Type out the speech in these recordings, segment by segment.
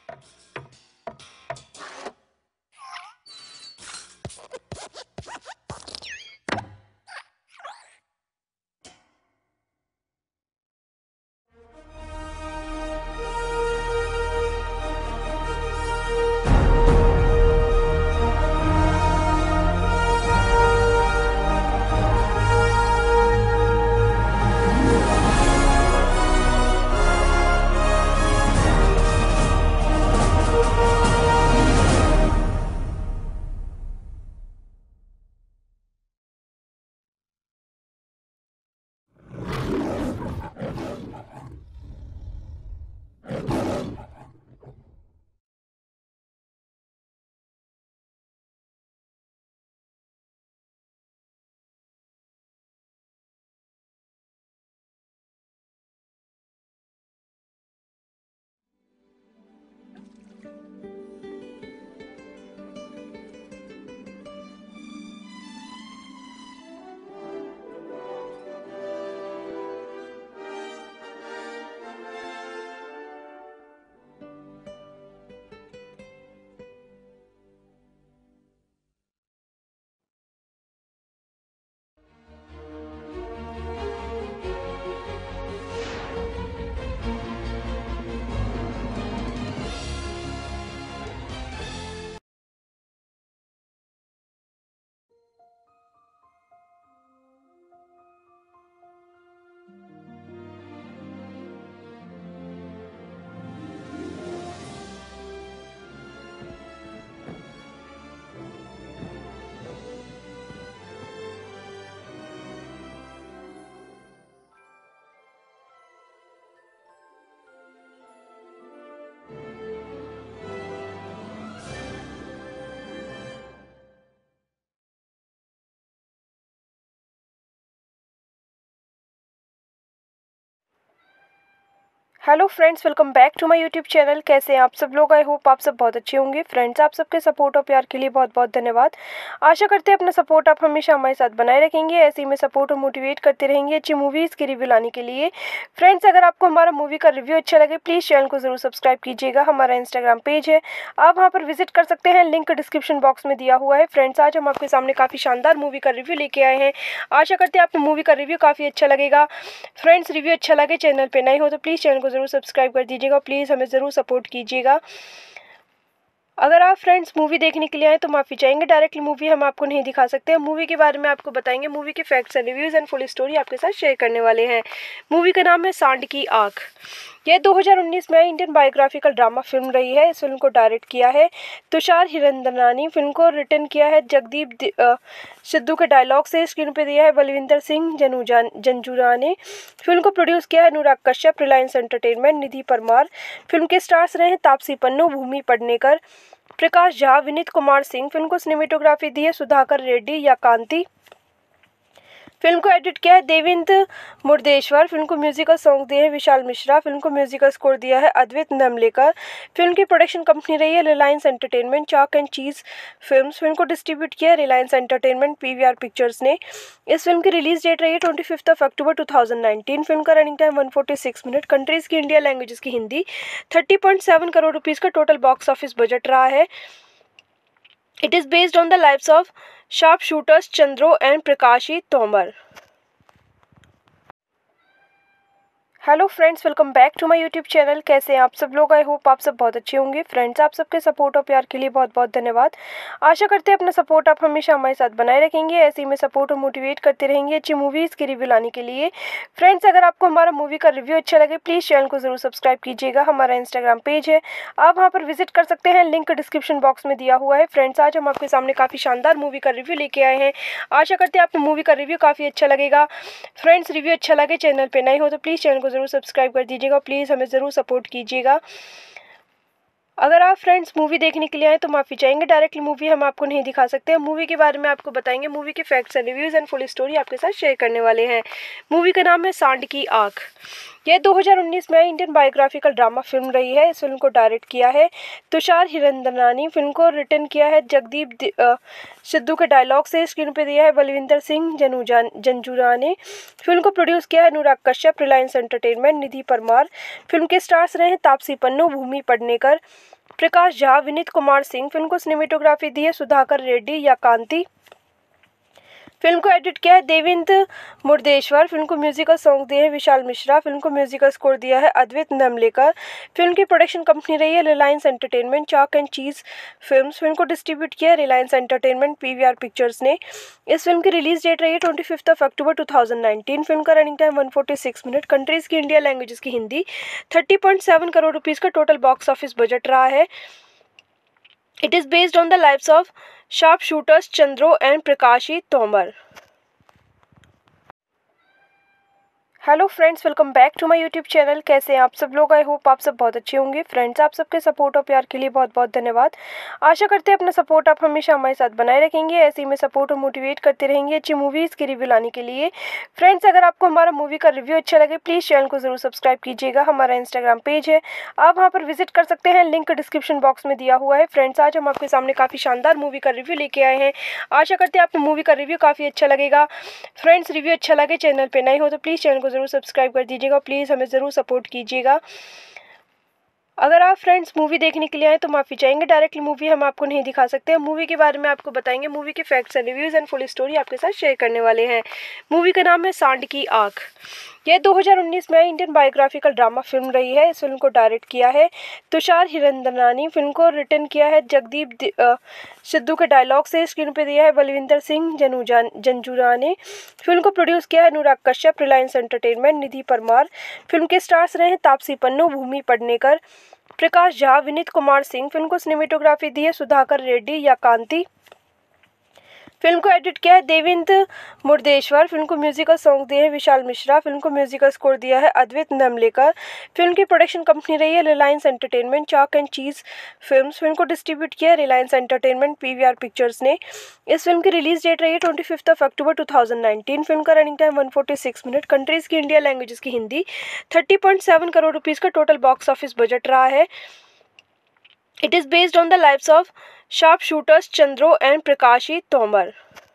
Hello friends, welcome back to my YouTube channel. कैसे हैं आप सब लोग? आई होप आप सब बहुत अच्छे होंगे। फ्रेंड्स, आप सबके सपोर्ट और प्यार के लिए बहुत बहुत धन्यवाद। आशा करते हैं अपना सपोर्ट आप हमेशा हमारे साथ बनाए रखेंगे, ऐसे ही में सपोर्ट और मोटिवेट करते रहेंगे अच्छी मूवीज़ की रिव्यू लाने के लिए। फ्रेंड्स, अगर आपको हमारा मूवी का रिव्यू अच्छा लगे प्लीज़ चैनल को ज़रूर सब्सक्राइब कीजिएगा। हमारा इंस्टाग्राम पेज है, आप वहाँ पर विजिट कर सकते हैं, लिंक डिस्क्रिप्शन बॉक्स में दिया हुआ है। फ्रेंड्स, आज हम आपके सामने काफ़ी शानदार मूवी का रिव्यू लेके आए हैं। आशा करते हैं आपको मूवी का रिव्यू काफ़ी अच्छा लगेगा। फ्रेंड्स, रिव्यू अच्छा लगे, चैनल पे नए हो तो प्लीज़ चैनल को ज़रूर सब्सक्राइब कर दीजिएगा। प्लीज़ हमें ज़रूर सपोर्ट कीजिएगा। अगर आप फ्रेंड्स मूवी देखने के लिए आए तो माफ़ी चाहेंगे, डायरेक्टली मूवी हम आपको नहीं दिखा सकते हैं। मूवी के बारे में आपको बताएंगे, मूवी के facts and reviews and full story आपके साथ शेयर करने वाले हैं। मूवी का नाम है सांड की आँख। यह 2019 में इंडियन बायोग्राफिकल ड्रामा फिल्म रही है। इस फिल्म को डायरेक्ट किया है तुषार हिरंदनानी। फिल्म को रिटर्न किया है जगदीप सिद्धू के डायलॉग से। स्क्रीन पे दिया है बलविंदर सिंह जंजुरा ने। फिल्म को प्रोड्यूस किया है अनुराग कश्यप, रिलायंस एंटरटेनमेंट, निधि परमार। फिल्म के स्टार्स रहे हैं तापसी पन्नू, भूमि पेडनेकर, प्रकाश झा, विनीत कुमार सिंह। फिल्म को सिनेमेटोग्राफी दी है सुधाकर रेड्डी या कांति। फिल्म को एडिट किया है देवेंद्र मुर्देश्वर। फिल्म को म्यूजिकल सॉन्ग दिए हैं विशाल मिश्रा। फिल्म को म्यूजिकल स्कोर दिया है अद्वैत नमलेकर। फिल्म की प्रोडक्शन कंपनी रही है रिलायंस एंटरटेनमेंट, चाक एंड चीज फिल्म्स। फिल्म को डिस्ट्रीब्यूट किया है रिलायंस एंटरटेनमेंट, पीवीआर पिक्चर्स ने। इस फिल्म की रिलीज डेट रही है 25 अक्टूबर 2019। फिल्म का रनिंग टाइम 146 मिनट। कंट्रीज की इंडिया, लैंग्वेजेस की हिंदी। 30.7 करोड़ रुपीज़ का टोटल बॉक्स ऑफिस बजट रहा है। It is based on the lives of sharp shooters Chandro and Prakashi Tomar. Hello friends, welcome back to my YouTube channel. कैसे हैं आप सब लोग? आई होप आप सब बहुत अच्छे होंगे। फ्रेंड्स, आप सबके सपोर्ट और प्यार के लिए बहुत बहुत धन्यवाद। आशा करते हैं अपना सपोर्ट आप हमेशा हमारे साथ बनाए रखेंगे, ऐसे ही में सपोर्ट और मोटिवेट करते रहेंगे अच्छी मूवीज़ की रिव्यू लाने के लिए। फ्रेंड्स, अगर आपको हमारा मूवी का रिव्यू अच्छा लगे प्लीज़ चैनल को ज़रूर सब्सक्राइब कीजिएगा। हमारा इंस्टाग्राम पेज है, आप वहाँ पर विजिट कर सकते हैं, लिंक डिस्क्रिप्शन बॉक्स में दिया हुआ है। फ्रेंड्स, आज हम आपके सामने काफ़ी शानदार मूवी का रिव्यू लेके आए हैं। आशा करते हैं आपको मूवी का रिव्यू काफ़ी अच्छा लगेगा। फ्रेंड्स, रिव्यू अच्छा लगे, चैनल पे नए हो तो प्लीज़ चैनल को ज़रूर सब्सक्राइब कर दीजिएगा। प्लीज़ हमें ज़रूर सपोर्ट कीजिएगा। अगर आप फ्रेंड्स मूवी देखने के लिए आए तो माफ़ी चाहेंगे, डायरेक्टली मूवी हम आपको नहीं दिखा सकते हैं। मूवी के बारे में आपको बताएंगे, मूवी के facts and reviews and full story आपके साथ शेयर करने वाले हैं। मूवी का नाम है सांड की आँख। यह 2019 में इंडियन बायोग्राफिकल ड्रामा फिल्म रही है। इस फिल्म को डायरेक्ट किया है तुषार हिरंदनानी। फिल्म को रिटर्न किया है जगदीप सिद्धू के डायलॉग से। स्क्रीन पे दिया है बलविंदर सिंह जंजुरा ने। फिल्म को प्रोड्यूस किया है अनुराग कश्यप, रिलायंस एंटरटेनमेंट, निधि परमार। फिल्म के स्टार्स रहे हैं तापसी पन्नू, भूमि पेडनेकर, प्रकाश झा, विनीत कुमार सिंह। फिल्म को सिनेमेटोग्राफी दी है सुधाकर रेड्डी या कांति। फिल्म को एडिट किया है देवेंद्र मुर्देश्वर। फिल्म को म्यूजिकल सॉन्ग दिए हैं विशाल मिश्रा। फिल्म को म्यूजिकल स्कोर दिया है अद्वैत नमलेकर। फिल्म की प्रोडक्शन कंपनी रही है रिलायंस एंटरटेनमेंट, चाक एंड चीज फिल्म्स। फिल्म को डिस्ट्रीब्यूट किया है रिलायंस एंटरटेनमेंट, पीवीआर पिक्चर्स ने। इस फिल्म की रिलीज डेट रही है 25 अक्टूबर 2019। फिल्म का रनिंग टाइम 146 मिनट। कंट्रीज की इंडिया, लैंग्वेजेस की हिंदी। 30.7 करोड़ रुपीज़ का टोटल बॉक्स ऑफिस बजट रहा है। It is based on the lives of sharpshooters Chandro and Prakashi Tomar. Hello friends, welcome back to my YouTube channel. कैसे हैं आप सब लोग? आई होप आप सब बहुत अच्छे होंगे। फ्रेंड्स, आप सबके सपोर्ट और प्यार के लिए बहुत बहुत धन्यवाद। आशा करते हैं अपना सपोर्ट आप हमेशा हमारे साथ बनाए रखेंगे, ऐसे ही में सपोर्ट और मोटिवेट करते रहेंगे अच्छी मूवीज़ की रिव्यू लाने के लिए। फ्रेंड्स, अगर आपको हमारा मूवी का रिव्यू अच्छा लगे प्लीज़ चैनल को ज़रूर सब्सक्राइब कीजिएगा। हमारा इंस्टाग्राम पेज है, आप वहाँ पर विजिट कर सकते हैं, लिंक डिस्क्रिप्शन बॉक्स में दिया हुआ है। फ्रेंड्स, आज हम आपके सामने काफ़ी शानदार मूवी का रिव्यू लेके आए हैं। आशा करते हैं आपको मूवी का रिव्यू काफ़ी अच्छा लगेगा। फ्रेंड्स, रिव्यू अच्छा लगे, चैनल पर नए हो तो प्लीज़ चैनल को ज़रूर सब्सक्राइब कर दीजिएगा। प्लीज़ हमें ज़रूर सपोर्ट कीजिएगा। अगर आप फ्रेंड्स मूवी देखने के लिए आए तो माफ़ी चाहेंगे, डायरेक्टली मूवी हम आपको नहीं दिखा सकते हैं। मूवी के बारे में आपको बताएंगे, मूवी के facts and reviews and full story आपके साथ शेयर करने वाले हैं। मूवी का नाम है सांड की आँख। यह 2019 में इंडियन बायोग्राफिकल ड्रामा फिल्म रही है। इस फिल्म को डायरेक्ट किया है तुषार हिरंदनानी। फिल्म को रिटर्न किया है जगदीप सिद्धू के डायलॉग से। स्क्रीन पे दिया है बलविंदर सिंह जंजुरा ने। फिल्म को प्रोड्यूस किया है अनुराग कश्यप, रिलायंस एंटरटेनमेंट, निधि परमार। फिल्म के स्टार्स रहे हैं तापसी पन्नू, भूमि पेडनेकर, प्रकाश झा, विनीत कुमार सिंह। फिल्म को सिनेमेटोग्राफी दी है सुधाकर रेड्डी या कांति। फिल्म को एडिट किया है देवेंद्र मुर्देश्वर। फिल्म को म्यूजिकल सॉन्ग दिए हैं विशाल मिश्रा। फिल्म को म्यूजिकल स्कोर दिया है अद्वैत नमलेकर। फिल्म की प्रोडक्शन कंपनी रही है रिलायंस एंटरटेनमेंट, चाक एंड चीज फिल्म्स। फिल्म को डिस्ट्रीब्यूट किया है रिलायंस एंटरटेनमेंट, पीवीआर पिक्चर्स ने। इस फिल्म की रिलीज डेट रही है 25 अक्टूबर 2019। फिल्म का रनिंग टाइम 146 मिनट। कंट्रीज की इंडिया, लैंग्वेजेस की हिंदी। 30.7 करोड़ रुपीज़ का टोटल बॉक्स ऑफिस बजट रहा है। It is based on the lives of sharpshooters Chandro and Prakashi Tomar.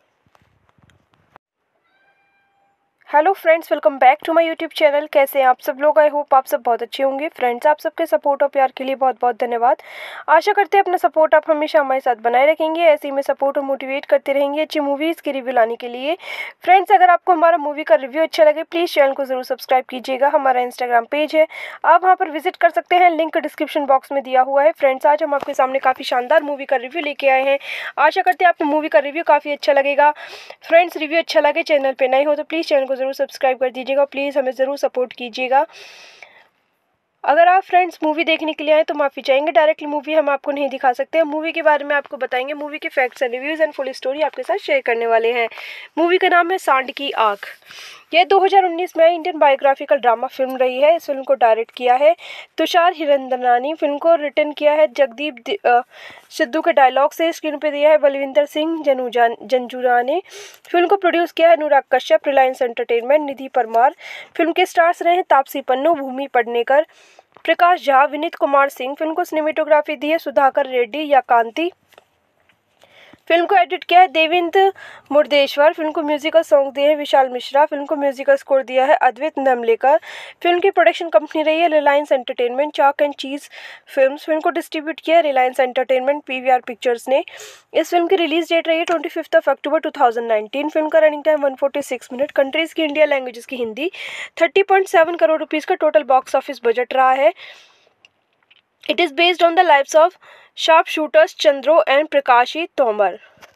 Hello friends, welcome back to my YouTube channel. कैसे हैं आप सब लोग? आई होप आप सब बहुत अच्छे होंगे। फ्रेंड्स, आप सबके सपोर्ट और प्यार के लिए बहुत बहुत धन्यवाद। आशा करते हैं अपना सपोर्ट आप हमेशा हमारे साथ बनाए रखेंगे, ऐसे ही में सपोर्ट और मोटिवेट करते रहेंगे अच्छी मूवीज़ की रिव्यू लाने के लिए। फ्रेंड्स, अगर आपको हमारा मूवी का रिव्यू अच्छा लगे प्लीज़ चैनल को ज़रूर सब्सक्राइब कीजिएगा। हमारा इंस्टाग्राम पेज है, आप वहाँ पर विजिट कर सकते हैं, लिंक डिस्क्रिप्शन बॉक्स में दिया हुआ है। फ्रेंड्स, आज हम आपके सामने काफ़ी शानदार मूवी का रिव्यू लेके आए हैं। आशा करते हैं आपको मूवी का रिव्यू काफ़ी अच्छा लगेगा। फ्रेंड्स, रिव्यू अच्छा लगे, चैनल पर नए हो तो प्लीज़ चैनल को ज़रूर सब्सक्राइब कर दीजिएगा। प्लीज़ हमें ज़रूर सपोर्ट कीजिएगा। अगर आप फ्रेंड्स मूवी देखने के लिए आए तो माफ़ी चाहेंगे, डायरेक्टली मूवी हम आपको नहीं दिखा सकते हैं। मूवी के बारे में आपको बताएंगे, मूवी के facts and reviews and full story आपके साथ शेयर करने वाले हैं। मूवी का नाम है सांड की आँख। यह 2019 में इंडियन बायोग्राफिकल ड्रामा फिल्म रही है। इस फिल्म को डायरेक्ट किया है तुषार हिरंदनानी। फिल्म को रिटर्न किया है जगदीप सिद्धू के डायलॉग से। स्क्रीन पे दिया है बलविंदर सिंह जंजुरा ने। फिल्म को प्रोड्यूस किया है अनुराग कश्यप, रिलायंस एंटरटेनमेंट, निधि परमार। फिल्म के स्टार्स रहे हैं तापसी पन्नू, भूमि पेडनेकर, प्रकाश झा, विनीत कुमार सिंह। फिल्म को सिनेमेटोग्राफी दी है सुधाकर रेड्डी या कांति। फिल्म को एडिट किया है देवेंद्र मुर्देश्वर। फिल्म को म्यूजिकल सॉन्ग दिए हैं विशाल मिश्रा। फिल्म को म्यूजिकल स्कोर दिया है अद्वैत नमलेकर। फिल्म की प्रोडक्शन कंपनी रही है रिलायंस एंटरटेनमेंट, चाक एंड चीज फिल्म्स। फिल्म को डिस्ट्रीब्यूट किया है रिलायंस एंटरटेनमेंट, पीवीआर पिक्चर्स ने। इस फिल्म की रिलीज डेट रही है 25 अक्टूबर 2019। फिल्म का रनिंग टाइम 146 मिनट। कंट्रीज की इंडिया, लैंग्वेजेस की हिंदी। 30.7 करोड़ रुपीज़ का टोटल बॉक्स ऑफिस बजट रहा है। It is based on the lives of sharpshooters Chandro and Prakashi Tomar.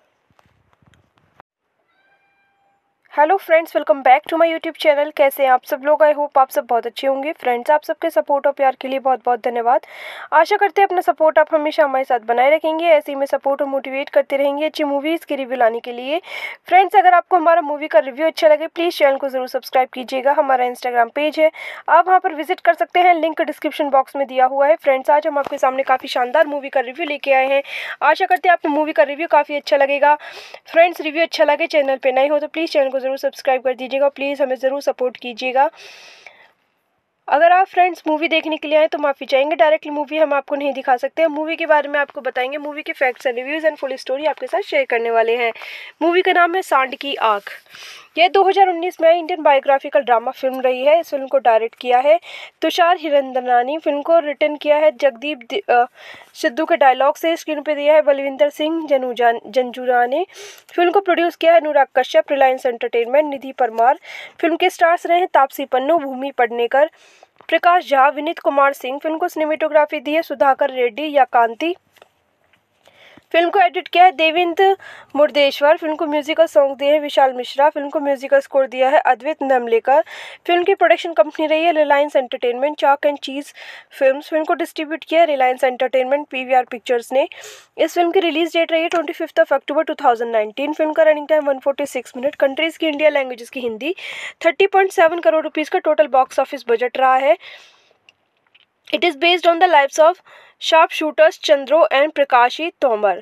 Hello friends, welcome back to my YouTube channel. कैसे हैं आप सब लोग? आई होप आप सब बहुत अच्छे होंगे। फ्रेंड्स, आप सबके सपोर्ट और प्यार के लिए बहुत बहुत धन्यवाद। आशा करते हैं अपना सपोर्ट आप हमेशा हमारे साथ बनाए रखेंगे, ऐसे ही में सपोर्ट और मोटिवेट करते रहेंगे अच्छी मूवीज़ की रिव्यू लाने के लिए। फ्रेंड्स, अगर आपको हमारा मूवी का रिव्यू अच्छा लगे प्लीज़ चैनल को ज़रूर सब्सक्राइब कीजिएगा। हमारा इंस्टाग्राम पेज है, आप वहाँ पर विजिट कर सकते हैं, लिंक डिस्क्रिप्शन बॉक्स में दिया हुआ है। फ्रेंड्स, आज हम आपके सामने काफ़ी शानदार मूवी का रिव्यू लेके आए हैं। आशा करते हैं आपको मूवी का रिव्यू काफ़ी अच्छा लगेगा। फ्रेंड्स, रिव्यू अच्छा लगे, चैनल पर नए हो तो प्लीज़ चैनल को ज़रूर सब्सक्राइब कर दीजिएगा। प्लीज़ हमें ज़रूर सपोर्ट कीजिएगा। अगर आप फ्रेंड्स मूवी देखने के लिए आए तो माफ़ी चाहेंगे, डायरेक्टली मूवी हम आपको नहीं दिखा सकते हैं। मूवी के बारे में आपको बताएंगे, मूवी के facts and reviews and full story आपके साथ शेयर करने वाले हैं। मूवी का नाम है सांड की आँख। यह 2019 में इंडियन बायोग्राफिकल ड्रामा फिल्म रही है। इस फिल्म को डायरेक्ट किया है तुषार हिरंदनानी। फिल्म को रिटर्न किया है जगदीप सिद्धू के डायलॉग से। स्क्रीन पे दिया है बलविंदर सिंह जंजुरा ने। फिल्म को प्रोड्यूस किया है अनुराग कश्यप, रिलायंस एंटरटेनमेंट, निधि परमार। फिल्म के स्टार्स रहे हैं तापसी पन्नू, भूमि पेडनेकर, प्रकाश झा, विनीत कुमार सिंह। फिल्म को सिनेमेटोग्राफी दी है सुधाकर रेड्डी या कांति। फिल्म को एडिट किया है देवेंद्र मुर्देश्वर। फिल्म को म्यूजिकल सॉन्ग दिए हैं विशाल मिश्रा। फिल्म को म्यूजिकल स्कोर दिया है अद्वैत नमलेकर। फिल्म की प्रोडक्शन कंपनी रही है रिलायंस एंटरटेनमेंट, चाक एंड चीज फिल्म्स। फिल्म को डिस्ट्रीब्यूट किया है रिलायंस एंटरटेनमेंट, पीवीआर पिक्चर्स ने। इस फिल्म की रिलीज डेट रही है 25 अक्टूबर 2019। फिल्म का रनिंग टाइम 146 मिनट। कंट्रीज की इंडिया, लैंग्वेजेस की हिंदी। 30.7 करोड़ रुपीज़ का टोटल बॉक्स ऑफिस बजट रहा है। It is based on the lives of sharpshooters Chandro and Prakashi Tomar.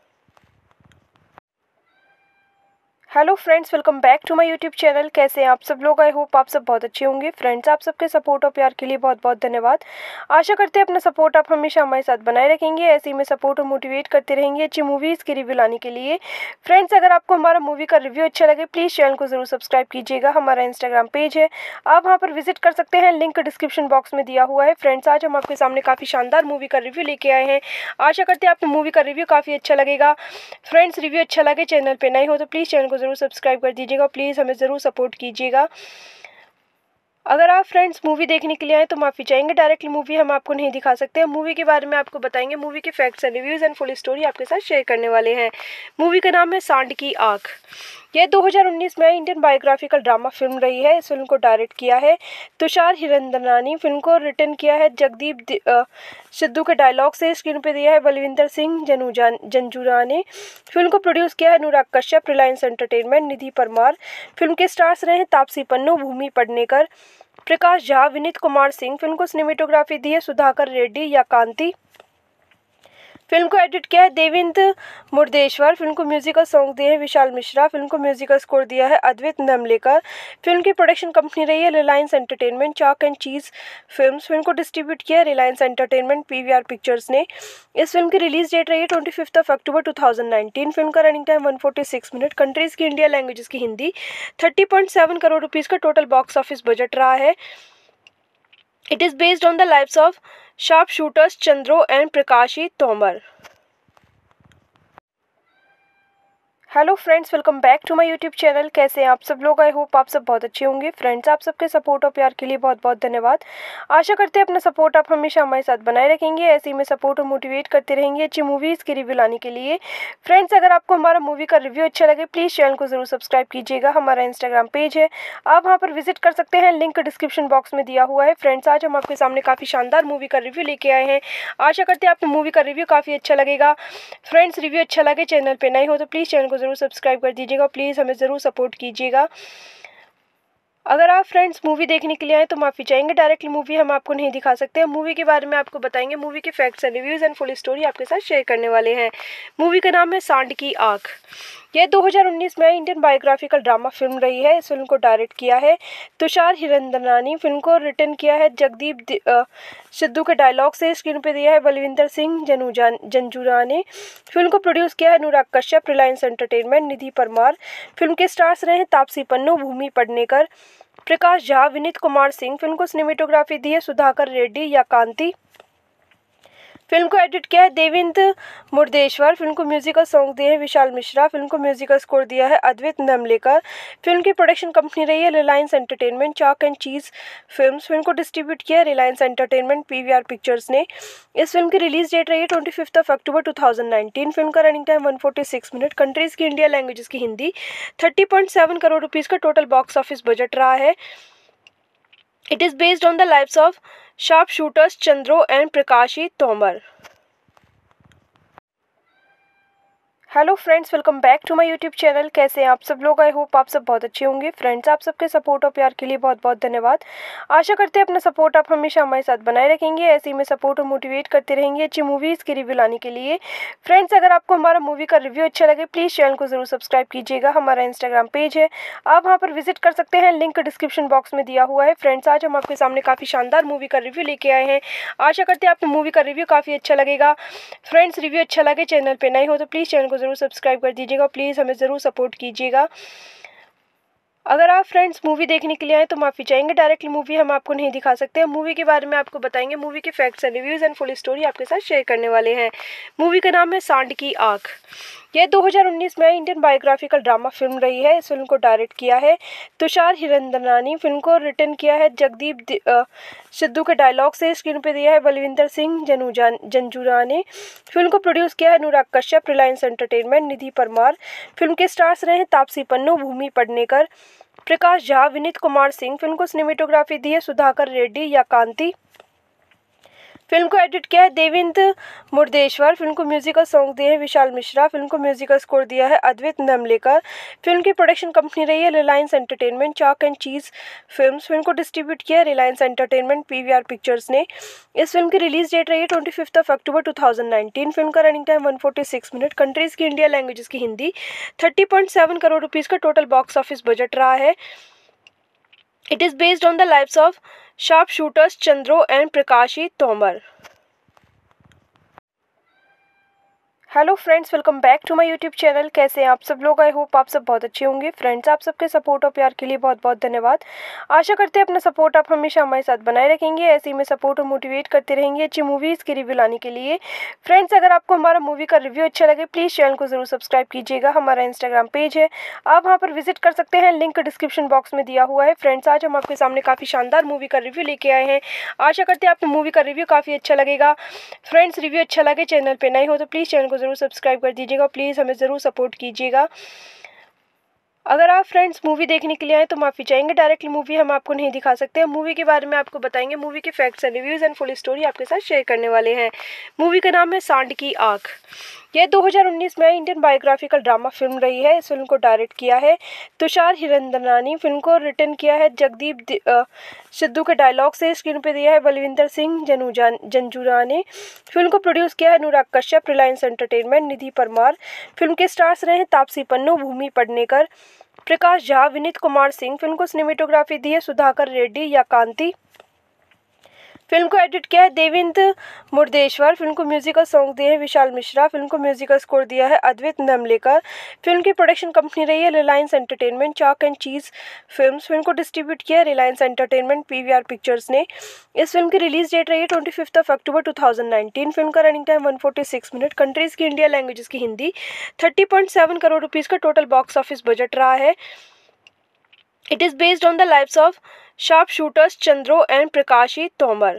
Hello friends, welcome back to my YouTube channel. कैसे हैं आप सब लोग? आई होप आप सब बहुत अच्छे होंगे। फ्रेंड्स, आप सबके सपोर्ट और प्यार के लिए बहुत बहुत धन्यवाद। आशा करते हैं अपना सपोर्ट आप हमेशा हमारे साथ बनाए रखेंगे। ऐसे ही में सपोर्ट और मोटिवेट करते रहेंगे अच्छी मूवीज़ के रिव्यू लाने के लिए। फ्रेंड्स, अगर आपको हमारा मूवी का रिव्यू अच्छा लगे प्लीज़ चैनल को ज़रूर सब्सक्राइब कीजिएगा। हमारा इंस्टाग्राम पेज है, आप वहाँ पर विजिट कर सकते हैं, लिंक डिस्क्रिप्शन बॉक्स में दिया हुआ है। फ्रेंड्स, आज हम आपके सामने काफ़ी शानदार मूवी का रिव्यू लेके आए हैं। आशा करते हैं आपको मूवी का रिव्यू काफ़ी अच्छा लगेगा। फ्रेंड्स, रिव्यू अच्छा लगे, चैनल पर नए हो तो प्लीज़ चैनल को ज़रूर सब्सक्राइब कर दीजिएगा। प्लीज़ हमें ज़रूर सपोर्ट कीजिएगा। अगर आप फ्रेंड्स मूवी देखने के लिए आए तो माफ़ी चाहेंगे, डायरेक्टली मूवी हम आपको नहीं दिखा सकते हैं। मूवी के बारे में आपको बताएंगे, मूवी के facts and reviews and full story आपके साथ शेयर करने वाले हैं। मूवी का नाम है सांड की आँख। यह 2019 में इंडियन बायोग्राफिकल ड्रामा फिल्म रही है। इस फिल्म को डायरेक्ट किया है तुषार हिरंदनानी। फिल्म को रिटर्न किया है जगदीप सिद्धू के डायलॉग से। स्क्रीन पे दिया है बलविंदर सिंह जंजुरा ने। फिल्म को प्रोड्यूस किया है अनुराग कश्यप, रिलायंस एंटरटेनमेंट, निधि परमार। फिल्म के स्टार्स रहे हैं तापसी पन्नू, भूमि पेडनेकर, प्रकाश झा, विनीत कुमार सिंह। फिल्म को सिनेमेटोग्राफी दी है सुधाकर रेड्डी या कांति। फिल्म को एडिट किया है देवेंद्र मुर्देश्वर। फिल्म को म्यूजिकल सॉन्ग दिए हैं विशाल मिश्रा। फिल्म को म्यूजिकल स्कोर दिया है अद्वैत नमलेकर। फिल्म की प्रोडक्शन कंपनी रही है रिलायंस एंटरटेनमेंट, चाक एंड चीज फिल्म्स। फिल्म को डिस्ट्रीब्यूट किया है रिलायंस एंटरटेनमेंट, पीवीआर पिक्चर्स ने। इस फिल्म की रिलीज डेट रही है 25 अक्टूबर 2019। फिल्म का रनिंग टाइम 146 मिनट। कंट्रीज की इंडिया, लैंग्वेजेस की हिंदी। 30.7 करोड़ रुपीज़ का टोटल बॉक्स ऑफिस बजट रहा है। It is based on the lives of sharpshooters Chandro and Prakashi Tomar. Hello friends, welcome back to my YouTube channel. कैसे हैं आप सब लोग? आई होप आप सब बहुत अच्छे होंगे। फ्रेंड्स, आप सबके सपोर्ट और प्यार के लिए बहुत बहुत धन्यवाद। आशा करते हैं अपना सपोर्ट आप हमेशा हमारे साथ बनाए रखेंगे। ऐसे ही में सपोर्ट और मोटिवेट करते रहेंगे अच्छी मूवीज़ के रिव्यू लाने के लिए। फ्रेंड्स, अगर आपको हमारा मूवी का रिव्यू अच्छा लगे प्लीज़ चैनल को ज़रूर सब्सक्राइब कीजिएगा। हमारा इंस्टाग्राम पेज है, आप वहाँ पर विजिट कर सकते हैं, लिंक डिस्क्रिप्शन बॉक्स में दिया हुआ है। फ्रेंड्स, आज हम आपके सामने काफ़ी शानदार मूवी का रिव्यू लेके आए हैं। आशा करते हैं आपको मूवी का रिव्यू काफ़ी अच्छा लगेगा। फ्रेंड्स, रिव्यू अच्छा लगे, चैनल पर नए हो तो प्लीज़ चैनल को ज़रूर सब्सक्राइब कर दीजिएगा। प्लीज़ हमें ज़रूर सपोर्ट कीजिएगा। अगर आप फ्रेंड्स मूवी देखने के लिए आए तो माफ़ी चाहेंगे, डायरेक्टली मूवी हम आपको नहीं दिखा सकते हैं। मूवी के बारे में आपको बताएंगे, मूवी के facts and reviews and full story आपके साथ शेयर करने वाले हैं। मूवी का नाम है सांड की आँख। यह 2019 में इंडियन बायोग्राफिकल ड्रामा फिल्म रही है। इस फिल्म को डायरेक्ट किया है तुषार हिरंदनानी। फिल्म को रिटर्न किया है जगदीप सिद्धू के डायलॉग से। स्क्रीन पे दिया है बलविंदर सिंह जंजुरा ने। फिल्म को प्रोड्यूस किया है अनुराग कश्यप, रिलायंस एंटरटेनमेंट, निधि परमार। फिल्म के स्टार्स रहे हैं तापसी पन्नू, भूमि पेडनेकर, प्रकाश झा, विनीत कुमार सिंह। फिल्म को सिनेमेटोग्राफी दी है सुधाकर रेड्डी या कांति। फिल्म को एडिट किया है देवेंद्र मुर्देश्वर। फिल्म को म्यूजिकल सॉन्ग दिए हैं विशाल मिश्रा। फिल्म को म्यूजिकल स्कोर दिया है अद्वैत नमलेकर। फिल्म की प्रोडक्शन कंपनी रही है रिलायंस एंटरटेनमेंट, चाक एंड चीज फिल्म्स। फिल्म को डिस्ट्रीब्यूट किया है रिलायंस एंटरटेनमेंट, पीवीआर पिक्चर्स ने। इस फिल्म की रिलीज डेट रही है 25 अक्टूबर 2019। फिल्म का रनिंग टाइम 146 मिनट। कंट्रीज की इंडिया, लैंग्वेजेस की हिंदी। 30.7 करोड़ रुपीज़ का टोटल बॉक्स ऑफिस बजट रहा है। It is based on the lives of sharpshooters Chandro and Prakashi Tomar. Hello friends, welcome back to my YouTube channel. कैसे हैं आप सब लोग? आई होप आप सब बहुत अच्छे होंगे। फ्रेंड्स, आप सबके सपोर्ट और प्यार के लिए बहुत बहुत धन्यवाद। आशा करते हैं अपना सपोर्ट आप हमेशा हमारे साथ बनाए रखेंगे। ऐसे ही में सपोर्ट और मोटिवेट करते रहेंगे अच्छी मूवीज़ के रिव्यू लाने के लिए। फ्रेंड्स, अगर आपको हमारा मूवी का रिव्यू अच्छा लगे प्लीज़ चैनल को ज़रूर सब्सक्राइब कीजिएगा। हमारा इंस्टाग्राम पेज है, आप वहाँ पर विजिट कर सकते हैं, लिंक डिस्क्रिप्शन बॉक्स में दिया हुआ है। फ्रेंड्स, आज हम आपके सामने काफ़ी शानदार मूवी का रिव्यू लेके आए हैं। आशा करते हैं आपको मूवी का रिव्यू काफ़ी अच्छा लगेगा। फ्रेंड्स, रिव्यू अच्छा लगे, चैनल पर नए हो तो प्लीज़ चैनल को ज़रूर सब्सक्राइब कर दीजिएगा। प्लीज़ हमें ज़रूर सपोर्ट कीजिएगा। अगर आप फ्रेंड्स मूवी देखने के लिए आए तो माफ़ी चाहेंगे, डायरेक्टली मूवी हम आपको नहीं दिखा सकते हैं। मूवी के बारे में आपको बताएंगे, मूवी के facts and reviews and full story आपके साथ शेयर करने वाले हैं। मूवी का नाम है सांड की आँख। यह 2019 में इंडियन बायोग्राफिकल ड्रामा फिल्म रही है। इस फिल्म को डायरेक्ट किया है तुषार हिरंदरानी। फिल्म को रिटर्न किया है जगदीप सिद्धू के डायलॉग से। स्क्रीन पे दिया है बलविंदर सिंह जंजुरा ने। फिल्म को प्रोड्यूस किया है अनुराग कश्यप, रिलायंस एंटरटेनमेंट, निधि परमार। फिल्म के स्टार्स रहे हैं तापसी पन्नू, भूमि पेडनेकर, प्रकाश झा, विनीत कुमार सिंह। फिल्म को सिनेमेटोग्राफी दी है सुधाकर रेड्डी या कांति। फिल्म को एडिट किया है देवेंद्र मुर्देश्वर। फिल्म को म्यूजिकल सॉन्ग दिए हैं विशाल मिश्रा। फिल्म को म्यूजिकल स्कोर दिया है अद्वैत नमलेकर। फिल्म की प्रोडक्शन कंपनी रही है रिलायंस एंटरटेनमेंट, चाक एंड चीज फिल्म्स। फिल्म को डिस्ट्रीब्यूट किया है रिलायंस एंटरटेनमेंट, पीवीआर पिक्चर्स ने। इस फिल्म की रिलीज डेट रही है 25 अक्टूबर 2019। फिल्म का रनिंग टाइम 146 मिनट। कंट्रीज की इंडिया, लैंग्वेजेस की हिंदी। 30.7 करोड़ रुपीज़ का टोटल बॉक्स ऑफिस बजट रहा है। It is based on the lives of sharpshooters Chandro and Prakashi Tomar. Hello friends, welcome back to my YouTube channel. कैसे हैं आप सब लोग? आई होप आप सब बहुत अच्छे होंगे। फ्रेंड्स, आप सबके सपोर्ट और प्यार के लिए बहुत बहुत धन्यवाद। आशा करते हैं अपना सपोर्ट आप हमेशा हमारे साथ बनाए रखेंगे, ऐसे ही में सपोर्ट और मोटिवेट करते रहेंगे अच्छी मूवीज़ के रिव्यू लाने के लिए। फ्रेंड्स, अगर आपको हमारा मूवी का रिव्यू अच्छा लगे प्लीज़ चैनल को ज़रूर सब्सक्राइब कीजिएगा। हमारा इंस्टाग्राम पेज है, आप वहाँ पर विजिट कर सकते हैं, लिंक डिस्क्रिप्शन बॉक्स में दिया हुआ है। फ्रेंड्स, आज हम आपके सामने काफ़ी शानदार मूवी का रिव्यू लेके आए हैं। आशा करते हैं आपको मूवी का रिव्यू काफ़ी अच्छा लगेगा। फ्रेंड्स, रिव्यू अच्छा लगे, चैनल पर नए हो तो प्लीज़ चैनल को ज़रूर सब्सक्राइब कर दीजिएगा, प्लीज़ हमें ज़रूर सपोर्ट कीजिएगा। अगर आप फ्रेंड्स मूवी देखने के लिए आए तो माफ़ी चाहेंगे, डायरेक्टली मूवी हम आपको नहीं दिखा सकते हैं। मूवी के बारे में आपको बताएंगे, मूवी के facts and reviews and full story आपके साथ शेयर करने वाले हैं। मूवी का नाम है सांड की आँख। यह 2019 में इंडियन बायोग्राफिकल ड्रामा फिल्म रही है। इस फिल्म को डायरेक्ट किया है तुषार हिरंदरानी। फिल्म को रिटर्न किया है जगदीप सिद्धू के डायलॉग से। स्क्रीन पे दिया है बलविंदर सिंह जंजुरा ने। फिल्म को प्रोड्यूस किया है अनुराग कश्यप, रिलायंस एंटरटेनमेंट, निधि परमार। फिल्म के स्टार्स रहे हैं तापसी पन्नू, भूमि पेडनेकर, प्रकाश झा, विनीत कुमार सिंह। फिल्म को सिनेमेटोग्राफी दी है सुधाकर रेड्डी या कांति। फिल्म को एडिट किया है देवेंद्र मुर्देश्वर। फिल्म को म्यूजिकल सॉन्ग दिए हैं विशाल मिश्रा। फिल्म को म्यूजिकल स्कोर दिया है अद्वैत नमलेकर। फिल्म की प्रोडक्शन कंपनी रही है रिलायंस एंटरटेनमेंट, चाक एंड चीज फिल्म्स। फिल्म को डिस्ट्रीब्यूट किया है रिलायंस एंटरटेनमेंट, पीवीआर पिक्चर्स ने। इस फिल्म की रिलीज डेट रही है 25 अक्टूबर 2019। फिल्म का रनिंग टाइम 146 मिनट। कंट्रीज की इंडिया, लैंग्वेजेस की हिंदी। 30.7 करोड़ रुपीज़ का टोटल बॉक्स ऑफिस बजट रहा है। It is based on the lives of sharpshooters Chandro and Prakashi Tomar.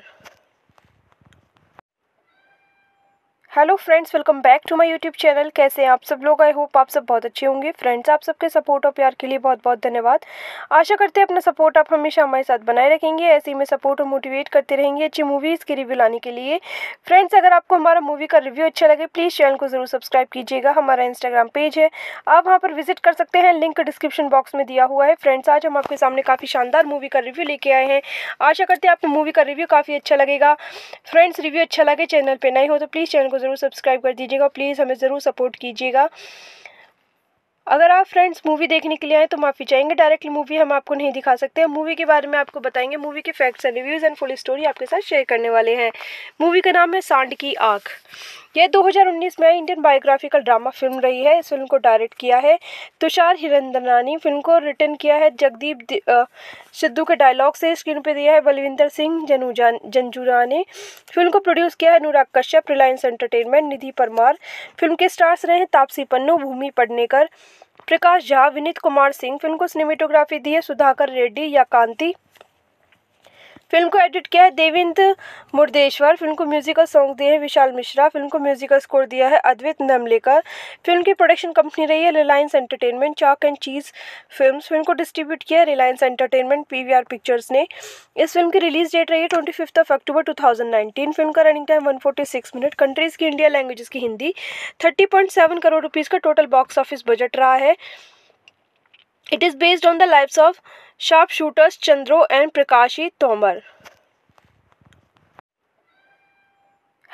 Hello friends, welcome back to my YouTube channel. कैसे हैं आप सब लोग? आई होप आप सब बहुत अच्छे होंगे। फ्रेंड्स, आप सबके सपोर्ट और प्यार के लिए बहुत बहुत धन्यवाद। आशा करते हैं अपना सपोर्ट आप हमेशा हमारे साथ बनाए रखेंगे, ऐसे ही में सपोर्ट और मोटिवेट करते रहेंगे अच्छी मूवीज़ के रिव्यू लाने के लिए। फ्रेंड्स, अगर आपको हमारा मूवी का रिव्यू अच्छा लगे प्लीज़ चैनल को ज़रूर सब्सक्राइब कीजिएगा। हमारा इंस्टाग्राम पेज है, आप वहाँ पर विजिट कर सकते हैं, लिंक डिस्क्रिप्शन बॉक्स में दिया हुआ है। फ्रेंड्स, आज हम आपके सामने काफ़ी शानदार मूवी का रिव्यू लेके आए हैं। आशा करते हैं आपको मूवी का रिव्यू काफ़ी अच्छा लगेगा। फ्रेंड्स, रिव्यू अच्छा लगे, चैनल पर नए हो तो प्लीज़ चैनल को ज़रूर सब्सक्राइब कर दीजिएगा, प्लीज़ हमें ज़रूर सपोर्ट कीजिएगा। अगर आप फ्रेंड्स मूवी देखने के लिए आए तो माफ़ी चाहेंगे, डायरेक्टली मूवी हम आपको नहीं दिखा सकते हैं। मूवी के बारे में आपको बताएंगे, मूवी के facts and reviews and full story आपके साथ शेयर करने वाले हैं। मूवी का नाम है सांड की आँख। यह 2019 में इंडियन बायोग्राफिकल ड्रामा फिल्म रही है। इस फिल्म को डायरेक्ट किया है तुषार हिरंदरानी। फिल्म को रिटर्न किया है जगदीप सिद्धू के डायलॉग से। स्क्रीन पे दिया है बलविंदर सिंह जंजुरा ने। फिल्म को प्रोड्यूस किया है अनुराग कश्यप, रिलायंस एंटरटेनमेंट, निधि परमार। फिल्म के स्टार्स रहे हैं तापसी पन्नू, भूमि पेडनेकर, प्रकाश झा, विनीत कुमार सिंह। फिल्म को सिनेमेटोग्राफी दी है सुधाकर रेड्डी या कांति। फिल्म को एडिट किया है देवेंद्र मुर्देश्वर। फिल्म को म्यूजिकल सॉन्ग दिए हैं विशाल मिश्रा। फिल्म को म्यूजिकल स्कोर दिया है अद्वैत नमलेकर। फिल्म की प्रोडक्शन कंपनी रही है रिलायंस एंटरटेनमेंट, चाक एंड चीज फिल्म्स। फिल्म को डिस्ट्रीब्यूट किया है रिलायंस एंटरटेनमेंट, पीवीआर पिक्चर्स ने। इस फिल्म की रिलीज डेट रही है 25 अक्टूबर 2019। फिल्म का रनिंग टाइम 146 मिनट। कंट्रीज की इंडिया, लैंग्वेजेस की हिंदी। 30.7 करोड़ रुपीज़ का टोटल बॉक्स ऑफिस बजट रहा है। It is based on the lives of sharpshooters Chandro and Prakashi Tomar.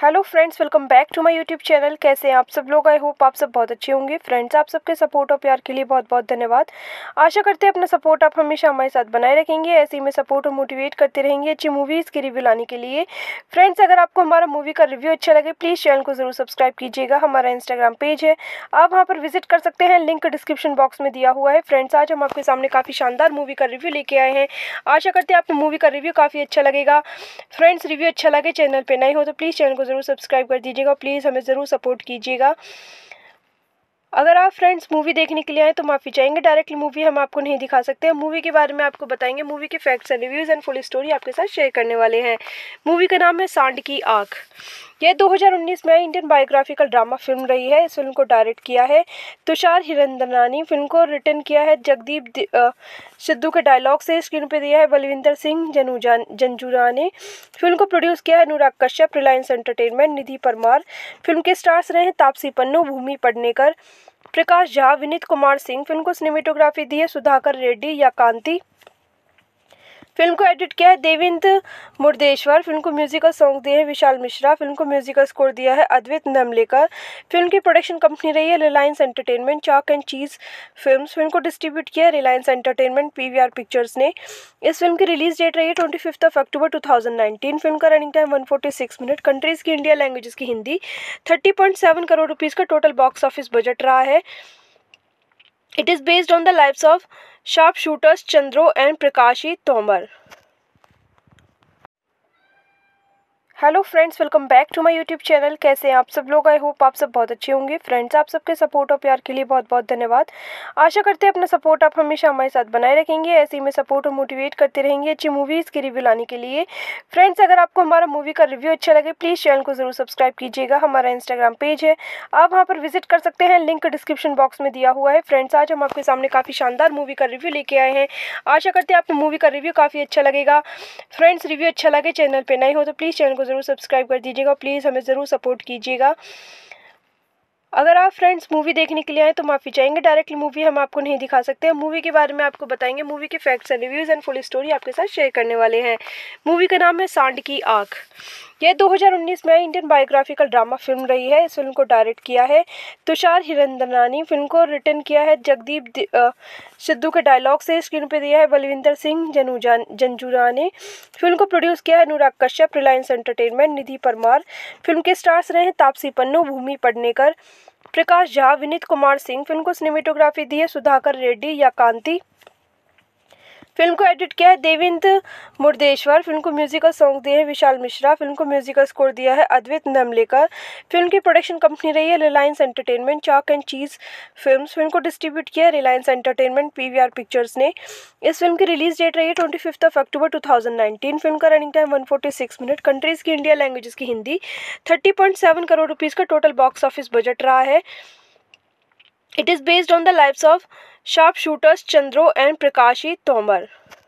Hello friends, welcome back to my YouTube channel. कैसे हैं आप सब लोग? आई होप आप सब बहुत अच्छे होंगे। फ्रेंड्स, आप सबके सपोर्ट और प्यार के लिए बहुत बहुत धन्यवाद। आशा करते हैं अपना सपोर्ट आप हमेशा हमारे साथ बनाए रखेंगे, ऐसे ही में सपोर्ट और मोटिवेट करते रहेंगे अच्छी मूवीज़ की रिव्यू लाने के लिए। फ्रेंड्स, अगर आपको हमारा मूवी का रिव्यू अच्छा लगे प्लीज़ चैनल को ज़रूर सब्सक्राइब कीजिएगा। हमारा इंस्टाग्राम पेज है, आप वहाँ पर विजिट कर सकते हैं, लिंक डिस्क्रिप्शन बॉक्स में दिया हुआ है। फ्रेंड्स, आज हम आपके सामने काफ़ी शानदार मूवी का रिव्यू लेके आए हैं। आशा करते हैं आपको मूवी का रिव्यू काफ़ी अच्छा लगेगा। फ्रेंड्स, रिव्यू अच्छा लगे, चैनल पे नए हो तो प्लीज़ चैनल को ज़रूर सब्सक्राइब कर दीजिएगा, प्लीज़ हमें ज़रूर सपोर्ट कीजिएगा। अगर आप फ्रेंड्स मूवी देखने के लिए आए तो माफ़ी चाहेंगे, डायरेक्टली मूवी हम आपको नहीं दिखा सकते हैं। मूवी के बारे में आपको बताएंगे, मूवी के facts and reviews and full story आपके साथ शेयर करने वाले हैं। मूवी का नाम है सांड की आँख। यह 2019 में इंडियन बायोग्राफिकल ड्रामा फिल्म रही है। इस फिल्म को डायरेक्ट किया है तुषार हिरंदनानी। फिल्म को रिटर्न किया है जगदीप सिद्धू के डायलॉग से। स्क्रीन पे दिया है बलविंदर सिंह जंजुरा ने। फिल्म को प्रोड्यूस किया है अनुराग कश्यप, रिलायंस एंटरटेनमेंट, निधि परमार। फिल्म के स्टार्स रहे हैं तापसी पन्नू, भूमि पेडनेकर, प्रकाश झा, विनीत कुमार सिंह। फिल्म को सिनेमेटोग्राफी दी है सुधाकर रेड्डी या कांति। फिल्म को एडिट किया है देवेंद्र मुर्देश्वर। फिल्म को म्यूजिकल सॉन्ग दिए हैं विशाल मिश्रा। फिल्म को म्यूजिकल स्कोर दिया है अद्वैत नमलेकर। फिल्म की प्रोडक्शन कंपनी रही है रिलायंस एंटरटेनमेंट, चाक एंड चीज फिल्म्स। फिल्म को डिस्ट्रीब्यूट किया है रिलायंस एंटरटेनमेंट, पीवीआर पिक्चर्स ने। इस फिल्म की रिलीज डेट रही है 25 अक्टूबर 2019। फिल्म का रनिंग टाइम 146 मिनट। कंट्रीज की इंडिया, लैंग्वेजेस की हिंदी। 30.7 करोड़ रुपीज़ का टोटल बॉक्स ऑफिस बजट रहा है। It is based on the lives of sharpshooters Chandro and Prakashi Tomar. Hello friends, welcome back to my YouTube channel. कैसे हैं आप सब लोग? आई होप आप सब बहुत अच्छे होंगे। फ्रेंड्स, आप सबके सपोर्ट और प्यार के लिए बहुत बहुत धन्यवाद। आशा करते हैं अपना सपोर्ट आप हमेशा हमारे साथ बनाए रखेंगे, ऐसे ही में सपोर्ट और मोटिवेट करते रहेंगे अच्छी मूवीज़ की रिव्यू लाने के लिए। फ्रेंड्स, अगर आपको हमारा मूवी का रिव्यू अच्छा लगे प्लीज़ चैनल को ज़रूर सब्सक्राइब कीजिएगा। हमारा इंस्टाग्राम पेज है, आप वहाँ पर विजिट कर सकते हैं, लिंक डिस्क्रिप्शन बॉक्स में दिया हुआ है। फ्रेंड्स, आज हम आपके सामने काफ़ी शानदार मूवी का रिव्यू लेके आए हैं। आशा करते हैं आपको मूवी का रिव्यू काफ़ी अच्छा लगेगा। फ्रेंड्स, रिव्यू अच्छा लगे, चैनल पे नए हो तो प्लीज़ चैनल को ज़रूर सब्सक्राइब कर दीजिएगा, प्लीज़ हमें ज़रूर सपोर्ट कीजिएगा। अगर आप फ्रेंड्स मूवी देखने के लिए आए तो माफ़ी चाहेंगे, डायरेक्टली मूवी हम आपको नहीं दिखा सकते हैं। मूवी के बारे में आपको बताएंगे, मूवी के facts and reviews and full story आपके साथ शेयर करने वाले हैं। मूवी का नाम है सांड की आँख। यह 2019 में इंडियन बायोग्राफिकल ड्रामा फिल्म रही है। इस फिल्म को डायरेक्ट किया है तुषार हिरंदनानी। फिल्म को रिटर्न किया है जगदीप सिद्धू के डायलॉग से। स्क्रीन पे दिया है बलविंदर सिंह जंजुरा ने। फिल्म को प्रोड्यूस किया है अनुराग कश्यप, रिलायंस एंटरटेनमेंट, निधि परमार। फिल्म के स्टार्स रहे हैं तापसी पन्नू, भूमि पेडनेकर, प्रकाश झा, विनीत कुमार सिंह। फिल्म को सिनेमेटोग्राफी दी है सुधाकर रेड्डी या कांति। फिल्म को एडिट किया है देवेंद्र मुर्देश्वर। फिल्म को म्यूजिकल सॉन्ग दिए हैं विशाल मिश्रा। फिल्म को म्यूजिकल स्कोर दिया है अद्वैत नमलेकर। फिल्म की प्रोडक्शन कंपनी रही है रिलायंस एंटरटेनमेंट, चाक एंड चीज फिल्म्स। फिल्म को डिस्ट्रीब्यूट किया है रिलायंस एंटरटेनमेंट, पीवीआर पिक्चर्स ने। इस फिल्म की रिलीज डेट रही है 25 अक्टूबर 2019। फिल्म का रनिंग टाइम 146 मिनट। कंट्रीज की इंडिया, लैंग्वेजेस की हिंदी। 30.7 करोड़ रुपीज़ का टोटल बॉक्स ऑफिस बजट रहा है। It is based on the lives of sharpshooters Chandro and Prakashi Tomar.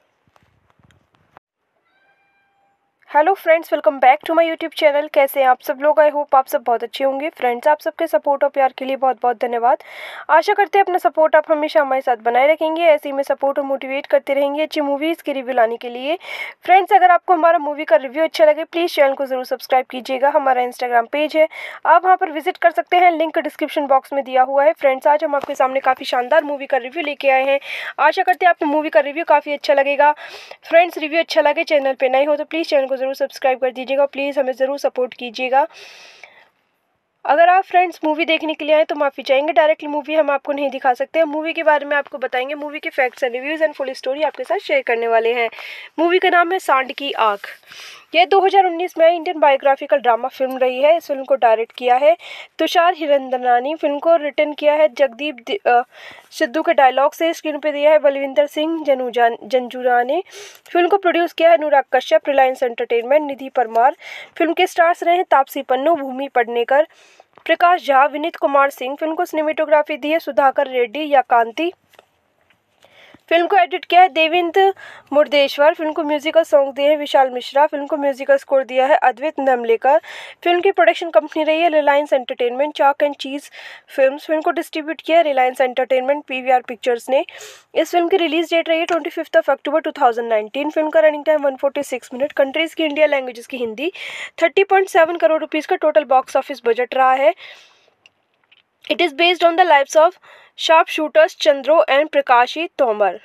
Hello friends, welcome back to my YouTube channel. कैसे हैं आप सब लोग? आई होप आप सब बहुत अच्छे होंगे। फ्रेंड्स, आप सबके सपोर्ट और प्यार के लिए बहुत बहुत धन्यवाद। आशा करते हैं अपना सपोर्ट आप हमेशा हमारे साथ बनाए रखेंगे, ऐसे ही में सपोर्ट और मोटिवेट करते रहेंगे अच्छी मूवीज़ की रिव्यू लाने के लिए। फ्रेंड्स, अगर आपको हमारा मूवी का रिव्यू अच्छा लगे प्लीज़ चैनल को ज़रूर सब्सक्राइब कीजिएगा। हमारा इंस्टाग्राम पेज है, आप वहाँ पर विजिट कर सकते हैं, लिंक डिस्क्रिप्शन बॉक्स में दिया हुआ है। फ्रेंड्स, आज हम आपके सामने काफ़ी शानदार मूवी का रिव्यू लेके आए हैं। आशा करते हैं आपको मूवी का रिव्यू काफ़ी अच्छा लगेगा। फ्रेंड्स, रिव्यू अच्छा लगे, चैनल पे नए हो तो प्लीज़ चैनल को ज़रूर सब्सक्राइब कर दीजिएगा, प्लीज़ हमें ज़रूर सपोर्ट कीजिएगा। अगर आप फ्रेंड्स मूवी देखने के लिए आए तो माफ़ी चाहेंगे, डायरेक्टली मूवी हम आपको नहीं दिखा सकते हैं। मूवी के बारे में आपको बताएंगे, मूवी के facts and reviews and full story आपके साथ शेयर करने वाले हैं। मूवी का नाम है सांड की आँख। यह 2019 में इंडियन बायोग्राफिकल ड्रामा फिल्म रही है। इस फिल्म को डायरेक्ट किया है तुषार हिरंदनानी। फिल्म को रिटर्न किया है जगदीप सिद्धू के डायलॉग से। स्क्रीन पे दिया है बलविंदर सिंह जंजुरा ने। फिल्म को प्रोड्यूस किया है अनुराग कश्यप, रिलायंस एंटरटेनमेंट, निधि परमार। फिल्म के स्टार्स रहे हैं तापसी पन्नू, भूमि पेडनेकर, प्रकाश झा, विनीत कुमार सिंह। फिल्म को सिनेमेटोग्राफी दी है सुधाकर रेड्डी या कांति। फिल्म को एडिट किया है देवेंद्र मुर्देश्वर। फिल्म को म्यूजिकल सॉन्ग दिए हैं विशाल मिश्रा। फिल्म को म्यूजिकल स्कोर दिया है अद्वैत नमलेकर। फिल्म की प्रोडक्शन कंपनी रही है रिलायंस एंटरटेनमेंट चाक एंड चीज फिल्म्स। फिल्म को डिस्ट्रीब्यूट किया है रिलायंस एंटरटेनमेंट पीवीआर पिक्चर्स ने। इस फिल्म की रिलीज डेट रही है 25 अक्टूबर 2019। फिल्म का रनिंग टाइम 146 मिनट। कंट्रीज की इंडिया, लैंग्वेजेस की हिंदी। 30.7 करोड़ रुपीज़ का टोटल बॉक्स ऑफिस बजट रहा है। It is based on the lives of sharpshooters Chandro and Prakashi Tomar.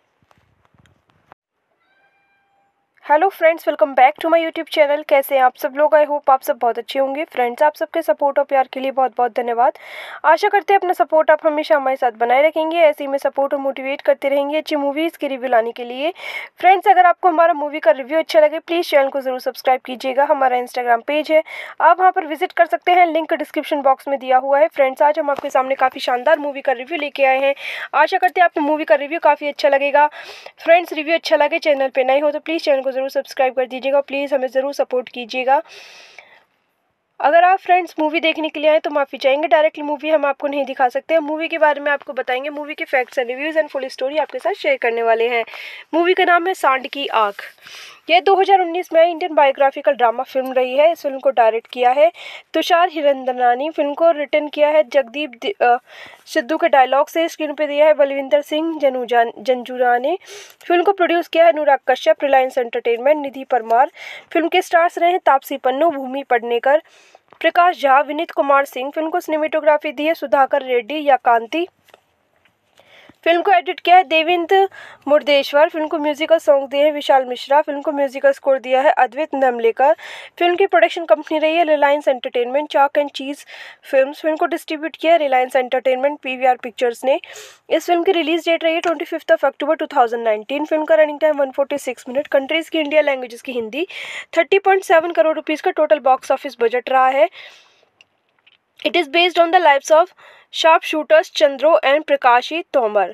Hello friends, welcome back to my YouTube channel. कैसे हैं आप सब लोग? आई होप आप सब बहुत अच्छे होंगे। फ्रेंड्स, आप सबके सपोर्ट और प्यार के लिए बहुत बहुत धन्यवाद। आशा करते हैं अपना सपोर्ट आप हमेशा हमारे साथ बनाए रखेंगे, ऐसे ही में सपोर्ट और मोटिवेट करते रहेंगे अच्छी मूवीज़ की रिव्यू लाने के लिए। फ्रेंड्स, अगर आपको हमारा मूवी का रिव्यू अच्छा लगे प्लीज़ चैनल को ज़रूर सब्सक्राइब कीजिएगा। हमारा इंस्टाग्राम पेज है, आप वहाँ पर विजिट कर सकते हैं, लिंक डिस्क्रिप्शन बॉक्स में दिया हुआ है। फ्रेंड्स, आज हम आपके सामने काफ़ी शानदार मूवी का रिव्यू लेके आए हैं। आशा करते हैं आपको मूवी का रिव्यू काफ़ी अच्छा लगेगा। फ्रेंड्स, रिव्यू अच्छा लगे, चैनल पर नए हो तो प्लीज़ चैनल को ज़रूर सब्सक्राइब कर दीजिएगा। प्लीज़ हमें ज़रूर सपोर्ट कीजिएगा। अगर आप फ्रेंड्स मूवी देखने के लिए आए तो माफ़ी चाहेंगे, डायरेक्टली मूवी हम आपको नहीं दिखा सकते हैं। मूवी के बारे में आपको बताएंगे, मूवी के facts and reviews and full story आपके साथ शेयर करने वाले हैं। मूवी का नाम है सांड की आँख। यह 2019 में इंडियन बायोग्राफिकल ड्रामा फिल्म रही है। इस फिल्म को डायरेक्ट किया है तुषार हिरंदनानी। फिल्म को रिटर्न किया है जगदीप सिद्धू के डायलॉग से। स्क्रीन पे दिया है बलविंदर सिंह जंजुरा ने। फिल्म को प्रोड्यूस किया है अनुराग कश्यप, रिलायंस एंटरटेनमेंट, निधि परमार। फिल्म के स्टार्स रहे हैं तापसी पन्नू, भूमि पडनेकर, प्रकाश झा, विनीत कुमार सिंह। फिल्म को सिनेमेटोग्राफी दी है सुधाकर रेड्डी या कांति। फिल्म को एडिट किया है देवेंद्र मुर्देश्वर। फिल्म को म्यूजिकल सॉन्ग दिए हैं विशाल मिश्रा। फिल्म को म्यूजिकल स्कोर दिया है अद्वैत नमलेकर। फिल्म की प्रोडक्शन कंपनी रही है रिलायंस एंटरटेनमेंट चाक एंड चीज फिल्म्स। फिल्म को डिस्ट्रीब्यूट किया है रिलायंस एंटरटेनमेंट पीवीआर पिक्चर्स ने। इस फिल्म की रिलीज डेट रही है 25 अक्टूबर 2019। फिल्म का रनिंग टाइम 146 मिनट। कंट्रीज की इंडिया, लैंग्वेजेस की हिंदी। 30.7 करोड़ रुपीज़ का टोटल बॉक्स ऑफिस बजट रहा है। It is based on the lives of sharpshooters Chandro and Prakashi Tomar.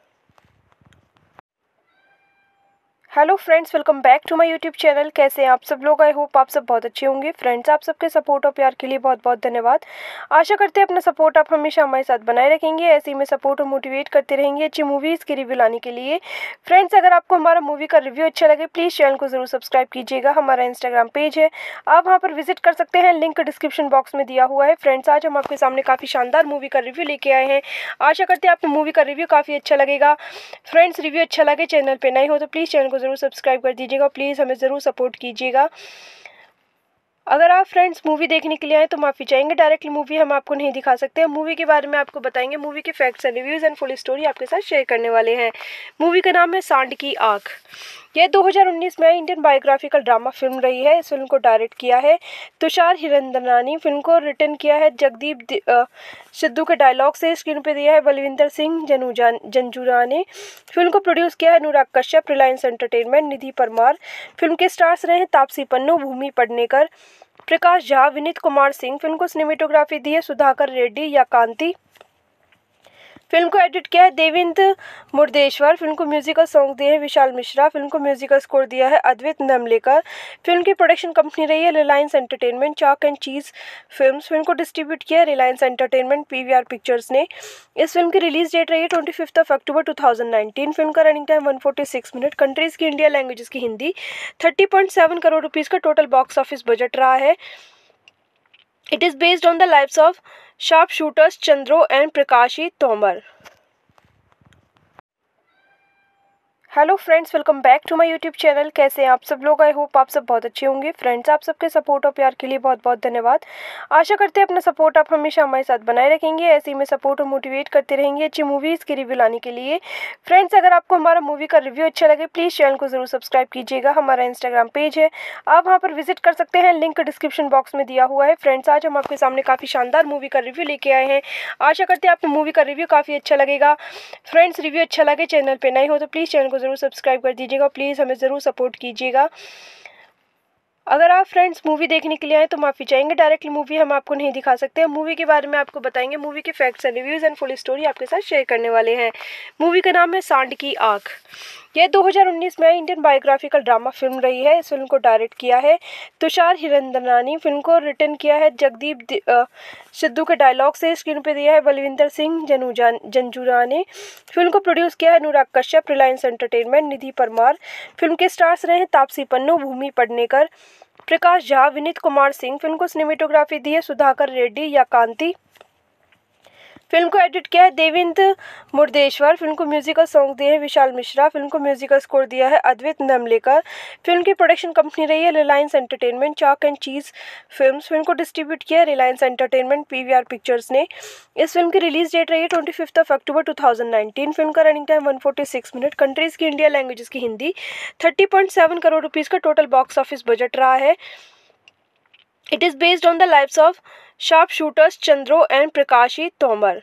Hello friends, welcome back to my YouTube channel. कैसे हैं आप सब लोग? आई होप आप सब बहुत अच्छे होंगे। फ्रेंड्स, आप सबके सपोर्ट और प्यार के लिए बहुत बहुत धन्यवाद। आशा करते हैं अपना सपोर्ट आप हमेशा हमारे साथ बनाए रखेंगे, ऐसे ही में सपोर्ट और मोटिवेट करते रहेंगे अच्छी मूवीज़ की रिव्यू लाने के लिए। फ्रेंड्स, अगर आपको हमारा मूवी का रिव्यू अच्छा लगे प्लीज़ चैनल को ज़रूर सब्सक्राइब कीजिएगा। हमारा इंस्टाग्राम पेज है, आप वहाँ पर विजिट कर सकते हैं, लिंक डिस्क्रिप्शन बॉक्स में दिया हुआ है। फ्रेंड्स, आज हम आपके सामने काफ़ी शानदार मूवी का रिव्यू लेके आए हैं। आशा करते हैं आपको मूवी का रिव्यू काफ़ी अच्छा लगेगा। फ्रेंड्स, रिव्यू अच्छा लगे, चैनल पर नए हो तो प्लीज़ चैनल को ज़रूर सब्सक्राइब कर दीजिएगा। प्लीज़ हमें ज़रूर सपोर्ट कीजिएगा। अगर आप फ्रेंड्स मूवी देखने के लिए आए तो माफ़ी चाहेंगे, डायरेक्टली मूवी हम आपको नहीं दिखा सकते हैं। मूवी के बारे में आपको बताएंगे, मूवी के facts and reviews and full story आपके साथ शेयर करने वाले हैं। मूवी का नाम है सांड की आँख। यह 2019 में इंडियन बायोग्राफिकल ड्रामा फिल्म रही है। इस फिल्म को डायरेक्ट किया है तुषार हिरंदनानी। फिल्म को रिटर्न किया है जगदीप सिद्धू के डायलॉग से। स्क्रीन पे दिया है बलविंदर सिंह जंजुरा ने। फिल्म को प्रोड्यूस किया है अनुराग कश्यप, रिलायंस एंटरटेनमेंट, निधि परमार। फिल्म के स्टार्स रहे हैं तापसी पन्नू, भूमि पडनेकर, प्रकाश झा, विनीत कुमार सिंह। फिल्म को सिनेमेटोग्राफी दी है सुधाकर रेड्डी या कांति। फिल्म को एडिट किया है देवेंद्र मुर्देश्वर। फिल्म को म्यूजिकल सॉन्ग दिए हैं विशाल मिश्रा। फिल्म को म्यूजिकल स्कोर दिया है अद्वैत नमलेकर। फिल्म की प्रोडक्शन कंपनी रही है रिलायंस एंटरटेनमेंट चाक एंड चीज फिल्म्स। फिल्म को डिस्ट्रीब्यूट किया है रिलायंस एंटरटेनमेंट पीवीआर पिक्चर्स ने। इस फिल्म की रिलीज डेट रही है 25 अक्टूबर 2019। फिल्म का रनिंग टाइम 146 मिनट। कंट्रीज की इंडिया, लैंग्वेजेस की हिंदी। 30.7 करोड़ रुपीज़ का टोटल बॉक्स ऑफिस बजट रहा है। It is based on the lives of sharpshooters Chandro and Prakashi Tomar. Hello friends, welcome back to my YouTube channel. कैसे हैं आप सब लोग? आई होप आप सब बहुत अच्छे होंगे। फ्रेंड्स, आप सबके सपोर्ट और प्यार के लिए बहुत बहुत धन्यवाद। आशा करते हैं अपना सपोर्ट आप हमेशा हमारे साथ बनाए रखेंगे, ऐसे ही में सपोर्ट और मोटिवेट करते रहेंगे अच्छी मूवीज़ की रिव्यू लाने के लिए। फ्रेंड्स, अगर आपको हमारा मूवी का रिव्यू अच्छा लगे प्लीज़ चैनल को ज़रूर सब्सक्राइब कीजिएगा। हमारा इंस्टाग्राम पेज है, आप वहाँ पर विजिट कर सकते हैं, लिंक डिस्क्रिप्शन बॉक्स में दिया हुआ है। फ्रेंड्स, आज हम आपके सामने काफ़ी शानदार मूवी का रिव्यू लेके आए हैं। आशा करते हैं आपको मूवी का रिव्यू काफ़ी अच्छा लगेगा। फ्रेंड्स, रिव्यू अच्छा लगे, चैनल पर नए हो तो प्लीज़ चैनल को ज़रूर सब्सक्राइब कर दीजिएगा। प्लीज़ हमें ज़रूर सपोर्ट कीजिएगा। अगर आप फ्रेंड्स मूवी देखने के लिए आए तो माफ़ी चाहेंगे, डायरेक्टली मूवी हम आपको नहीं दिखा सकते हैं। मूवी के बारे में आपको बताएंगे, मूवी के facts and reviews and full story आपके साथ शेयर करने वाले हैं। मूवी का नाम है सांड की आँख। यह 2019 में इंडियन बायोग्राफिकल ड्रामा फिल्म रही है। इस फिल्म को डायरेक्ट किया है तुषार हिरंदनानी। फिल्म को रिटर्न किया है जगदीप सिद्धू के डायलॉग से। स्क्रीन पे दिया है बलविंदर सिंह जंजुरा ने। फिल्म को प्रोड्यूस किया है अनुराग कश्यप, रिलायंस एंटरटेनमेंट, निधि परमार। फिल्म के स्टार्स रहे हैं तापसी पन्नू, भूमि पेडनेकर, प्रकाश झा, विनीत कुमार सिंह। फिल्म को सिनेमेटोग्राफी दी है सुधाकर रेड्डी या कांति। फिल्म को एडिट किया है देवेंद्र मुर्देश्वर। फिल्म को म्यूजिकल सॉन्ग दिए हैं विशाल मिश्रा। फिल्म को म्यूजिकल स्कोर दिया है अद्वैत नमलेकर। फिल्म की प्रोडक्शन कंपनी रही है रिलायंस एंटरटेनमेंट, चाक एंड चीज फिल्म्स। फिल्म को डिस्ट्रीब्यूट किया है रिलायंस एंटरटेनमेंट, पीवीआर पिक्चर्स ने। इस फिल्म की रिलीज डेट रही है 25 अक्टूबर 2019। फिल्म का रनिंग टाइम 146 मिनट। कंट्रीज की इंडिया, लैंग्वेजेस की हिंदी। 30.7 करोड़ रुपीज़ का टोटल बॉक्स ऑफिस बजट रहा है। It is based on the lives of sharpshooters Chandro and Prakashi Tomar.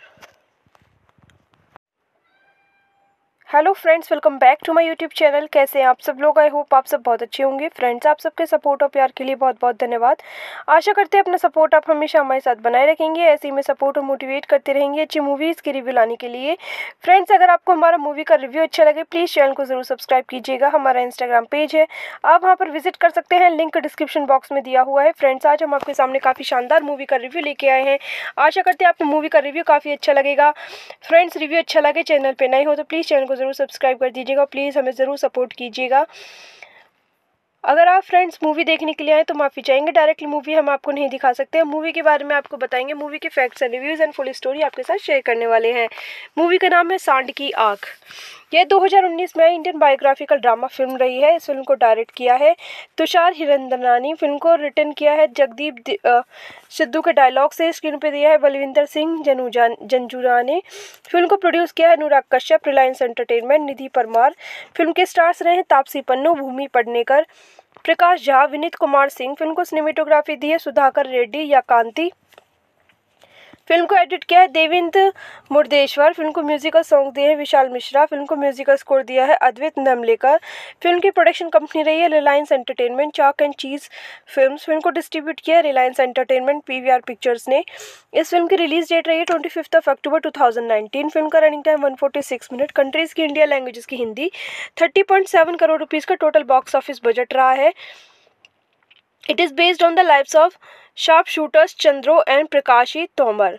Hello friends, welcome back to my YouTube channel. कैसे हैं आप सब लोग? आई होप आप सब बहुत अच्छे होंगे। फ्रेंड्स, आप सबके सपोर्ट और प्यार के लिए बहुत बहुत धन्यवाद। आशा करते हैं अपना सपोर्ट आप हमेशा हमारे साथ बनाए रखेंगे। ऐसे ही में सपोर्ट और मोटिवेट करते रहेंगे अच्छी मूवीज़ की रिव्यू लाने के लिए। फ्रेंड्स, अगर आपको हमारा मूवी का रिव्यू अच्छा लगे प्लीज़ चैनल को ज़रूर सब्सक्राइब कीजिएगा। हमारा इंस्टाग्राम पेज है, आप वहाँ पर विजिट कर सकते हैं, लिंक डिस्क्रिप्शन बॉक्स में दिया हुआ है। फ्रेंड्स, आज हम आपके सामने काफ़ी शानदार मूवी का रिव्यू लेके आए हैं। आशा करते हैं आपको मूवी का रिव्यू काफ़ी अच्छा लगेगा। फ्रेंड्स, रिव्यू अच्छा लगे, चैनल पर नए हो तो प्लीज़ चैनल को ज़रूर सब्सक्राइब कर दीजिएगा। प्लीज़ हमें ज़रूर सपोर्ट कीजिएगा। अगर आप फ्रेंड्स मूवी देखने के लिए आए तो माफ़ी चाहेंगे, डायरेक्टली मूवी हम आपको नहीं दिखा सकते हैं। मूवी के बारे में आपको बताएंगे, मूवी के facts and reviews and full story आपके साथ शेयर करने वाले हैं। मूवी का नाम है सांड की आँख। यह 2019 में इंडियन बायोग्राफिकल ड्रामा फिल्म रही है। इस फिल्म को डायरेक्ट किया है तुषार हिरंदनानी। फिल्म को रिटर्न किया है जगदीप सिद्धू के डायलॉग से। स्क्रीन पे दिया है बलविंदर सिंह जंजुरा ने। फिल्म को प्रोड्यूस किया है अनुराग कश्यप, रिलायंस एंटरटेनमेंट, निधि परमार। फिल्म के स्टार्स रहे हैं तापसी पन्नू, भूमि पेडनेकर, प्रकाश झा, विनीत कुमार सिंह। फिल्म को सिनेमेटोग्राफी दी है सुधाकर रेड्डी या कांति। फिल्म को एडिट किया है देवेंद्र मुर्देश्वर। फिल्म को म्यूजिकल सॉन्ग दिए हैं विशाल मिश्रा। फिल्म को म्यूजिकल स्कोर दिया है अद्वैत नमलेकर। फिल्म की प्रोडक्शन कंपनी रही है रिलायंस एंटरटेनमेंट, चाक एंड चीज फिल्म्स। फिल्म को डिस्ट्रीब्यूट किया है रिलायंस एंटरटेनमेंट, पीवीआर पिक्चर्स ने। इस फिल्म की रिलीज डेट रही है 25 अक्टूबर 2019। फिल्म का रनिंग टाइम 146 मिनट। कंट्रीज की इंडिया, लैंग्वेजेस की हिंदी। 30.7 करोड़ रुपीज़ का टोटल बॉक्स ऑफिस बजट रहा है। It is based on the lives of sharpshooters Chandro and Prakashi Tomar.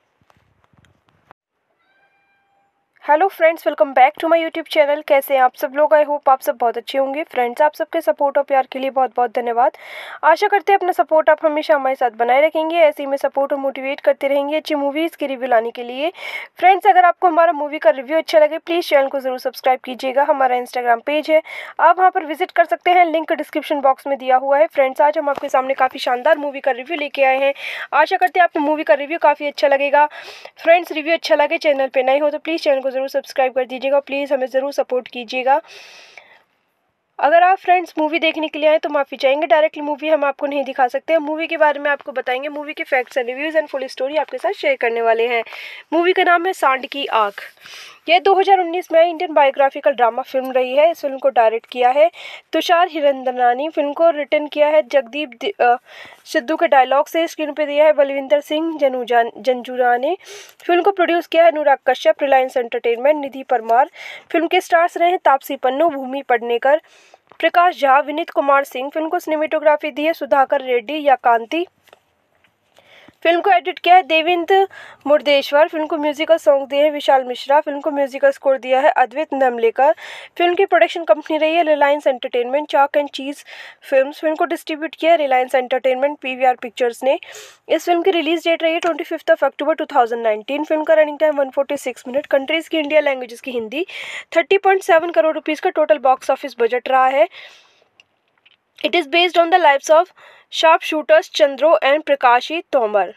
Hello friends, welcome back to my YouTube channel. कैसे हैं आप सब लोग? आई होप आप सब बहुत अच्छे होंगे। फ्रेंड्स, आप सबके सपोर्ट और प्यार के लिए बहुत बहुत धन्यवाद। आशा करते हैं अपना सपोर्ट आप हमेशा हमारे साथ बनाए रखेंगे। ऐसे ही में सपोर्ट और मोटिवेट करते रहेंगे अच्छी मूवीज़ की रिव्यू लाने के लिए। फ्रेंड्स, अगर आपको हमारा मूवी का रिव्यू अच्छा लगे प्लीज़ चैनल को ज़रूर सब्सक्राइब कीजिएगा। हमारा इंस्टाग्राम पेज है, आप वहाँ पर विजिट कर सकते हैं, लिंक डिस्क्रिप्शन बॉक्स में दिया हुआ है। फ्रेंड्स, आज हम आपके सामने काफ़ी शानदार मूवी का रिव्यू लेके आए हैं। आशा करते हैं आपको मूवी का रिव्यू काफ़ी अच्छा लगेगा। फ्रेंड्स, रिव्यू अच्छा लगे, चैनल पर नए हो तो प्लीज़ चैनल को ज़रूर सब्सक्राइब कर दीजिएगा। प्लीज़ हमें ज़रूर सपोर्ट कीजिएगा। अगर आप फ्रेंड्स मूवी देखने के लिए आए तो माफ़ी चाहेंगे, डायरेक्टली मूवी हम आपको नहीं दिखा सकते हैं। मूवी के बारे में आपको बताएंगे, मूवी के facts and reviews and full story आपके साथ शेयर करने वाले हैं। मूवी का नाम है सांड की आँख। यह 2019 में इंडियन बायोग्राफिकल ड्रामा फिल्म रही है। इस फिल्म को डायरेक्ट किया है तुषार हिरंदनानी। फिल्म को रिटर्न किया है जगदीप सिद्धू के डायलॉग से। स्क्रीन पे दिया है बलविंदर सिंह जंजुरा ने। फिल्म को प्रोड्यूस किया है अनुराग कश्यप, रिलायंस एंटरटेनमेंट, निधि परमार। फिल्म के स्टार्स रहे हैं तापसी पन्नू, भूमि पेडनेकर, प्रकाश झा, विनीत कुमार सिंह। फिल्म को सिनेमेटोग्राफी दी है सुधाकर रेड्डी या कांति। फिल्म को एडिट किया है देवेंद्र मुर्देश्वर। फिल्म को म्यूजिकल सॉन्ग दिए हैं विशाल मिश्रा। फिल्म को म्यूजिकल स्कोर दिया है अद्वैत नमलेकर। फिल्म की प्रोडक्शन कंपनी रही है रिलायंस एंटरटेनमेंट, चाक एंड चीज फिल्म्स। फिल्म को डिस्ट्रीब्यूट किया है रिलायंस एंटरटेनमेंट, पीवीआर पिक्चर्स ने। इस फिल्म की रिलीज डेट रही है 25 अक्टूबर 2019। फिल्म का रनिंग टाइम 146 मिनट। कंट्रीज की इंडिया, लैंग्वेजेस की हिंदी। 30.7 करोड़ रुपीज़ का टोटल बॉक्स ऑफिस बजट रहा है। It is based on the lives of sharpshooters Chandro and Prakashi Tomar.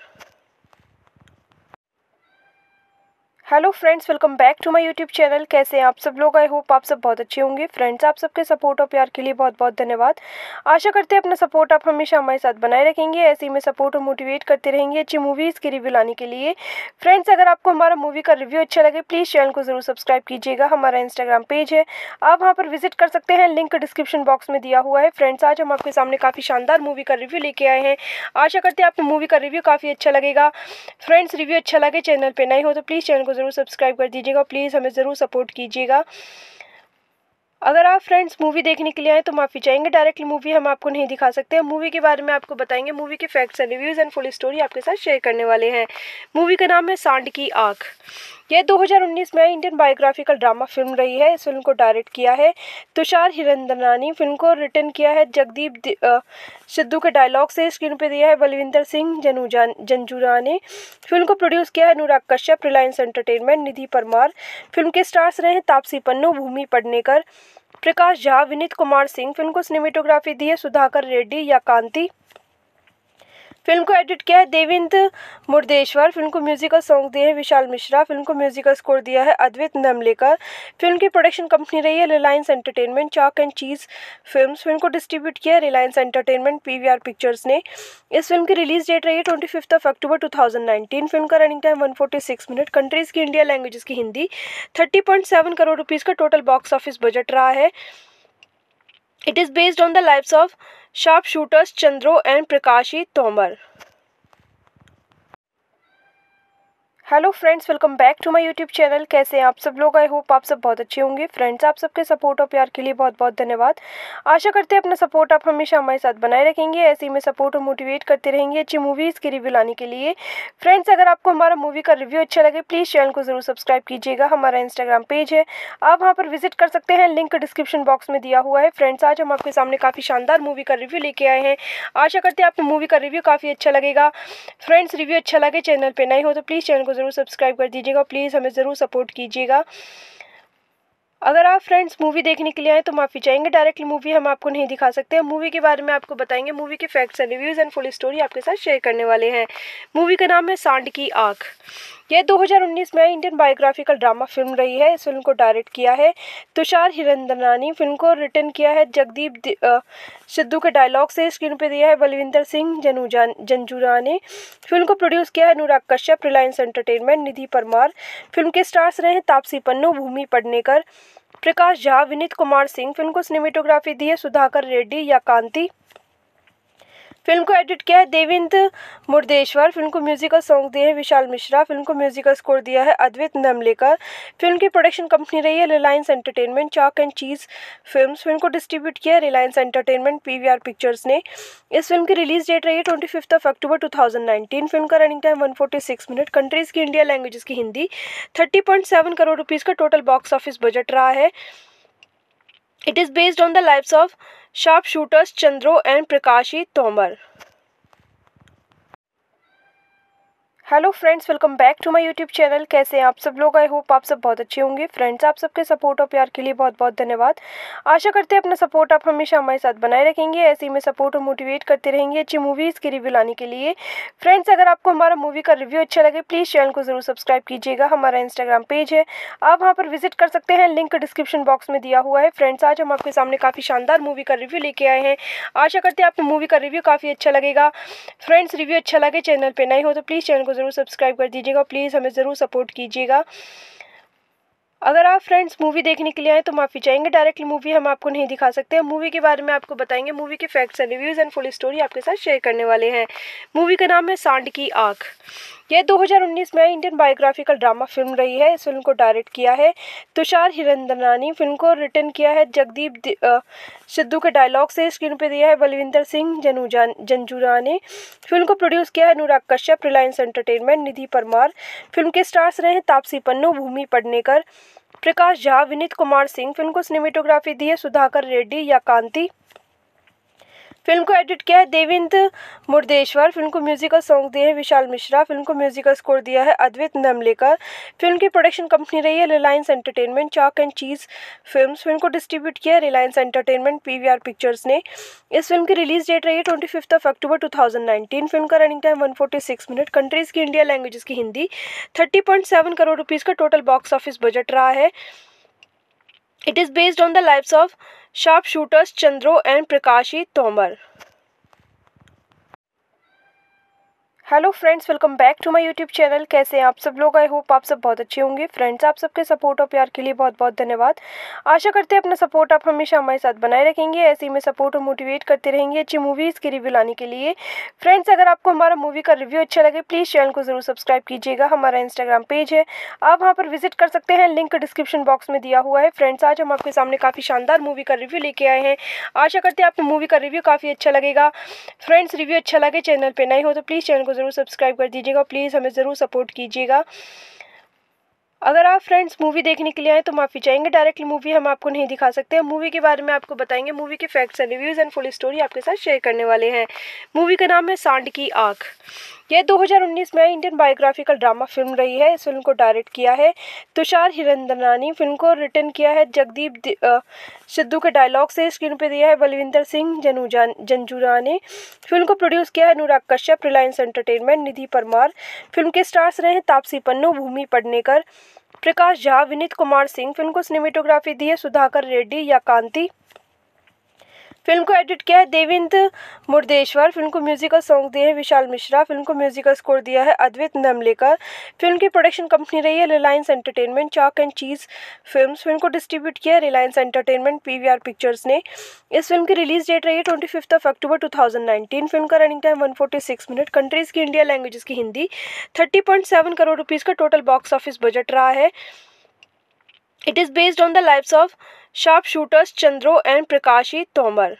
Hello friends, welcome back to my YouTube channel. कैसे हैं आप सब लोग? आई होप आप सब बहुत अच्छे होंगे। फ्रेंड्स, आप सबके सपोर्ट और प्यार के लिए बहुत बहुत धन्यवाद। आशा करते हैं अपना सपोर्ट आप हमेशा हमारे साथ बनाए रखेंगे। ऐसे ही में सपोर्ट और मोटिवेट करते रहेंगे अच्छी मूवीज़ की रिव्यू लाने के लिए। फ्रेंड्स, अगर आपको हमारा मूवी का रिव्यू अच्छा लगे प्लीज़ चैनल को ज़रूर सब्सक्राइब कीजिएगा। हमारा इंस्टाग्राम पेज है, आप वहाँ पर विजिट कर सकते हैं, लिंक डिस्क्रिप्शन बॉक्स में दिया हुआ है। फ्रेंड्स, आज हम आपके सामने काफ़ी शानदार मूवी का रिव्यू लेके आए हैं। आशा करते हैं आपको मूवी का रिव्यू काफ़ी अच्छा लगेगा। फ्रेंड्स, रिव्यू अच्छा लगे, चैनल पर नए हो तो प्लीज़ चैनल को ज़रूर सब्सक्राइब कर दीजिएगा। प्लीज़ हमें ज़रूर सपोर्ट कीजिएगा। अगर आप फ्रेंड्स मूवी देखने के लिए आए तो माफ़ी चाहेंगे, डायरेक्टली मूवी हम आपको नहीं दिखा सकते हैं। मूवी के बारे में आपको बताएंगे, मूवी के facts and reviews and full story आपके साथ शेयर करने वाले हैं। मूवी का नाम है सांड की आँख। यह 2019 में इंडियन बायोग्राफिकल ड्रामा फिल्म रही है। इस फिल्म को डायरेक्ट किया है तुषार हिरंदरानी। फिल्म को रिटर्न किया है जगदीप सिद्धू के डायलॉग से। स्क्रीन पे दिया है बलविंदर सिंह जंजुरा ने। फिल्म को प्रोड्यूस किया है अनुराग कश्यप, रिलायंस एंटरटेनमेंट, निधि परमार। फिल्म के स्टार्स रहे हैं तापसी पन्नू, भूमि पेडनेकर, प्रकाश झा, विनीत कुमार सिंह। फिल्म को सिनेमेटोग्राफी दी है सुधाकर रेड्डी या कांति। फिल्म को एडिट किया है देवेंद्र मुर्देश्वर। फिल्म को म्यूजिकल सॉन्ग दिए हैं विशाल मिश्रा। फिल्म को म्यूजिकल स्कोर दिया है अद्वैत नमलेकर। फिल्म की प्रोडक्शन कंपनी रही है रिलायंस एंटरटेनमेंट, चाक एंड चीज फिल्म्स। फिल्म को डिस्ट्रीब्यूट किया है रिलायंस एंटरटेनमेंट, पीवीआर पिक्चर्स ने। इस फिल्म की रिलीज डेट रही है 25 अक्टूबर 2019। फिल्म का रनिंग टाइम 146 मिनट। कंट्रीज की इंडिया, लैंग्वेजेस की हिंदी। 30.7 करोड़ रुपीज़ का टोटल बॉक्स ऑफिस बजट रहा है। It is based on the lives of sharpshooters Chandro and Prakashi Tomar. Hello friends, welcome back to my YouTube channel. कैसे हैं आप सब लोग? आई होप आप सब बहुत अच्छे होंगे। फ्रेंड्स, आप सबके सपोर्ट और प्यार के लिए बहुत बहुत धन्यवाद। आशा करते हैं अपना सपोर्ट आप हमेशा हमारे साथ बनाए रखेंगे, ऐसे ही में सपोर्ट और मोटिवेट करते रहेंगे अच्छी मूवीज़ के रिव्यू लाने के लिए। फ्रेंड्स, अगर आपको हमारा मूवी का रिव्यू अच्छा लगे प्लीज़ चैनल को ज़रूर सब्सक्राइब कीजिएगा। हमारा इंस्टाग्राम पेज है, आप वहाँ पर विजिट कर सकते हैं, लिंक डिस्क्रिप्शन बॉक्स में दिया हुआ है। फ्रेंड्स, आज हम आपके सामने काफ़ी शानदार मूवी का रिव्यू लेके आए हैं। आशा करते हैं आपको मूवी का रिव्यू काफ़ी अच्छा लगेगा। फ्रेंड्स, रिव्यू अच्छा लगे, चैनल पर नए हो तो प्लीज़ चैनल को ज़रूर सब्सक्राइब कर दीजिएगा, प्लीज़ हमें ज़रूर सपोर्ट कीजिएगा। अगर आप फ्रेंड्स मूवी देखने के लिए आए तो माफ़ी चाहेंगे, डायरेक्टली मूवी हम आपको नहीं दिखा सकते हैं। मूवी के बारे में आपको बताएंगे, मूवी के facts and reviews and full story आपके साथ शेयर करने वाले हैं। मूवी का नाम है सांड की आँख। यह 2019 में इंडियन बायोग्राफिकल ड्रामा फिल्म रही है। इस फिल्म को डायरेक्ट किया है तुषार हिरंदरानी। फिल्म को रिटर्न किया है जगदीप सिद्धू के डायलॉग से। स्क्रीन पे दिया है बलविंदर सिंह जंजुरा ने। फिल्म को प्रोड्यूस किया है अनुराग कश्यप, रिलायंस एंटरटेनमेंट, निधि परमार। फिल्म के स्टार्स रहे हैं तापसी पन्नू, भूमि पेडनेकर, प्रकाश झा, विनीत कुमार सिंह। फिल्म को सिनेमेटोग्राफी दी है सुधाकर रेड्डी या कांति। फिल्म को एडिट किया है देवेंद्र मुर्देश्वर। फिल्म को म्यूजिकल सॉन्ग दिए हैं विशाल मिश्रा। फिल्म को म्यूजिकल स्कोर दिया है अद्वैत नमलेकर। फिल्म की प्रोडक्शन कंपनी रही है रिलायंस एंटरटेनमेंट, चाक एंड चीज फिल्म्स। फिल्म को डिस्ट्रीब्यूट किया है रिलायंस एंटरटेनमेंट, पीवीआर पिक्चर्स ने। इस फिल्म की रिलीज डेट रही है 25 अक्टूबर 2019। फिल्म का रनिंग टाइम 146 मिनट। कंट्रीज की इंडिया, लैंग्वेजेस की हिंदी। 30.7 करोड़ रुपीज़ का टोटल बॉक्स ऑफिस बजट रहा है। It is based on the lives of sharpshooters Chandro and Prakashi Tomar. Hello friends, welcome back to my YouTube channel. कैसे हैं आप सब लोग? आई होप आप सब बहुत अच्छे होंगे। फ्रेंड्स, आप सबके सपोर्ट और प्यार के लिए बहुत बहुत धन्यवाद। आशा करते हैं अपना सपोर्ट आप हमेशा हमारे साथ बनाए रखेंगे, ऐसे ही में सपोर्ट और मोटिवेट करते रहेंगे अच्छी मूवीज़ के रिव्यू लाने के लिए। फ्रेंड्स, अगर आपको हमारा मूवी का रिव्यू अच्छा लगे प्लीज़ चैनल को ज़रूर सब्सक्राइब कीजिएगा। हमारा इंस्टाग्राम पेज है, आप वहाँ पर विजिट कर सकते हैं, लिंक डिस्क्रिप्शन बॉक्स में दिया हुआ है। फ्रेंड्स, आज हम आपके सामने काफ़ी शानदार मूवी का रिव्यू लेके आए हैं। आशा करते हैं आपको मूवी का रिव्यू काफ़ी अच्छा लगेगा। फ्रेंड्स, रिव्यू अच्छा लगे, चैनल पर नए हो तो प्लीज़ चैनल को ज़रूर सब्सक्राइब कर दीजिएगा, प्लीज़ हमें ज़रूर सपोर्ट कीजिएगा। अगर आप फ्रेंड्स मूवी देखने के लिए आए तो माफ़ी चाहेंगे, डायरेक्टली मूवी हम आपको नहीं दिखा सकते हैं। मूवी के बारे में आपको बताएंगे, मूवी के facts and reviews and full story आपके साथ शेयर करने वाले हैं। मूवी का नाम है सांड की आँख। यह 2019 में इंडियन बायोग्राफिकल ड्रामा फिल्म रही है। इस फिल्म को डायरेक्ट किया है तुषार हिरंदरानी। फिल्म को रिटर्न किया है जगदीप सिद्धू के डायलॉग से। स्क्रीन पे दिया है बलविंदर सिंह जंजुरा ने। फिल्म को प्रोड्यूस किया है अनुराग कश्यप, रिलायंस एंटरटेनमेंट, निधि परमार। फिल्म के स्टार्स रहे हैं तापसी पन्नू, भूमि पेडनेकर, प्रकाश झा, विनीत कुमार सिंह। फिल्म को सिनेमेटोग्राफी दी है सुधाकर रेड्डी या कांति। फिल्म को एडिट किया है देवेंद्र मुर्देश्वर। फिल्म को म्यूजिकल सॉन्ग दिए हैं विशाल मिश्रा। फिल्म को म्यूजिकल स्कोर दिया है अद्वैत नमलेकर। फिल्म की प्रोडक्शन कंपनी रही है रिलायंस एंटरटेनमेंट, चाक एंड चीज फिल्म्स। फिल्म को डिस्ट्रीब्यूट किया है रिलायंस एंटरटेनमेंट, पीवीआर पिक्चर्स ने। इस फिल्म की रिलीज डेट रही है 25 अक्टूबर 2019। फिल्म का रनिंग टाइम 146 मिनट। कंट्रीज की इंडिया, लैंग्वेजेस की हिंदी। 30.7 करोड़ रुपीज़ का टोटल बॉक्स ऑफिस बजट रहा है। It is based on the lives of sharpshooters Chandro and Prakashi Tomar. Hello friends, welcome back to my YouTube channel. कैसे हैं आप सब लोग? आई होप आप सब बहुत अच्छे होंगे। फ्रेंड्स, आप सबके सपोर्ट और प्यार के लिए बहुत बहुत धन्यवाद। आशा करते हैं अपना सपोर्ट आप हमेशा हमारे साथ बनाए रखेंगे, ऐसे ही में सपोर्ट और मोटिवेट करते रहेंगे अच्छी मूवीज़ की रिव्यू लाने के लिए। फ्रेंड्स, अगर आपको हमारा मूवी का रिव्यू अच्छा लगे प्लीज़ चैनल को ज़रूर सब्सक्राइब कीजिएगा। हमारा इंस्टाग्राम पेज है, आप वहाँ पर विजिट कर सकते हैं, लिंक डिस्क्रिप्शन बॉक्स में दिया हुआ है। फ्रेंड्स, आज हम आपके सामने काफ़ी शानदार मूवी का रिव्यू लेके आए हैं। आशा करते हैं आपको मूवी का रिव्यू काफ़ी अच्छा लगेगा। फ्रेंड्स, रिव्यू अच्छा लगे, चैनल पे नए हो तो प्लीज़ चैनल को ज़रूर सब्सक्राइब कर दीजिएगा, प्लीज़ हमें ज़रूर सपोर्ट कीजिएगा। अगर आप फ्रेंड्स मूवी देखने के लिए आए तो माफ़ी चाहेंगे, डायरेक्टली मूवी हम आपको नहीं दिखा सकते हैं। मूवी के बारे में आपको बताएंगे, मूवी के facts and reviews and full story आपके साथ शेयर करने वाले हैं। मूवी का नाम है सांड की आँख। यह 2019 में इंडियन बायोग्राफिकल ड्रामा फिल्म रही है। इस फिल्म को डायरेक्ट किया है तुषार हिरंदनानी। फिल्म को रिटर्न किया है जगदीप सिद्धू के डायलॉग से। स्क्रीन पे दिया है बलविंदर सिंह जंजुरा ने। फिल्म को प्रोड्यूस किया है अनुराग कश्यप, रिलायंस एंटरटेनमेंट, निधि परमार। फिल्म के स्टार्स रहे हैं तापसी पन्नू, भूमि पेडनेकर, प्रकाश झा, विनीत कुमार सिंह। फिल्म को सिनेमेटोग्राफी दी है सुधाकर रेड्डी या कांति। फिल्म को एडिट किया है देवेंद्र मुर्देश्वर। फिल्म को म्यूजिकल सॉन्ग दिए हैं विशाल मिश्रा। फिल्म को म्यूजिकल स्कोर दिया है अद्वैत नमलेकर। फिल्म की प्रोडक्शन कंपनी रही है रिलायंस एंटरटेनमेंट, चाक एंड चीज फिल्म्स। फिल्म को डिस्ट्रीब्यूट किया है रिलायंस एंटरटेनमेंट, पीवीआर पिक्चर्स ने। इस फिल्म की रिलीज डेट रही है 25 अक्टूबर 2019। फिल्म का रनिंग टाइम 146 मिनट। कंट्रीज की इंडिया, लैंग्वेजेस की हिंदी। 30.7 करोड़ रुपीज़ का टोटल बॉक्स ऑफिस बजट रहा है। It is based on the lives of sharpshooters Chandro and Prakashi Tomar.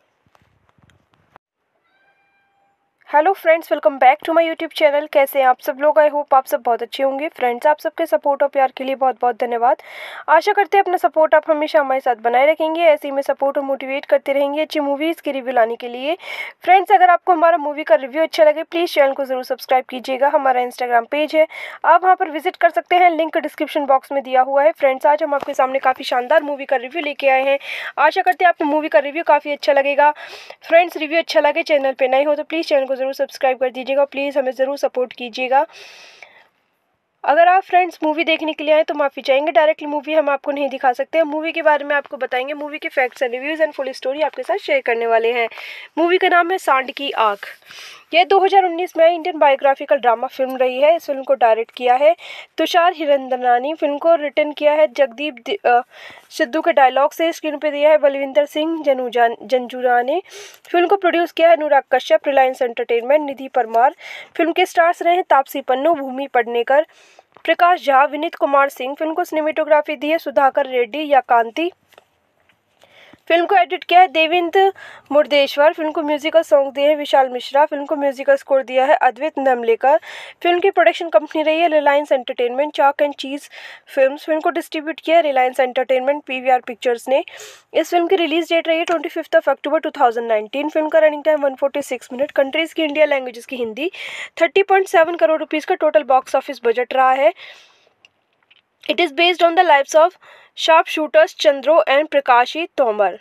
Hello friends, welcome back to my YouTube channel. कैसे हैं आप सब लोग? आई होप आप सब बहुत अच्छे होंगे। फ्रेंड्स, आप सबके सपोर्ट और प्यार के लिए बहुत बहुत धन्यवाद। आशा करते हैं अपना सपोर्ट आप हमेशा हमारे साथ बनाए रखेंगे, ऐसे ही में सपोर्ट और मोटिवेट करते रहेंगे अच्छी मूवीज़ की रिव्यू लाने के लिए। फ्रेंड्स, अगर आपको हमारा मूवी का रिव्यू अच्छा लगे प्लीज़ चैनल को ज़रूर सब्सक्राइब कीजिएगा। हमारा इंस्टाग्राम पेज है, आप वहाँ पर विजिट कर सकते हैं, लिंक डिस्क्रिप्शन बॉक्स में दिया हुआ है। फ्रेंड्स, आज हम आपके सामने काफ़ी शानदार मूवी का रिव्यू लेके आए हैं। आशा करते हैं आपको मूवी का रिव्यू काफ़ी अच्छा लगेगा। फ्रेंड्स, रिव्यू अच्छा लगे, चैनल पे नए हो तो प्लीज़ चैनल को ज़रूर सब्सक्राइब कर दीजिएगा, प्लीज़ हमें ज़रूर सपोर्ट कीजिएगा। अगर आप फ्रेंड्स मूवी देखने के लिए आए तो माफ़ी चाहेंगे, डायरेक्टली मूवी हम आपको नहीं दिखा सकते हैं। मूवी के बारे में आपको बताएंगे, मूवी के facts and reviews and full story आपके साथ शेयर करने वाले हैं। मूवी का नाम है सांड की आँख। यह 2019 में इंडियन बायोग्राफिकल ड्रामा फिल्म रही है। इस फिल्म को डायरेक्ट किया है तुषार हिरंदनानी। फिल्म को रिटर्न किया है जगदीप सिद्धू के डायलॉग से। स्क्रीन पे दिया है बलविंदर सिंह जंजुरा ने। फिल्म को प्रोड्यूस किया है अनुराग कश्यप, रिलायंस एंटरटेनमेंट, निधि परमार। फिल्म के स्टार्स रहे हैं तापसी पन्नू, भूमि पेडनेकर, प्रकाश झा, विनीत कुमार सिंह। फिल्म को सिनेमेटोग्राफी दी है सुधाकर रेड्डी या कांति। फिल्म को एडिट किया है देवेंद्र मुर्देश्वर। फिल्म को म्यूजिकल सॉन्ग दिए हैं विशाल मिश्रा। फिल्म को म्यूजिकल स्कोर दिया है अद्वैत नमलेकर। फिल्म की प्रोडक्शन कंपनी रही है रिलायंस एंटरटेनमेंट, चाक एंड चीज फिल्म्स। फिल्म को डिस्ट्रीब्यूट किया है रिलायंस एंटरटेनमेंट, पीवीआर पिक्चर्स ने। इस फिल्म की रिलीज डेट रही है 25 अक्टूबर 2019। फिल्म का रनिंग टाइम 146 मिनट। कंट्रीज की इंडिया, लैंग्वेजेस की हिंदी। 30.7 करोड़ रुपीज़ का टोटल बॉक्स ऑफिस बजट रहा है। It is based on the lives of sharpshooters Chandro and Prakashi Tomar.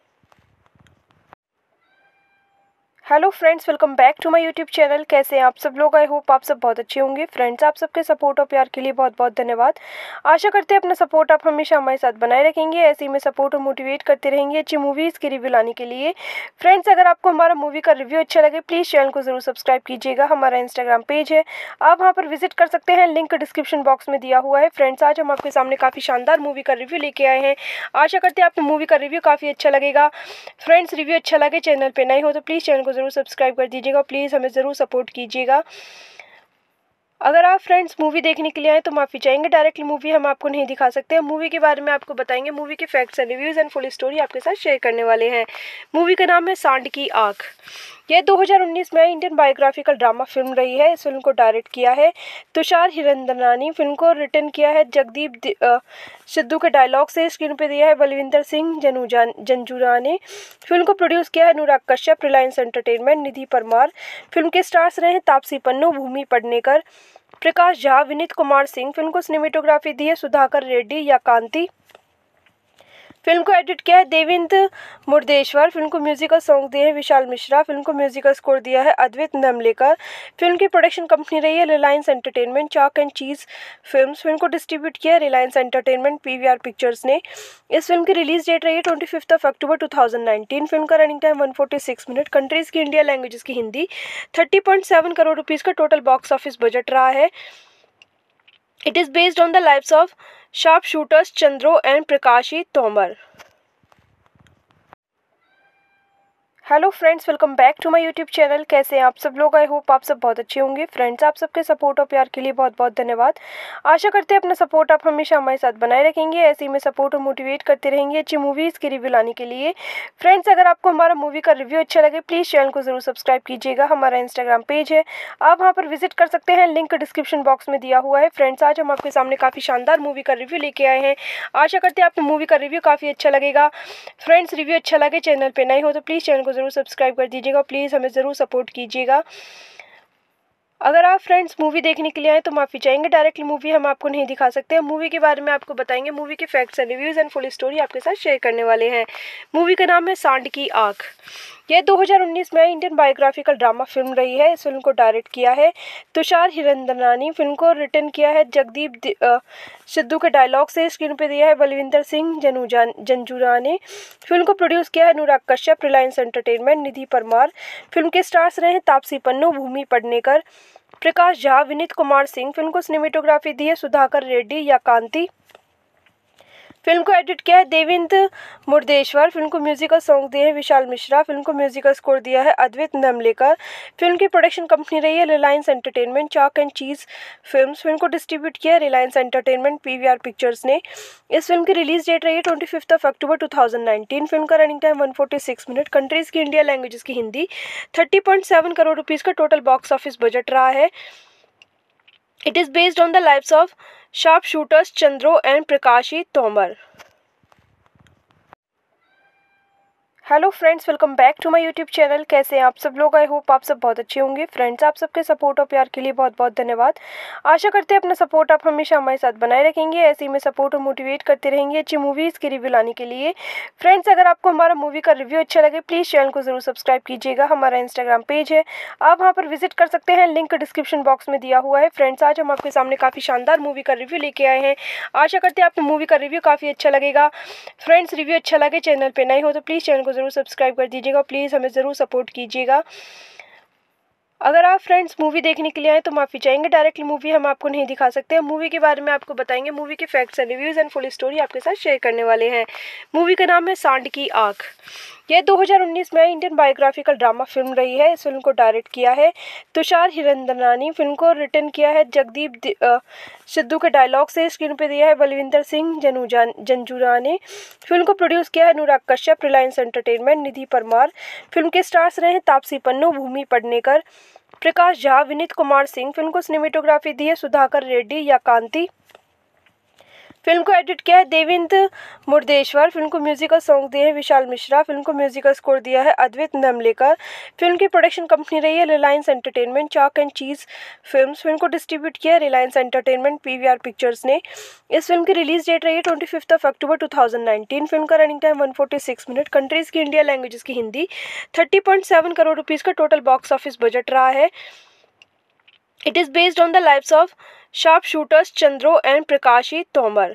Hello friends, welcome back to my YouTube channel. कैसे हैं आप सब लोग? आई होप आप सब बहुत अच्छे होंगे। फ्रेंड्स, आप सबके सपोर्ट और प्यार के लिए बहुत बहुत धन्यवाद। आशा करते हैं अपना सपोर्ट आप हमेशा हमारे साथ बनाए रखेंगे, ऐसे ही में सपोर्ट और मोटिवेट करते रहेंगे अच्छी मूवीज़ की रिव्यू लाने के लिए। फ्रेंड्स, अगर आपको हमारा मूवी का रिव्यू अच्छा लगे प्लीज़ चैनल को ज़रूर सब्सक्राइब कीजिएगा। हमारा इंस्टाग्राम पेज है, आप वहाँ पर विजिट कर सकते हैं, लिंक डिस्क्रिप्शन बॉक्स में दिया हुआ है। फ्रेंड्स, आज हम आपके सामने काफ़ी शानदार मूवी का रिव्यू लेके आए हैं। आशा करते हैं आपको मूवी का रिव्यू काफ़ी अच्छा लगेगा। फ्रेंड्स, रिव्यू अच्छा लगे, चैनल पे नए हो तो प्लीज़ चैनल को ज़रूर सब्सक्राइब कर दीजिएगा, प्लीज़ हमें ज़रूर सपोर्ट कीजिएगा। अगर आप फ्रेंड्स मूवी देखने के लिए आए तो माफ़ी चाहेंगे, डायरेक्टली मूवी हम आपको नहीं दिखा सकते हैं। मूवी के बारे में आपको बताएंगे, मूवी के facts and reviews and full story आपके साथ शेयर करने वाले हैं। मूवी का नाम है सांड की आँख। यह 2019 में इंडियन बायोग्राफिकल ड्रामा फिल्म रही है। इस फिल्म को डायरेक्ट किया है तुषार हिरंदनानी। फिल्म को रिटर्न किया है जगदीप सिद्धू के डायलॉग से। स्क्रीन पे दिया है बलविंदर सिंह जंजुरा ने। फिल्म को प्रोड्यूस किया है अनुराग कश्यप, रिलायंस एंटरटेनमेंट, निधि परमार। फिल्म के स्टार्स रहे हैं तापसी पन्नू, भूमि पेडनेकर, प्रकाश झा, विनीत कुमार सिंह। फिल्म को सिनेमेटोग्राफी दी है सुधाकर रेड्डी या कांति। फिल्म को एडिट किया है देवेंद्र मुर्देश्वर। फिल्म को म्यूजिकल सॉन्ग दिए हैं विशाल मिश्रा। फिल्म को म्यूजिकल स्कोर दिया है अद्वैत नमलेकर। फिल्म की प्रोडक्शन कंपनी रही है रिलायंस एंटरटेनमेंट चाक एंड चीज फिल्म्स। फिल्म को डिस्ट्रीब्यूट किया है रिलायंस एंटरटेनमेंट पीवीआर पिक्चर्स ने। इस फिल्म की रिलीज डेट रही है 25 अक्टूबर 2019। फिल्म का रनिंग टाइम 146 मिनट। कंट्रीज की इंडिया, लैंग्वेजेस की हिंदी। 30.7 करोड़ रुपीज़ का टोटल बॉक्स ऑफिस बजट रहा है। It is based on the lives of sharpshooters Chandro and Prakashi Tomar. Hello friends, welcome back to my YouTube channel. कैसे हैं आप सब लोग? आई होप आप सब बहुत अच्छे होंगे। फ्रेंड्स, आप सबके सपोर्ट और प्यार के लिए बहुत बहुत धन्यवाद। आशा करते हैं अपना सपोर्ट आप हमेशा हमारे साथ बनाए रखेंगे, ऐसे ही में सपोर्ट और मोटिवेट करते रहेंगे अच्छी मूवीज़ की रिव्यू लाने के लिए। फ्रेंड्स, अगर आपको हमारा मूवी का रिव्यू अच्छा लगे प्लीज़ चैनल को ज़रूर सब्सक्राइब कीजिएगा। हमारा इंस्टाग्राम पेज है, आप वहाँ पर विजिट कर सकते हैं, लिंक डिस्क्रिप्शन बॉक्स में दिया हुआ है। फ्रेंड्स, आज हम आपके सामने काफ़ी शानदार मूवी का रिव्यू लेके आए हैं। आशा करते हैं आपको मूवी का रिव्यू काफ़ी अच्छा लगेगा। फ्रेंड्स, रिव्यू अच्छा लगे, चैनल पर नए हो तो प्लीज़ चैनल को ज़रूर सब्सक्राइब कर दीजिएगा। प्लीज़ हमें ज़रूर सपोर्ट कीजिएगा। अगर आप फ्रेंड्स मूवी देखने के लिए आए तो माफ़ी चाहेंगे, डायरेक्टली मूवी हम आपको नहीं दिखा सकते हैं। मूवी के बारे में आपको बताएंगे, मूवी के facts and reviews and full story आपके साथ शेयर करने वाले हैं। मूवी का नाम है सांड की आँख। यह 2019 में इंडियन बायोग्राफिकल ड्रामा फिल्म रही है। इस फिल्म को डायरेक्ट किया है तुषार हिरंदनानी। फिल्म को रिटर्न किया है जगदीप सिद्धू के डायलॉग से। स्क्रीन पे दिया है बलविंदर सिंह जंजुरा ने। फिल्म को प्रोड्यूस किया है अनुराग कश्यप, रिलायंस एंटरटेनमेंट, निधि परमार। फिल्म के स्टार्स रहे हैं तापसी पन्नू, भूमि पडनेकर, प्रकाश झा, विनीत कुमार सिंह। फिल्म को सिनेमेटोग्राफी दी है सुधाकर रेड्डी या कांति। फिल्म को एडिट किया है देवेंद्र मुर्देश्वर। फिल्म को म्यूजिकल सॉन्ग दिए हैं विशाल मिश्रा। फिल्म को म्यूजिकल स्कोर दिया है अद्वैत नमलेकर। फिल्म की प्रोडक्शन कंपनी रही है रिलायंस एंटरटेनमेंट चाक एंड चीज फिल्म्स। फिल्म को डिस्ट्रीब्यूट किया है रिलायंस एंटरटेनमेंट पीवीआर पिक्चर्स ने। इस फिल्म की रिलीज डेट रही है 25 अक्टूबर 2019। फिल्म का रनिंग टाइम 146 मिनट। कंट्रीज की इंडिया, लैंग्वेजेस की हिंदी। 30.7 करोड़ रुपीज़ का टोटल बॉक्स ऑफिस बजट रहा है। It is based on the lives of sharpshooters Chandro and Prakashi Tomar. Hello friends, welcome back to my YouTube channel. कैसे हैं आप सब लोग? आई होप आप सब बहुत अच्छे होंगे। फ्रेंड्स, आप सबके सपोर्ट और प्यार के लिए बहुत बहुत धन्यवाद। आशा करते हैं अपना सपोर्ट आप हमेशा हमारे साथ बनाए रखेंगे, ऐसे ही में सपोर्ट और मोटिवेट करते रहेंगे अच्छी मूवीज़ की रिव्यू लाने के लिए। फ्रेंड्स, अगर आपको हमारा मूवी का रिव्यू अच्छा लगे प्लीज़ चैनल को ज़रूर सब्सक्राइब कीजिएगा। हमारा इंस्टाग्राम पेज है, आप वहाँ पर विजिट कर सकते हैं, लिंक डिस्क्रिप्शन बॉक्स में दिया हुआ है। फ्रेंड्स, आज हम आपके सामने काफ़ी शानदार मूवी का रिव्यू लेके आए हैं। आशा करते हैं आपको मूवी का रिव्यू काफ़ी अच्छा लगेगा। फ्रेंड्स, रिव्यू अच्छा लगे, चैनल पर नए हो तो प्लीज़ चैनल को ज़रूर सब्सक्राइब कर दीजिएगा। प्लीज़ हमें ज़रूर सपोर्ट कीजिएगा। अगर आप फ्रेंड्स मूवी देखने के लिए आए तो माफ़ी चाहेंगे, डायरेक्टली मूवी हम आपको नहीं दिखा सकते हैं। मूवी के बारे में आपको बताएंगे, मूवी के facts and reviews and full story आपके साथ शेयर करने वाले हैं। मूवी का नाम है सांड की आँख। यह 2019 में इंडियन बायोग्राफिकल ड्रामा फिल्म रही है। इस फिल्म को डायरेक्ट किया है तुषार हिरंदनानी। फिल्म को रिटर्न किया है जगदीप सिद्धू के डायलॉग से। स्क्रीन पे दिया है बलविंदर सिंह जंजुरा ने। फिल्म को प्रोड्यूस किया है अनुराग कश्यप, रिलायंस एंटरटेनमेंट, निधि परमार। फिल्म के स्टार्स रहे हैं तापसी पन्नू, भूमि पडनेकर, प्रकाश झा, विनीत कुमार सिंह। फिल्म को सिनेमेटोग्राफी दी है सुधाकर रेड्डी या कांति। फिल्म को एडिट किया है देवेंद्र मुर्देश्वर। फिल्म को म्यूजिकल सॉन्ग दिए हैं विशाल मिश्रा। फिल्म को म्यूजिकल स्कोर दिया है अद्वैत नमलेकर। फिल्म की प्रोडक्शन कंपनी रही है रिलायंस एंटरटेनमेंट चाक एंड चीज फिल्म्स। फिल्म को डिस्ट्रीब्यूट किया है रिलायंस एंटरटेनमेंट पीवीआर पिक्चर्स ने। इस फिल्म की रिलीज डेट रही है 25 अक्टूबर 2019। फिल्म का रनिंग टाइम 146 मिनट। कंट्रीज की इंडिया, लैंग्वेजेस की हिंदी। 30.7 करोड़ रुपीज़ का टोटल बॉक्स ऑफिस बजट रहा है। It is based on the lives of sharpshooters Chandro and Prakashi Tomar.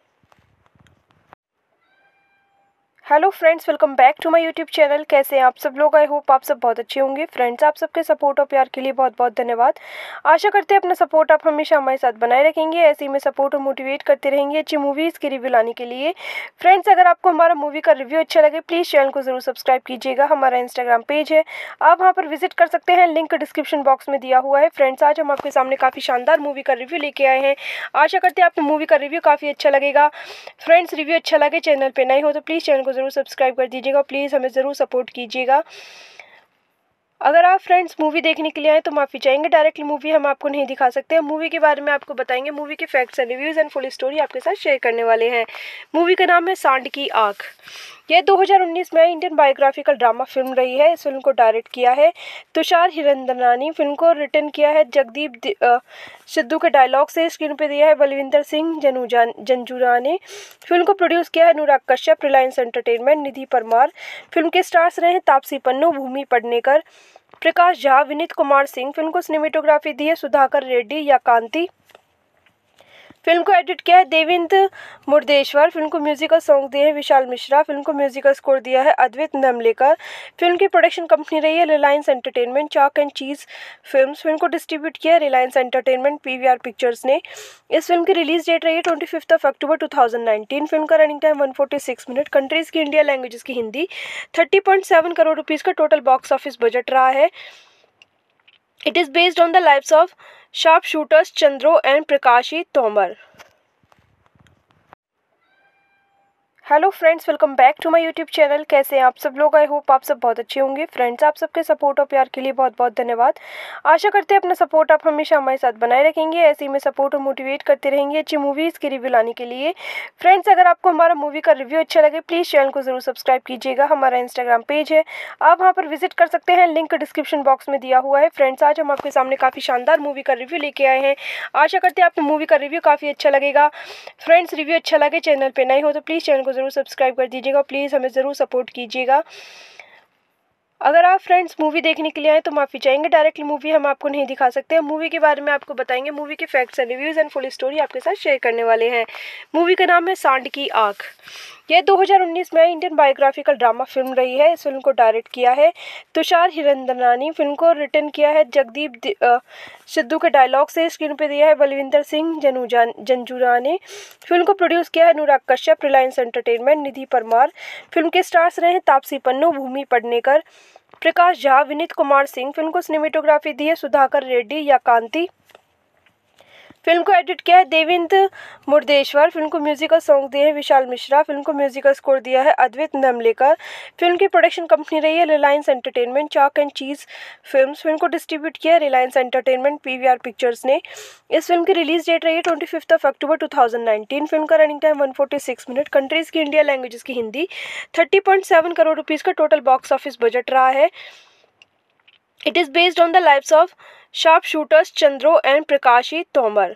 Hello friends, welcome back to my YouTube channel. कैसे हैं आप सब लोग? आई होप आप सब बहुत अच्छे होंगे। फ्रेंड्स, आप सबके सपोर्ट और प्यार के लिए बहुत बहुत धन्यवाद। आशा करते हैं अपना सपोर्ट आप हमेशा हमारे साथ बनाए रखेंगे, ऐसे ही में सपोर्ट और मोटिवेट करते रहेंगे अच्छी मूवीज़ की रिव्यू लाने के लिए। फ्रेंड्स, अगर आपको हमारा मूवी का रिव्यू अच्छा लगे प्लीज़ चैनल को ज़रूर सब्सक्राइब कीजिएगा। हमारा इंस्टाग्राम पेज है, आप वहाँ पर विजिट कर सकते हैं, लिंक डिस्क्रिप्शन बॉक्स में दिया हुआ है। फ्रेंड्स, आज हम आपके सामने काफ़ी शानदार मूवी का रिव्यू लेके आए हैं। आशा करते हैं आपको मूवी का रिव्यू काफ़ी अच्छा लगेगा। फ्रेंड्स, रिव्यू अच्छा लगे, चैनल पर नए हो तो प्लीज़ चैनल को ज़रूर सब्सक्राइब कर दीजिएगा। प्लीज़ हमें ज़रूर सपोर्ट कीजिएगा। अगर आप फ्रेंड्स मूवी देखने के लिए आए तो माफ़ी चाहेंगे, डायरेक्टली मूवी हम आपको नहीं दिखा सकते हैं। मूवी के बारे में आपको बताएंगे, मूवी के facts and reviews and full story आपके साथ शेयर करने वाले हैं। मूवी का नाम है सांड की आँख। यह 2019 में इंडियन बायोग्राफिकल ड्रामा फिल्म रही है। इस फिल्म को डायरेक्ट किया है तुषार हिरंदनानी। फिल्म को रिटर्न किया है जगदीप सिद्धू के डायलॉग से। स्क्रीन पे दिया है बलविंदर सिंह जंजुरा ने। फिल्म को प्रोड्यूस किया है अनुराग कश्यप, रिलायंस एंटरटेनमेंट, निधि परमार। फिल्म के स्टार्स रहे हैं तापसी पन्नू, भूमि पेडनेकर, प्रकाश झा, विनीत कुमार सिंह। फिल्म को सिनेमेटोग्राफी दी है सुधाकर रेड्डी या कांति। फिल्म को एडिट किया है देवेंद्र मुर्देश्वर। फिल्म को म्यूजिकल सॉन्ग दिए हैं विशाल मिश्रा। फिल्म को म्यूजिकल स्कोर दिया है अद्वैत नमलेकर। फिल्म की प्रोडक्शन कंपनी रही है रिलायंस एंटरटेनमेंट, चाक एंड चीज फिल्म्स। फिल्म को डिस्ट्रीब्यूट किया है रिलायंस एंटरटेनमेंट, पीवीआर पिक्चर्स ने। इस फिल्म की रिलीज डेट रही है 25 अक्टूबर 2019। फिल्म का रनिंग टाइम 146 मिनट। कंट्रीज की इंडिया, लैंग्वेजेस की हिंदी। 30.7 करोड़ रुपीज़ का टोटल बॉक्स ऑफिस बजट रहा है। It is based on the lives of sharpshooters Chandro and Prakashi Tomar. Hello friends, welcome back to my YouTube channel. कैसे हैं आप सब लोग? आई होप आप सब बहुत अच्छे होंगे। फ्रेंड्स, आप सबके सपोर्ट और प्यार के लिए बहुत बहुत धन्यवाद। आशा करते हैं अपना सपोर्ट आप हमेशा हमारे साथ बनाए रखेंगे। ऐसे ही में सपोर्ट और मोटिवेट करते रहेंगे अच्छी मूवीज़ की रिव्यू लाने के लिए। फ्रेंड्स, अगर आपको हमारा मूवी का रिव्यू अच्छा लगे प्लीज़ चैनल को ज़रूर सब्सक्राइब कीजिएगा। हमारा इंस्टाग्राम पेज है, आप वहाँ पर विजिट कर सकते हैं, लिंक डिस्क्रिप्शन बॉक्स में दिया हुआ है। फ्रेंड्स, आज हम आपके सामने काफ़ी शानदार मूवी का रिव्यू लेके आए हैं। आशा करते हैं आपको मूवी का रिव्यू काफ़ी अच्छा लगेगा। फ्रेंड्स, रिव्यू अच्छा लगे, चैनल पर नए हो तो प्लीज़ चैनल को ज़रूर सब्सक्राइब कर दीजिएगा। प्लीज़ हमें ज़रूर सपोर्ट कीजिएगा। अगर आप फ्रेंड्स मूवी देखने के लिए आए तो माफ़ी चाहेंगे, डायरेक्टली मूवी हम आपको नहीं दिखा सकते हैं। मूवी के बारे में आपको बताएंगे, मूवी के facts and reviews and full story आपके साथ शेयर करने वाले हैं। मूवी का नाम है सांड की आँख। यह 2019 में इंडियन बायोग्राफिकल ड्रामा फिल्म रही है। इस फिल्म को डायरेक्ट किया है तुषार हिरंदनानी। फिल्म को रिटर्न किया है जगदीप सिद्धू के डायलॉग से। स्क्रीन पे दिया है बलविंदर सिंह जंजुरा ने। फिल्म को प्रोड्यूस किया है अनुराग कश्यप, रिलायंस एंटरटेनमेंट, निधि परमार। फिल्म के स्टार्स रहे हैं तापसी पन्नू, भूमि पेडनेकर, प्रकाश झा, विनीत कुमार सिंह। फिल्म को सिनेमेटोग्राफी दी है सुधाकर रेड्डी या कांति। फिल्म को एडिट किया है देवेंद्र मुर्देश्वर। फिल्म को म्यूजिकल सॉन्ग दिए हैं विशाल मिश्रा। फिल्म को म्यूजिकल स्कोर दिया है अद्वैत नमलेकर। फिल्म की प्रोडक्शन कंपनी रही है रिलायंस एंटरटेनमेंट, चाक एंड चीज फिल्म्स। फिल्म को डिस्ट्रीब्यूट किया है रिलायंस एंटरटेनमेंट, पीवीआर पिक्चर्स ने। इस फिल्म की रिलीज डेट रही है 25 अक्टूबर 2019। फिल्म का रनिंग टाइम 146 मिनट। कंट्रीज की इंडिया, लैंग्वेजेस की हिंदी। 30.7 करोड़ रुपीज़ का टोटल बॉक्स ऑफिस बजट रहा है। It is based on the lives of sharpshooters Chandro and Prakashi Tomar.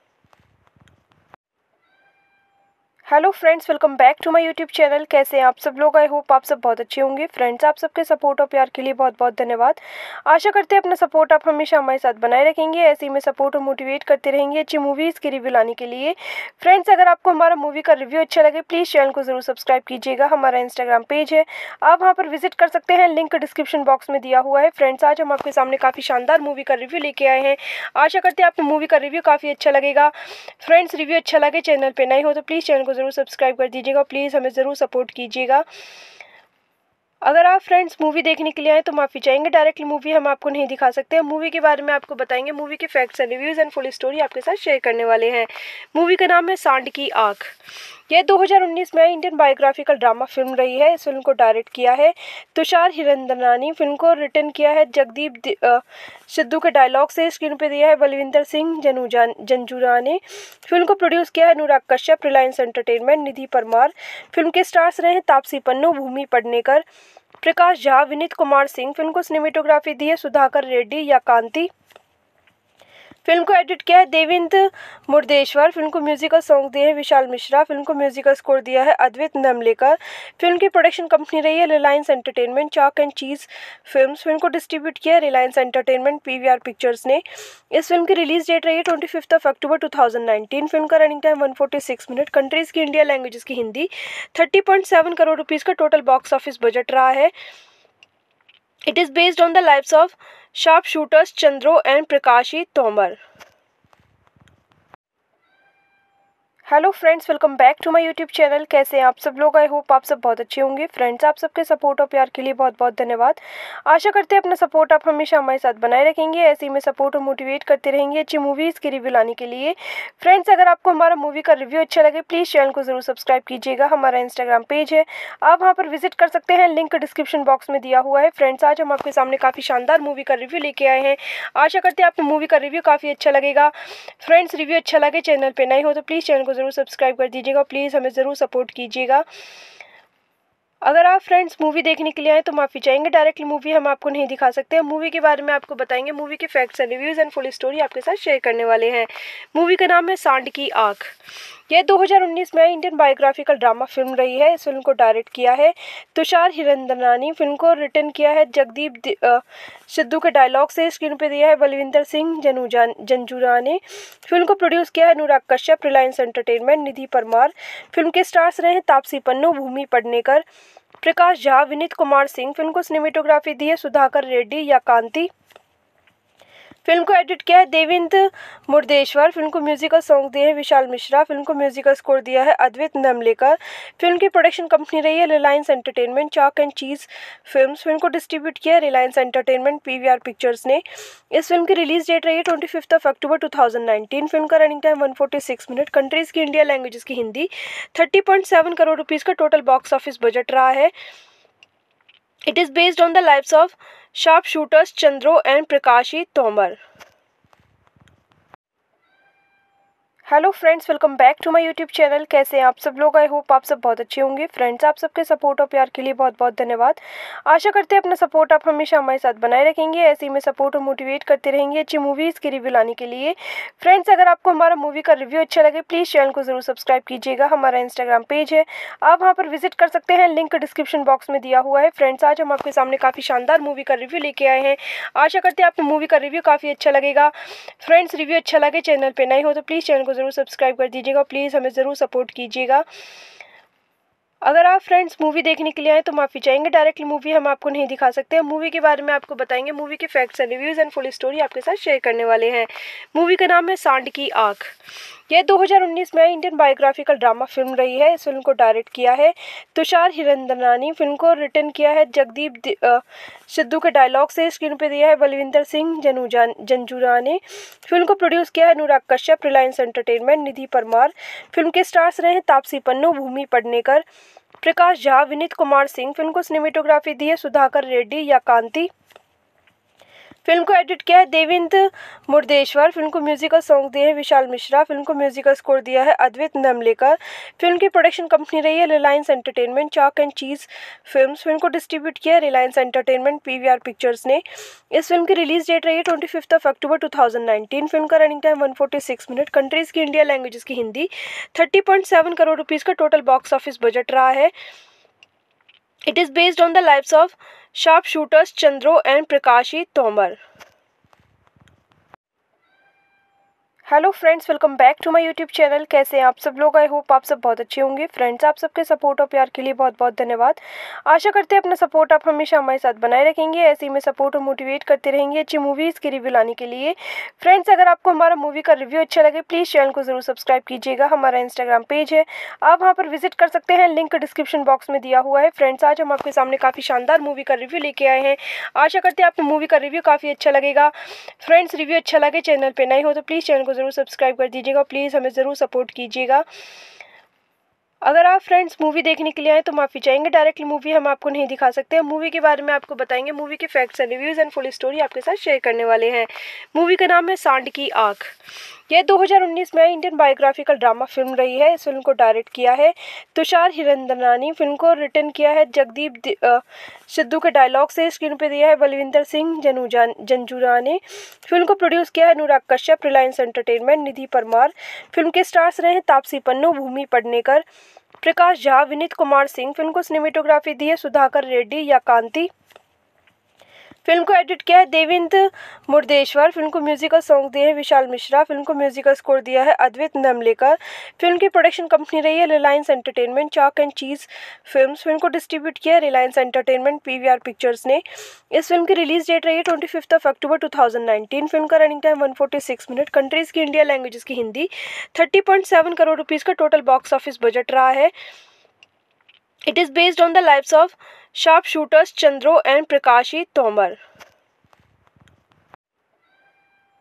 Hello friends, welcome back to my YouTube channel. कैसे हैं आप सब लोग? आई होप आप सब बहुत अच्छे होंगे। फ्रेंड्स, आप सबके सपोर्ट और प्यार के लिए बहुत बहुत धन्यवाद। आशा करते हैं अपना सपोर्ट आप हमेशा हमारे साथ बनाए रखेंगे। ऐसे ही में सपोर्ट और मोटिवेट करते रहेंगे अच्छी मूवीज़ की रिव्यू लाने के लिए। फ्रेंड्स, अगर आपको हमारा मूवी का रिव्यू अच्छा लगे प्लीज़ चैनल को ज़रूर सब्सक्राइब कीजिएगा। हमारा इंस्टाग्राम पेज है, आप वहाँ पर विजिट कर सकते हैं, लिंक डिस्क्रिप्शन बॉक्स में दिया हुआ है। फ्रेंड्स, आज हम आपके सामने काफ़ी शानदार मूवी का रिव्यू लेके आए हैं। आशा करते हैं आपको मूवी का रिव्यू काफ़ी अच्छा लगेगा। फ्रेंड्स, रिव्यू अच्छा लगे, चैनल पर नए हो तो प्लीज़ चैनल को ज़रूर सब्सक्राइब कर दीजिएगा। प्लीज़ हमें ज़रूर सपोर्ट कीजिएगा। अगर आप फ्रेंड्स मूवी देखने के लिए आए तो माफ़ी चाहेंगे, डायरेक्टली मूवी हम आपको नहीं दिखा सकते हैं। मूवी के बारे में आपको बताएंगे, मूवी के facts and reviews and full story आपके साथ शेयर करने वाले हैं। मूवी का नाम है सांड की आँख। यह 2019 में इंडियन बायोग्राफिकल ड्रामा फिल्म रही है। इस फिल्म को डायरेक्ट किया है तुषार हिरंदनानी। फिल्म को रिटर्न किया है जगदीप सिद्धू के डायलॉग से। स्क्रीन पे दिया है बलविंदर सिंह जंजुरा ने। फिल्म को प्रोड्यूस किया है अनुराग कश्यप, रिलायंस एंटरटेनमेंट, निधि परमार। फिल्म के स्टार्स रहे हैं तापसी पन्नू, भूमि पेडनेकर, प्रकाश झा, विनीत कुमार सिंह। फिल्म को सिनेमेटोग्राफी दी है सुधाकर रेड्डी या कांति। फिल्म को एडिट किया है देवेंद्र मुर्देश्वर। फिल्म को म्यूजिकल सॉन्ग दिए हैं विशाल मिश्रा। फिल्म को म्यूजिकल स्कोर दिया है अद्वैत नमलेकर। फिल्म की प्रोडक्शन कंपनी रही है रिलायंस एंटरटेनमेंट, चाक एंड चीज फिल्म्स। फिल्म को डिस्ट्रीब्यूट किया है रिलायंस एंटरटेनमेंट, पीवीआर पिक्चर्स ने। इस फिल्म की रिलीज डेट रही है 25 अक्टूबर 2019। फिल्म का रनिंग टाइम 146 मिनट। कंट्रीज की इंडिया, लैंग्वेजेस की हिंदी। 30.7 करोड़ रुपीज़ का टोटल बॉक्स ऑफिस बजट रहा है। It is based on the lives of sharpshooters Chandro and Prakashi Tomar. Hello friends, welcome back to my YouTube channel. कैसे हैं आप सब लोग? आई होप आप सब बहुत अच्छे होंगे। फ्रेंड्स, आप सबके सपोर्ट और प्यार के लिए बहुत बहुत धन्यवाद। आशा करते हैं अपना सपोर्ट आप हमेशा हमारे साथ बनाए रखेंगे। ऐसे ही में सपोर्ट और मोटिवेट करते रहेंगे अच्छी मूवीज़ की रिव्यू लाने के लिए। फ्रेंड्स, अगर आपको हमारा मूवी का रिव्यू अच्छा लगे प्लीज़ चैनल को ज़रूर सब्सक्राइब कीजिएगा। हमारा इंस्टाग्राम पेज है, आप वहाँ पर विजिट कर सकते हैं, लिंक डिस्क्रिप्शन बॉक्स में दिया हुआ है। फ्रेंड्स, आज हम आपके सामने काफ़ी शानदार मूवी का रिव्यू लेके आए हैं। आशा करते हैं आपको मूवी का रिव्यू काफ़ी अच्छा लगेगा। फ्रेंड्स, रिव्यू अच्छा लगे, चैनल पर नए हो तो प्लीज़ चैनल को ज़रूर सब्सक्राइब कर दीजिएगा। प्लीज़ हमें ज़रूर सपोर्ट कीजिएगा। अगर आप फ्रेंड्स मूवी देखने के लिए आए तो माफ़ी चाहेंगे, डायरेक्टली मूवी हम आपको नहीं दिखा सकते हैं। मूवी के बारे में आपको बताएंगे, मूवी के facts and reviews and full story आपके साथ शेयर करने वाले हैं। मूवी का नाम है सांड की आँख। यह 2019 में इंडियन बायोग्राफिकल ड्रामा फिल्म रही है। इस फिल्म को डायरेक्ट किया है तुषार हिरंदरानी। फिल्म को रिटर्न किया है जगदीप सिद्धू के डायलॉग से। स्क्रीन पे दिया है बलविंदर सिंह जंजुरा ने। फिल्म को प्रोड्यूस किया है अनुराग कश्यप, रिलायंस एंटरटेनमेंट, निधि परमार। फिल्म के स्टार्स रहे हैं तापसी पन्नू, भूमि पेडनेकर, प्रकाश झा, विनीत कुमार सिंह। फिल्म को सिनेमेटोग्राफी दी है सुधाकर रेड्डी या कांति। फिल्म को एडिट किया है देवेंद्र मुर्देश्वर। फिल्म को म्यूजिकल सॉन्ग दिए हैं विशाल मिश्रा। फिल्म को म्यूजिकल स्कोर दिया है अद्वैत नमलेकर। फिल्म की प्रोडक्शन कंपनी रही है रिलायंस एंटरटेनमेंट, चाक एंड चीज फिल्म्स। फिल्म को डिस्ट्रीब्यूट किया है रिलायंस एंटरटेनमेंट, पीवीआर पिक्चर्स ने। इस फिल्म की रिलीज डेट रही है 25 अक्टूबर 2019। फिल्म का रनिंग टाइम 146 मिनट। कंट्रीज की इंडिया, लैंग्वेजेस की हिंदी। 30.7 करोड़ रुपीज़ का टोटल बॉक्स ऑफिस बजट रहा है। It is based on the lives of sharpshooters Chandro and Prakashi Tomar. Hello friends, welcome back to my YouTube channel. कैसे हैं आप सब लोग? आई होप आप सब बहुत अच्छे होंगे। फ्रेंड्स, आप सबके सपोर्ट और प्यार के लिए बहुत बहुत धन्यवाद। आशा करते हैं अपना सपोर्ट आप हमेशा हमारे साथ बनाए रखेंगे, ऐसे ही में सपोर्ट और मोटिवेट करते रहेंगे अच्छी मूवीज़ की रिव्यू लाने के लिए। फ्रेंड्स, अगर आपको हमारा मूवी का रिव्यू अच्छा लगे प्लीज़ चैनल को ज़रूर सब्सक्राइब कीजिएगा। हमारा इंस्टाग्राम पेज है, आप वहाँ पर विजिट कर सकते हैं, लिंक डिस्क्रिप्शन बॉक्स में दिया हुआ है। फ्रेंड्स, आज हम आपके सामने काफ़ी शानदार मूवी का रिव्यू लेके आए हैं। आशा करते हैं आपको मूवी का रिव्यू काफ़ी अच्छा लगेगा। फ्रेंड्स, रिव्यू अच्छा लगे, चैनल पर नए हो तो प्लीज़ चैनल को ज़रूर सब्सक्राइब कर दीजिएगा, प्लीज़ हमें ज़रूर सपोर्ट कीजिएगा। अगर आप फ्रेंड्स मूवी देखने के लिए आए तो माफ़ी चाहेंगे, डायरेक्टली मूवी हम आपको नहीं दिखा सकते हैं। मूवी के बारे में आपको बताएंगे, मूवी के facts and reviews and full story आपके साथ शेयर करने वाले हैं। मूवी का नाम है सांड की आँख। यह 2019 में इंडियन बायोग्राफिकल ड्रामा फिल्म रही है। इस फिल्म को डायरेक्ट किया है तुषार हिरंदरानी। फिल्म को रिटर्न किया है जगदीप सिद्धू के डायलॉग से। स्क्रीन पे दिया है बलविंदर सिंह जंजुरा ने। फिल्म को प्रोड्यूस किया है अनुराग कश्यप, रिलायंस एंटरटेनमेंट, निधि परमार। फिल्म के स्टार्स रहे हैं तापसी पन्नू, भूमि पेडनेकर, प्रकाश झा, विनीत कुमार सिंह। फिल्म को सिनेमेटोग्राफी दी है सुधाकर रेड्डी या कांति। फिल्म को एडिट किया है देवेंद्र मुर्देश्वर। फिल्म को म्यूजिकल सॉन्ग दिए हैं विशाल मिश्रा। फिल्म को म्यूजिकल स्कोर दिया है अद्वैत नमलेकर। फिल्म की प्रोडक्शन कंपनी रही है रिलायंस एंटरटेनमेंट, चाक एंड चीज फिल्म्स। फिल्म को डिस्ट्रीब्यूट किया है रिलायंस एंटरटेनमेंट, पीवीआर पिक्चर्स ने। इस फिल्म की रिलीज डेट रही है 25 अक्टूबर 2019। फिल्म का रनिंग टाइम 146 मिनट। कंट्रीज की इंडिया, लैंग्वेजेस की हिंदी। 30.7 करोड़ रुपीज़ का टोटल बॉक्स ऑफिस बजट रहा है। It is based on the lives of sharpshooters Chandro and Prakashi Tomar. Hello friends, welcome back to my YouTube channel. कैसे हैं आप सब लोग? आई होप आप सब बहुत अच्छे होंगे। फ्रेंड्स, आप सबके सपोर्ट और प्यार के लिए बहुत बहुत धन्यवाद। आशा करते हैं अपना सपोर्ट आप हमेशा हमारे साथ बनाए रखेंगे, ऐसे ही में सपोर्ट और मोटिवेट करते रहेंगे अच्छी मूवीज़ की रिव्यू लाने के लिए। फ्रेंड्स, अगर आपको हमारा मूवी का रिव्यू अच्छा लगे प्लीज़ चैनल को ज़रूर सब्सक्राइब कीजिएगा। हमारा इंस्टाग्राम पेज है, आप वहाँ पर विजिट कर सकते हैं, लिंक डिस्क्रिप्शन बॉक्स में दिया हुआ है। फ्रेंड्स, आज हम आपके सामने काफ़ी शानदार मूवी का रिव्यू लेके आए हैं। आशा करते हैं आपको मूवी का रिव्यू काफ़ी अच्छा लगेगा। फ्रेंड्स, रिव्यू अच्छा लगे, चैनल पर नए हो तो प्लीज़ चैनल को ज़रूर सब्सक्राइब कर दीजिएगा, प्लीज़ हमें ज़रूर सपोर्ट कीजिएगा। अगर आप फ्रेंड्स मूवी देखने के लिए आए तो माफ़ी चाहेंगे, डायरेक्टली मूवी हम आपको नहीं दिखा सकते हैं। मूवी के बारे में आपको बताएंगे, मूवी के facts and reviews and full story आपके साथ शेयर करने वाले हैं। मूवी का नाम है सांड की आँख। यह 2019 में इंडियन बायोग्राफिकल ड्रामा फिल्म रही है। इस फिल्म को डायरेक्ट किया है तुषार हिरंदरानी। फिल्म को रिटर्न किया है जगदीप सिद्धू के डायलॉग से। स्क्रीन पे दिया है बलविंदर सिंह जंजुरा ने। फिल्म को प्रोड्यूस किया है अनुराग कश्यप, रिलायंस एंटरटेनमेंट, निधि परमार। फिल्म के स्टार्स रहे हैं तापसी पन्नू, भूमि पेडनेकर, प्रकाश झा, विनीत कुमार सिंह। फिल्म को सिनेमेटोग्राफी दी है सुधाकर रेड्डी या कांति। फिल्म को एडिट किया है देवेंद्र मुर्देश्वर। फिल्म को म्यूजिकल सॉन्ग दिए हैं विशाल मिश्रा। फिल्म को म्यूजिकल स्कोर दिया है अद्वैत नमलेकर। फिल्म की प्रोडक्शन कंपनी रही है रिलायंस एंटरटेनमेंट, चाक एंड चीज फिल्म्स। फिल्म को डिस्ट्रीब्यूट किया है रिलायंस एंटरटेनमेंट, पीवीआर पिक्चर्स ने। इस फिल्म की रिलीज डेट रही है 25 अक्टूबर 2019। फिल्म का रनिंग टाइम 146 मिनट। कंट्रीज की इंडिया, लैंग्वेजेस की हिंदी। 30.7 करोड़ रुपीज़ का टोटल बॉक्स ऑफिस बजट रहा है। It is based on the lives of sharpshooters Chandro and Prakashi Tomar.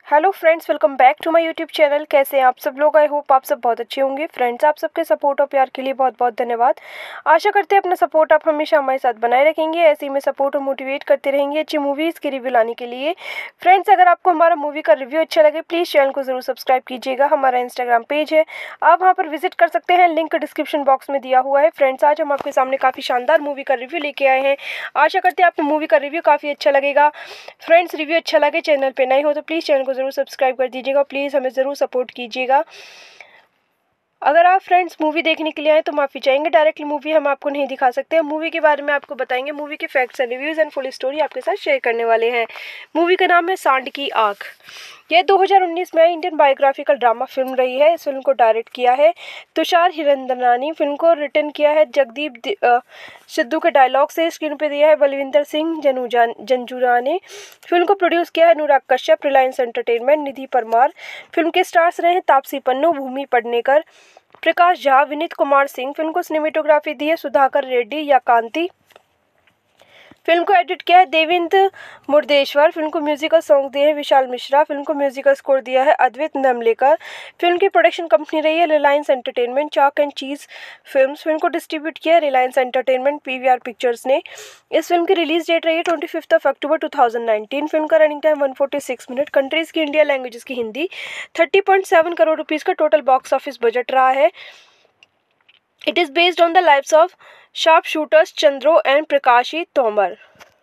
Hello friends, welcome back to my YouTube channel. कैसे हैं आप सब लोग? आई होप आप सब बहुत अच्छे होंगे। फ्रेंड्स, आप सबके सपोर्ट और प्यार के लिए बहुत बहुत धन्यवाद। आशा करते हैं अपना सपोर्ट आप हमेशा हमारे साथ बनाए रखेंगे, ऐसे ही में सपोर्ट और मोटिवेट करते रहेंगे अच्छी मूवीज़ की रिव्यू लाने के लिए। फ्रेंड्स, अगर आपको हमारा मूवी का रिव्यू अच्छा लगे प्लीज़ चैनल को ज़रूर सब्सक्राइब कीजिएगा। हमारा इंस्टाग्राम पेज है, आप वहाँ पर विजिट कर सकते हैं, लिंक डिस्क्रिप्शन बॉक्स में दिया हुआ है। फ्रेंड्स, आज हम आपके सामने काफ़ी शानदार मूवी का रिव्यू लेके आए हैं। आशा करते हैं आपको मूवी का रिव्यू काफ़ी अच्छा लगेगा। फ्रेंड्स, रिव्यू अच्छा लगे, चैनल पे नए हो तो प्लीज़ चैनल को ज़रूर सब्सक्राइब कर दीजिएगा, प्लीज़ हमें ज़रूर सपोर्ट कीजिएगा। अगर आप फ्रेंड्स मूवी देखने के लिए आए तो माफ़ी चाहेंगे, डायरेक्टली मूवी हम आपको नहीं दिखा सकते हैं। मूवी के बारे में आपको बताएंगे, मूवी के facts and reviews and full story आपके साथ शेयर करने वाले हैं। मूवी का नाम है सांड की आँख। यह 2019 में इंडियन बायोग्राफिकल ड्रामा फिल्म रही है। इस फिल्म को डायरेक्ट किया है तुषार हिरंदनानी। फिल्म को रिटर्न किया है जगदीप सिद्धू के डायलॉग से। स्क्रीन पे दिया है बलविंदर सिंह जंजुरा ने। फिल्म को प्रोड्यूस किया है अनुराग कश्यप, रिलायंस एंटरटेनमेंट, निधि परमार। फिल्म के स्टार्स रहे हैं तापसी पन्नू, भूमि पेडनेकर, प्रकाश झा, विनीत कुमार सिंह। फिल्म को सिनेमेटोग्राफी दी है सुधाकर रेड्डी या कांति। फिल्म को एडिट किया है देवेंद्र मुर्देश्वर। फिल्म को म्यूजिकल सॉन्ग दिए हैं विशाल मिश्रा। फिल्म को म्यूजिकल स्कोर दिया है अद्वैत नमलेकर। फिल्म की प्रोडक्शन कंपनी रही है रिलायंस एंटरटेनमेंट, चाक एंड चीज फिल्म्स। फिल्म को डिस्ट्रीब्यूट किया है रिलायंस एंटरटेनमेंट, पीवीआर पिक्चर्स ने। इस फिल्म की रिलीज डेट रही है 25 अक्टूबर 2019। फिल्म का रनिंग टाइम 146 मिनट। कंट्रीज की इंडिया, लैंग्वेजेस की हिंदी। 30.7 करोड़ रुपीज़ का टोटल बॉक्स ऑफिस बजट रहा है। It is based on the lives of sharpshooters Chandro and Prakashi Tomar.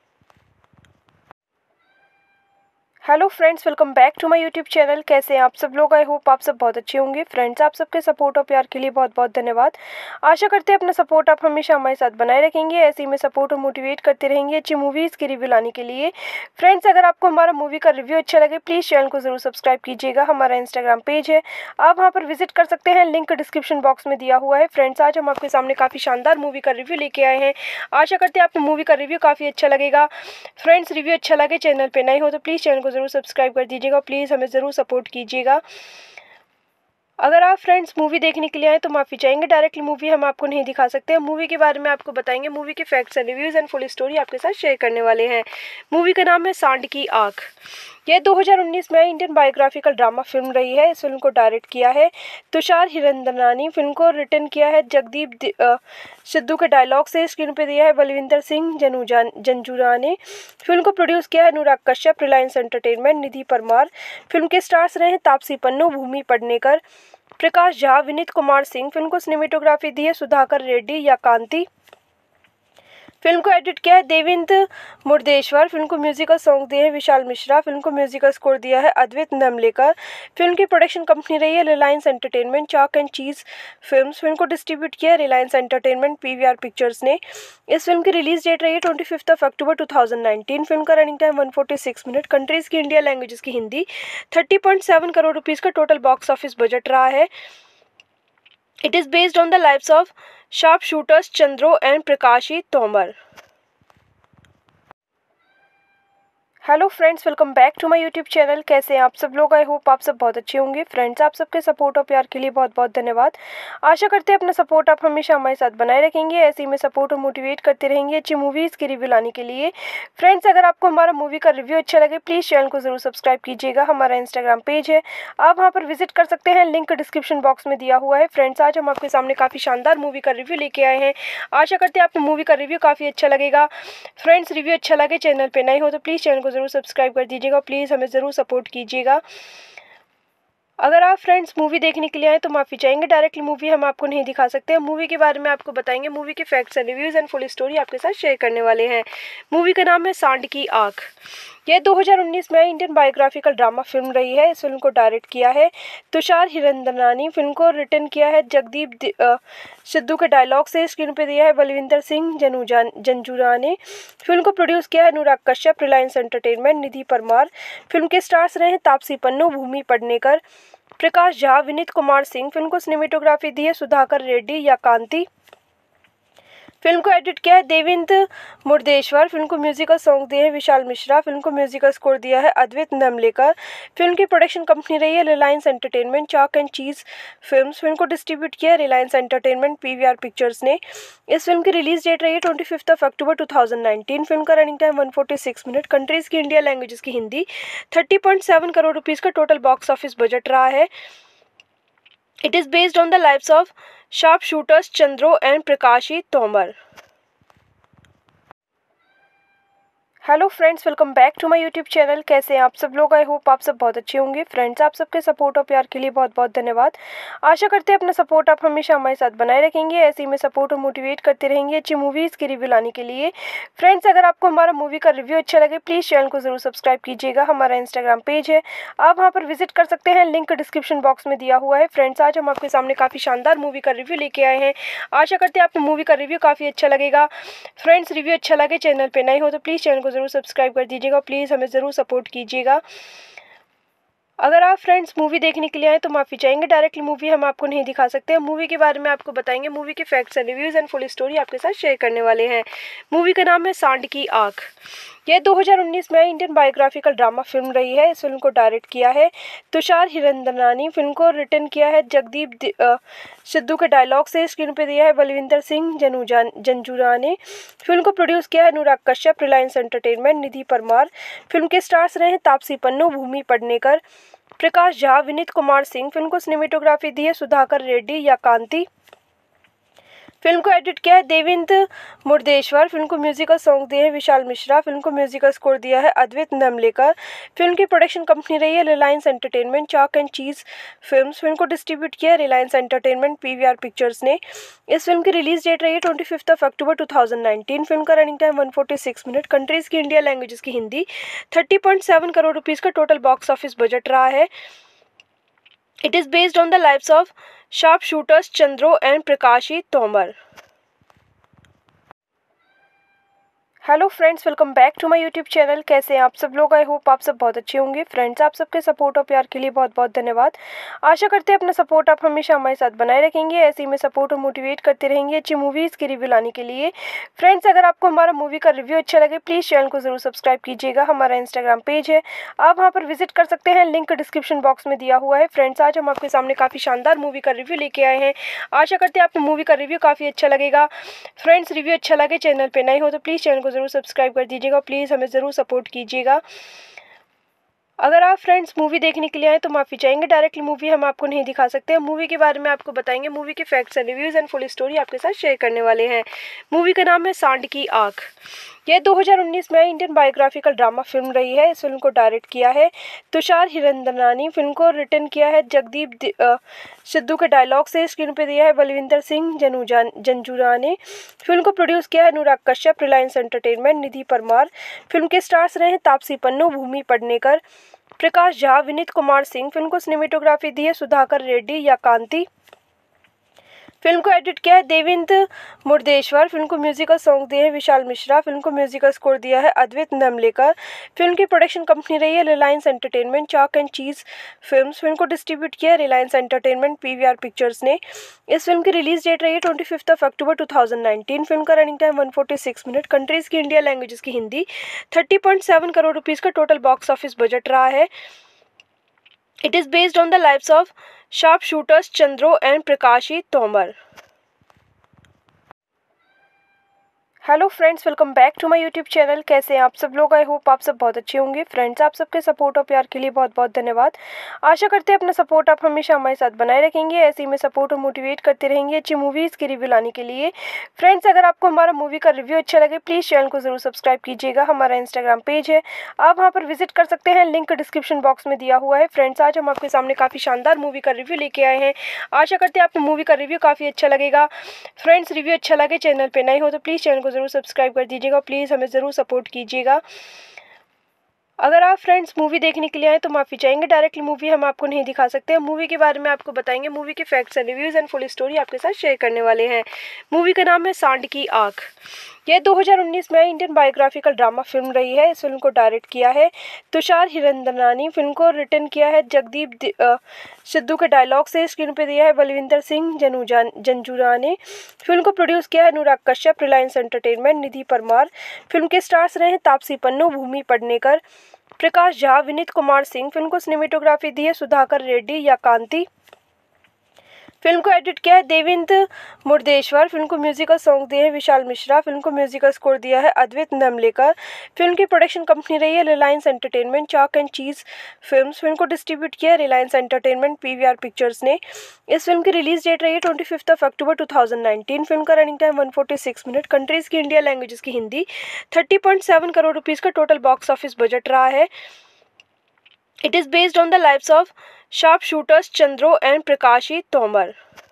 Hello friends, welcome back to my YouTube channel. कैसे हैं आप सब लोग? आई होप आप सब बहुत अच्छे होंगे। फ्रेंड्स, आप सबके सपोर्ट और प्यार के लिए बहुत बहुत धन्यवाद। आशा करते हैं अपना सपोर्ट आप हमेशा हमारे साथ बनाए रखेंगे, ऐसे ही में सपोर्ट और मोटिवेट करते रहेंगे अच्छी मूवीज़ की रिव्यू लाने के लिए। फ्रेंड्स, अगर आपको हमारा मूवी का रिव्यू अच्छा लगे प्लीज़ चैनल को ज़रूर सब्सक्राइब कीजिएगा। हमारा इंस्टाग्राम पेज है, आप वहाँ पर विजिट कर सकते हैं, लिंक डिस्क्रिप्शन बॉक्स में दिया हुआ है। फ्रेंड्स, आज हम आपके सामने काफ़ी शानदार मूवी का रिव्यू लेके आए हैं। आशा करते हैं आपको मूवी का रिव्यू काफ़ी अच्छा लगेगा। फ्रेंड्स, रिव्यू अच्छा लगे, चैनल पे नए हो तो प्लीज़ चैनल को ज़रूर सब्सक्राइब कर दीजिएगा, प्लीज़ हमें ज़रूर सपोर्ट कीजिएगा। अगर आप फ्रेंड्स मूवी देखने के लिए आए तो माफ़ी चाहेंगे, डायरेक्टली मूवी हम आपको नहीं दिखा सकते हैं। मूवी के बारे में आपको बताएंगे, मूवी के facts and reviews and full story आपके साथ शेयर करने वाले हैं। मूवी का नाम है सांड की आँख। यह 2019 में इंडियन बायोग्राफिकल ड्रामा फिल्म रही है। इस फिल्म को डायरेक्ट किया है तुषार हिरंदनानी। फिल्म को रिटर्न किया है जगदीप सिद्धू के डायलॉग से। स्क्रीन पे दिया है बलविंदर सिंह जंजुरा ने। फिल्म को प्रोड्यूस किया है अनुराग कश्यप, रिलायंस एंटरटेनमेंट, निधि परमार। फिल्म के स्टार्स रहे हैं तापसी पन्नू, भूमि पेडनेकर, प्रकाश झा, विनीत कुमार सिंह। फिल्म को सिनेमेटोग्राफी दी है सुधाकर रेड्डी या कांति। फिल्म को एडिट किया है देवेंद्र मुर्देश्वर। फिल्म को म्यूजिकल सॉन्ग दिए हैं विशाल मिश्रा। फिल्म को म्यूजिकल स्कोर दिया है अद्वैत नमलेकर। फिल्म की प्रोडक्शन कंपनी रही है रिलायंस एंटरटेनमेंट, चाक एंड चीज फिल्म्स। फिल्म को डिस्ट्रीब्यूट किया है रिलायंस एंटरटेनमेंट, पीवीआर पिक्चर्स ने। इस फिल्म की रिलीज डेट रही है 25 अक्टूबर 2019। फिल्म का रनिंग टाइम 146 मिनट। कंट्रीज की इंडिया, लैंग्वेजेस की हिंदी। 30.7 करोड़ रुपीज़ का टोटल बॉक्स ऑफिस बजट रहा है। It is based on the lives of sharpshooters Chandro and Prakashi Tomar. Hello friends, welcome back to my YouTube channel. कैसे हैं आप सब लोग? आई होप आप सब बहुत अच्छे होंगे। फ्रेंड्स, आप सबके सपोर्ट और प्यार के लिए बहुत बहुत धन्यवाद। आशा करते हैं अपना सपोर्ट आप हमेशा हमारे साथ बनाए रखेंगे, ऐसे ही में सपोर्ट और मोटिवेट करते रहेंगे अच्छी मूवीज़ की रिव्यू लाने के लिए। फ्रेंड्स, अगर आपको हमारा मूवी का रिव्यू अच्छा लगे प्लीज़ चैनल को ज़रूर सब्सक्राइब कीजिएगा। हमारा इंस्टाग्राम पेज है, आप वहाँ पर विजिट कर सकते हैं, लिंक डिस्क्रिप्शन बॉक्स में दिया हुआ है। फ्रेंड्स, आज हम आपके सामने काफ़ी शानदार मूवी का रिव्यू लेके आए हैं। आशा करते हैं आपको मूवी का रिव्यू काफ़ी अच्छा लगेगा। फ्रेंड्स, रिव्यू अच्छा लगे, चैनल पे नए हो तो प्लीज़ चैनल को ज़रूर सब्सक्राइब कर दीजिएगा, प्लीज़ हमें ज़रूर सपोर्ट कीजिएगा। अगर आप फ्रेंड्स मूवी देखने के लिए आए तो माफ़ी चाहेंगे, डायरेक्टली मूवी हम आपको नहीं दिखा सकते हैं। मूवी के बारे में आपको बताएंगे, मूवी के facts and reviews and full story आपके साथ शेयर करने वाले हैं। मूवी का नाम है सांड की आँख। यह 2019 में इंडियन बायोग्राफिकल ड्रामा फिल्म रही है। इस फिल्म को डायरेक्ट किया है तुषार हिरंदनानी। फिल्म को रिटर्न किया है जगदीप सिद्धू के डायलॉग से। स्क्रीन पे दिया है बलविंदर सिंह जंजुरा ने। फिल्म को प्रोड्यूस किया है अनुराग कश्यप, रिलायंस एंटरटेनमेंट, निधि परमार। फिल्म के स्टार्स रहे हैं तापसी पन्नू, भूमि पेडनेकर, प्रकाश झा, विनीत कुमार सिंह। फिल्म को सिनेमेटोग्राफी दी है सुधाकर रेड्डी या कांति। फिल्म को एडिट किया है देवेंद्र मुर्देश्वर। फिल्म को म्यूजिकल सॉन्ग दिए हैं विशाल मिश्रा। फिल्म को म्यूजिकल स्कोर दिया है अद्वैत नमलेकर। फिल्म की प्रोडक्शन कंपनी रही है रिलायंस एंटरटेनमेंट चाक एंड चीज फिल्म्स। फिल्म को डिस्ट्रीब्यूट किया है रिलायंस एंटरटेनमेंट पीवीआर पिक्चर्स ने। इस फिल्म की रिलीज डेट रही है 25 अक्टूबर 2019। फिल्म का रनिंग टाइम 146 मिनट। कंट्रीज की इंडिया, लैंग्वेजेस की हिंदी। 30.7 करोड़ रुपीस का टोटल बॉक्स ऑफिस बजट रहा है। It is based on the lives of sharpshooters Chandro and Prakashi Tomar. Hello friends, welcome back to my YouTube channel. कैसे हैं आप सब लोग? आई होप आप सब बहुत अच्छे होंगे। फ्रेंड्स, आप सबके सपोर्ट और प्यार के लिए बहुत बहुत धन्यवाद। आशा करते हैं अपना सपोर्ट आप हमेशा हमारे साथ बनाए रखेंगे, ऐसे ही में सपोर्ट और मोटिवेट करते रहेंगे अच्छी मूवीज़ की रिव्यू लाने के लिए। फ्रेंड्स, अगर आपको हमारा मूवी का रिव्यू अच्छा लगे प्लीज़ चैनल को ज़रूर सब्सक्राइब कीजिएगा। हमारा इंस्टाग्राम पेज है, आप वहाँ पर विजिट कर सकते हैं, लिंक डिस्क्रिप्शन बॉक्स में दिया हुआ है। फ्रेंड्स, आज हम आपके सामने काफ़ी शानदार मूवी का रिव्यू लेके आए हैं। आशा करते हैं आपको मूवी का रिव्यू काफ़ी अच्छा लगेगा। फ्रेंड्स, रिव्यू अच्छा लगे, चैनल पर नए हो तो प्लीज़ चैनल को ज़रूर सब्सक्राइब कर दीजिएगा। प्लीज़ हमें ज़रूर सपोर्ट कीजिएगा। अगर आप फ्रेंड्स मूवी देखने के लिए आए तो माफ़ी चाहेंगे, डायरेक्टली मूवी हम आपको नहीं दिखा सकते हैं। मूवी के बारे में आपको बताएंगे, मूवी के facts and reviews and full story आपके साथ शेयर करने वाले हैं। मूवी का नाम है सांड की आँख। यह 2019 में इंडियन बायोग्राफिकल ड्रामा फिल्म रही है। इस फिल्म को डायरेक्ट किया है तुषार हिरंदनानी। फिल्म को रिटर्न किया है जगदीप सिद्धू के डायलॉग से। स्क्रीन पे दिया है बलविंदर सिंह जंजुरा ने। फिल्म को प्रोड्यूस किया है अनुराग कश्यप, रिलायंस एंटरटेनमेंट, निधि परमार। फिल्म के स्टार्स रहे हैं तापसी पन्नू, भूमि पडनेकर, प्रकाश झा, विनीत कुमार सिंह। फिल्म को सिनेमेटोग्राफी दी है सुधाकर रेड्डी या कांति। फिल्म को एडिट किया है देवेंद्र मुर्देश्वर। फिल्म को म्यूजिकल सॉन्ग दिए हैं विशाल मिश्रा। फिल्म को म्यूजिकल स्कोर दिया है अद्वैत नमलेकर। फिल्म की प्रोडक्शन कंपनी रही है रिलायंस एंटरटेनमेंट चाक एंड चीज फिल्म्स। फिल्म को डिस्ट्रीब्यूट किया है रिलायंस एंटरटेनमेंट पीवीआर पिक्चर्स ने। इस फिल्म की रिलीज डेट रही है 25 अक्टूबर 2019। फिल्म का रनिंग टाइम 146 मिनट। कंट्रीज की इंडिया, लैंग्वेजेस की हिंदी। 30.7 करोड़ रुपीस का टोटल बॉक्स ऑफिस बजट रहा है। It is based on the lives of sharpshooters Chandro and Prakashi Tomar. Hello friends, welcome back to my YouTube channel. कैसे हैं आप सब लोग? आई होप आप सब बहुत अच्छे होंगे। फ्रेंड्स, आप सबके सपोर्ट और प्यार के लिए बहुत बहुत धन्यवाद। आशा करते हैं अपना सपोर्ट आप हमेशा हमारे साथ बनाए रखेंगे, ऐसे ही में सपोर्ट और मोटिवेट करते रहेंगे अच्छी मूवीज़ की रिव्यू लाने के लिए। फ्रेंड्स, अगर आपको हमारा मूवी का रिव्यू अच्छा लगे प्लीज़ चैनल को ज़रूर सब्सक्राइब कीजिएगा। हमारा इंस्टाग्राम पेज है, आप वहाँ पर विजिट कर सकते हैं, लिंक डिस्क्रिप्शन बॉक्स में दिया हुआ है। फ्रेंड्स, आज हम आपके सामने काफ़ी शानदार मूवी का रिव्यू लेके आए हैं। आशा करते हैं आपको मूवी का रिव्यू काफ़ी अच्छा लगेगा। फ्रेंड्स, रिव्यू अच्छा लगे, चैनल पर नए हो तो प्लीज़ चैनल को ज़रूर सब्सक्राइब कर दीजिएगा। प्लीज़ हमें ज़रूर सपोर्ट कीजिएगा। अगर आप फ्रेंड्स मूवी देखने के लिए आए तो माफ़ी चाहेंगे, डायरेक्टली मूवी हम आपको नहीं दिखा सकते हैं। मूवी के बारे में आपको बताएंगे, मूवी के facts and reviews and full story आपके साथ शेयर करने वाले हैं। मूवी का नाम है सांड की आँख। यह 2019 में इंडियन बायोग्राफिकल ड्रामा फिल्म रही है। इस फिल्म को डायरेक्ट किया है तुषार हिरंदनानी। फिल्म को रिटर्न किया है जगदीप सिद्धू के डायलॉग से। स्क्रीन पे दिया है बलविंदर सिंह जंजुरा ने। फिल्म को प्रोड्यूस किया है अनुराग कश्यप, रिलायंस एंटरटेनमेंट, निधि परमार। फिल्म के स्टार्स रहे हैं तापसी पन्नू, भूमि पडनेकर, प्रकाश झा, विनीत कुमार सिंह। फिल्म को सिनेमेटोग्राफी दी है सुधाकर रेड्डी या कांति। फिल्म को एडिट किया है देवेंद्र मुर्देश्वर। फिल्म को म्यूजिकल सॉन्ग दिए हैं विशाल मिश्रा। फिल्म को म्यूजिकल स्कोर दिया है अद्वैत नमलेकर। फिल्म की प्रोडक्शन कंपनी रही है रिलायंस एंटरटेनमेंट चाक एंड चीज फिल्म्स। फिल्म को डिस्ट्रीब्यूट किया है रिलायंस एंटरटेनमेंट पीवीआर पिक्चर्स ने। इस फिल्म की रिलीज डेट रही है 25 अक्टूबर 2019। फिल्म का रनिंग टाइम 146 मिनट। कंट्रीज की इंडिया, लैंग्वेजेस की हिंदी। 30.7 करोड़ रुपीस का टोटल बॉक्स ऑफिस बजट रहा है। It is based on the lives of sharpshooters Chandro and Prakashi Tomar. Hello friends, welcome back to my YouTube channel. कैसे हैं आप सब लोग? आई होप आप सब बहुत अच्छे होंगे। फ्रेंड्स, आप सबके सपोर्ट और प्यार के लिए बहुत बहुत धन्यवाद। आशा करते हैं अपना सपोर्ट आप हमेशा हमारे साथ बनाए रखेंगे, ऐसे ही में सपोर्ट और मोटिवेट करते रहेंगे अच्छी मूवीज़ की रिव्यू लाने के लिए। फ्रेंड्स, अगर आपको हमारा मूवी का रिव्यू अच्छा लगे प्लीज़ चैनल को ज़रूर सब्सक्राइब कीजिएगा। हमारा इंस्टाग्राम पेज है, आप वहाँ पर विजिट कर सकते हैं, लिंक डिस्क्रिप्शन बॉक्स में दिया हुआ है। फ्रेंड्स, आज हम आपके सामने काफ़ी शानदार मूवी का रिव्यू लेके आए हैं। आशा करते हैं आपको मूवी का रिव्यू काफ़ी अच्छा लगेगा। फ्रेंड्स, रिव्यू अच्छा लगे, चैनल पर नए हो तो प्लीज़ चैनल को ज़रूर सब्सक्राइब कर दीजिएगा। प्लीज़ हमें ज़रूर सपोर्ट कीजिएगा। अगर आप फ्रेंड्स मूवी देखने के लिए आए तो माफ़ी चाहेंगे, डायरेक्टली मूवी हम आपको नहीं दिखा सकते हैं। मूवी के बारे में आपको बताएंगे, मूवी के facts and reviews and full story आपके साथ शेयर करने वाले हैं। मूवी का नाम है सांड की आँख। यह 2019 में इंडियन बायोग्राफिकल ड्रामा फिल्म रही है। इस फिल्म को डायरेक्ट किया है तुषार हिरंदनानी। फिल्म को रिटर्न किया है जगदीप सिद्धू के डायलॉग से। स्क्रीन पे दिया है बलविंदर सिंह जंजुरा ने। फिल्म को प्रोड्यूस किया है अनुराग कश्यप, रिलायंस एंटरटेनमेंट, निधि परमार। फिल्म के स्टार्स रहे हैं तापसी पन्नू, भूमि पेडनेकर, प्रकाश झा, विनीत कुमार सिंह। फिल्म को सिनेमेटोग्राफी दी है सुधाकर रेड्डी या कांति। फिल्म को एडिट किया है देवेंद्र मुर्देश्वर। फिल्म को म्यूजिकल सॉन्ग दिए हैं विशाल मिश्रा। फिल्म को म्यूजिकल स्कोर दिया है अद्वैत नमलेकर। फिल्म की प्रोडक्शन कंपनी रही है रिलायंस एंटरटेनमेंट, चाक एंड चीज फिल्म्स। फिल्म को डिस्ट्रीब्यूट किया है रिलायंस एंटरटेनमेंट, पीवीआर पिक्चर्स ने। इस फिल्म की रिलीज डेट रही है 25 अक्टूबर 2019। फिल्म का रनिंग टाइम 146 मिनट। कंट्रीज की इंडिया, लैंग्वेजेस की हिंदी। 30.7 करोड़ रुपीज़ का टोटल बॉक्स ऑफिस बजट रहा है। It is based on the lives of sharpshooters Chandro and Prakashi Tomar.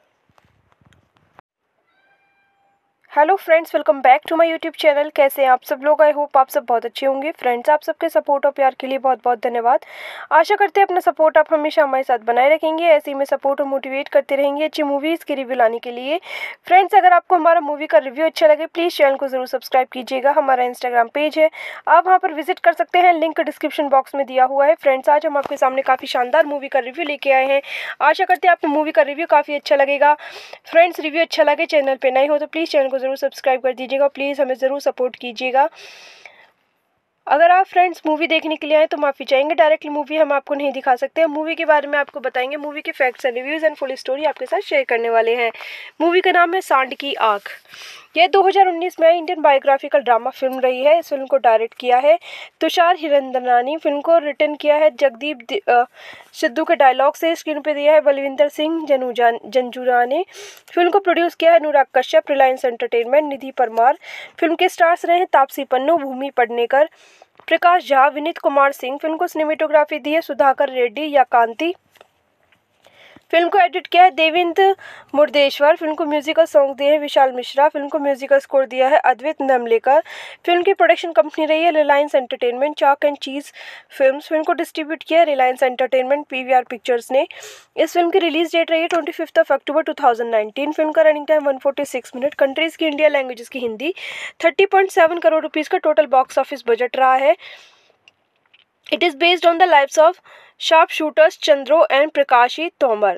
Hello friends, welcome back to my YouTube channel. कैसे हैं आप सब लोग? आई होप आप सब बहुत अच्छे होंगे। फ्रेंड्स, आप सबके सपोर्ट और प्यार के लिए बहुत बहुत धन्यवाद। आशा करते हैं अपना सपोर्ट आप हमेशा हमारे साथ बनाए रखेंगे। ऐसे ही में सपोर्ट और मोटिवेट करते रहेंगे अच्छी मूवीज़ के रिव्यू लाने के लिए। फ्रेंड्स, अगर आपको हमारा मूवी का रिव्यू अच्छा लगे प्लीज़ चैनल को ज़रूर सब्सक्राइब कीजिएगा। हमारा इंस्टाग्राम पेज है, आप वहाँ पर विजिट कर सकते हैं, लिंक डिस्क्रिप्शन बॉक्स में दिया हुआ है। फ्रेंड्स, आज हम आपके सामने काफ़ी शानदार मूवी का रिव्यू लेके आए हैं। आशा करते हैं आपको मूवी का रिव्यू काफ़ी अच्छा लगेगा। फ्रेंड्स, रिव्यू अच्छा लगे, चैनल पर नए हो तो प्लीज़ चैनल को ज़रूर सब्सक्राइब कर दीजिएगा। प्लीज़ हमें ज़रूर सपोर्ट कीजिएगा। अगर आप फ्रेंड्स मूवी देखने के लिए आए तो माफ़ी चाहेंगे, डायरेक्टली मूवी हम आपको नहीं दिखा सकते हैं। मूवी के बारे में आपको बताएंगे, मूवी के facts and reviews and full story आपके साथ शेयर करने वाले हैं। मूवी का नाम है सांड की आँख। यह 2019 में इंडियन बायोग्राफिकल ड्रामा फिल्म रही है। इस फिल्म को डायरेक्ट किया है तुषार हिरंदनानी। फिल्म को रिटर्न किया है जगदीप सिद्धू के डायलॉग से। स्क्रीन पे दिया है बलविंदर सिंह जंजुरा ने। फिल्म को प्रोड्यूस किया है अनुराग कश्यप, रिलायंस एंटरटेनमेंट, निधि परमार। फिल्म के स्टार्स रहे हैं तापसी पन्नू, भूमि पेडनेकर, प्रकाश झा, विनीत कुमार सिंह। फिल्म को सिनेमेटोग्राफी दी है सुधाकर रेड्डी या कांति। फिल्म को एडिट किया है देवेंद्र मुर्देश्वर। फिल्म को म्यूजिकल सॉन्ग दिए हैं विशाल मिश्रा। फिल्म को म्यूजिकल स्कोर दिया है अद्वैत नमलेकर। फिल्म की प्रोडक्शन कंपनी रही है रिलायंस एंटरटेनमेंट, चाक एंड चीज फिल्म्स। फिल्म को डिस्ट्रीब्यूट किया है रिलायंस एंटरटेनमेंट, पीवीआर पिक्चर्स ने। इस फिल्म की रिलीज डेट रही है 25 अक्टूबर 2019। फिल्म का रनिंग टाइम 146 मिनट। कंट्रीज की इंडिया, लैंग्वेजेस की हिंदी। 30.7 करोड़ रुपीज़ का टोटल बॉक्स ऑफिस बजट रहा है। It is based on the lives of sharpshooters Chandro and Prakashi Tomar.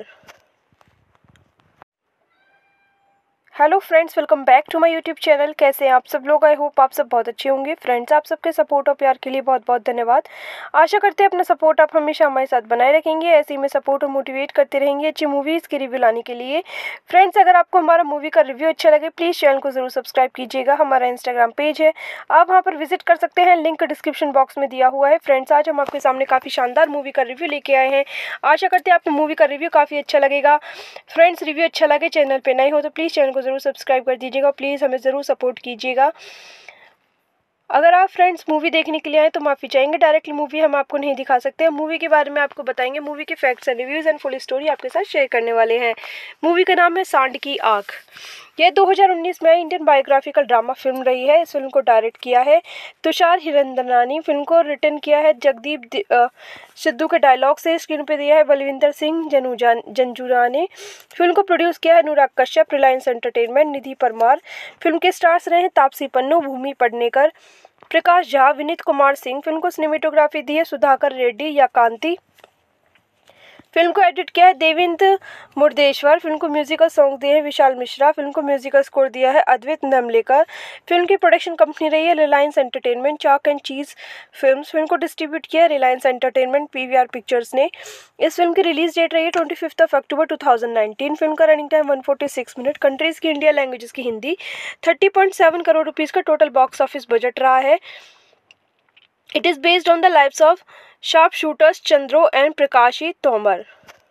Hello friends, welcome back to my YouTube channel. कैसे हैं आप सब लोग? आई होप आप सब बहुत अच्छे होंगे। फ्रेंड्स, आप सबके सपोर्ट और प्यार के लिए बहुत बहुत धन्यवाद। आशा करते हैं अपना सपोर्ट आप हमेशा हमारे साथ बनाए रखेंगे। ऐसे ही में सपोर्ट और मोटिवेट करते रहेंगे अच्छी मूवीज़ के रिव्यू लाने के लिए। फ्रेंड्स, अगर आपको हमारा मूवी का रिव्यू अच्छा लगे प्लीज़ चैनल को ज़रूर सब्सक्राइब कीजिएगा। हमारा इंस्टाग्राम पेज है, आप वहाँ पर विजिट कर सकते हैं, लिंक डिस्क्रिप्शन बॉक्स में दिया हुआ है। फ्रेंड्स, आज हम आपके सामने काफ़ी शानदार मूवी का रिव्यू लेके आए हैं। आशा करते हैं आपको मूवी का रिव्यू काफ़ी अच्छा लगेगा। फ्रेंड्स, रिव्यू अच्छा लगे, चैनल पर नए हो तो प्लीज़ चैनल को ज़रूर सब्सक्राइब कर दीजिएगा। प्लीज़ हमें ज़रूर सपोर्ट कीजिएगा। अगर आप फ्रेंड्स मूवी देखने के लिए आए तो माफ़ी चाहेंगे, डायरेक्टली मूवी हम आपको नहीं दिखा सकते हैं। मूवी के बारे में आपको बताएंगे, मूवी के facts and reviews and full story आपके साथ शेयर करने वाले हैं। मूवी का नाम है सांड की आँख। यह 2019 में इंडियन बायोग्राफिकल ड्रामा फिल्म रही है। इस फिल्म को डायरेक्ट किया है तुषार हिरंदनानी। फिल्म को रिटर्न किया है जगदीप सिद्धू के डायलॉग से। स्क्रीन पे दिया है बलविंदर सिंह जंजुरा ने। फिल्म को प्रोड्यूस किया है अनुराग कश्यप, रिलायंस एंटरटेनमेंट, निधि परमार। फिल्म के स्टार्स रहे हैं तापसी पन्नू, भूमि पेडनेकर, प्रकाश झा, विनीत कुमार सिंह। फिल्म को सिनेमेटोग्राफी दी है सुधाकर रेड्डी या कांति। फिल्म को एडिट किया है देवेंद्र मुर्देश्वर। फिल्म को म्यूजिकल सॉन्ग दिए हैं विशाल मिश्रा। फिल्म को म्यूजिकल स्कोर दिया है अद्वैत नमलेकर। फिल्म की प्रोडक्शन कंपनी रही है रिलायंस एंटरटेनमेंट, चाक एंड चीज फिल्म्स। फिल्म को डिस्ट्रीब्यूट किया है रिलायंस एंटरटेनमेंट, पीवीआर पिक्चर्स ने। इस फिल्म की रिलीज डेट रही है 25 अक्टूबर 2019। फिल्म का रनिंग टाइम 146 मिनट। कंट्रीज की इंडिया, लैंग्वेजेस की हिंदी। 30.7 करोड़ रुपीज़ का टोटल बॉक्स ऑफिस बजट रहा है। It is based on the lives of sharpshooters Chandro and Prakashi Tomar.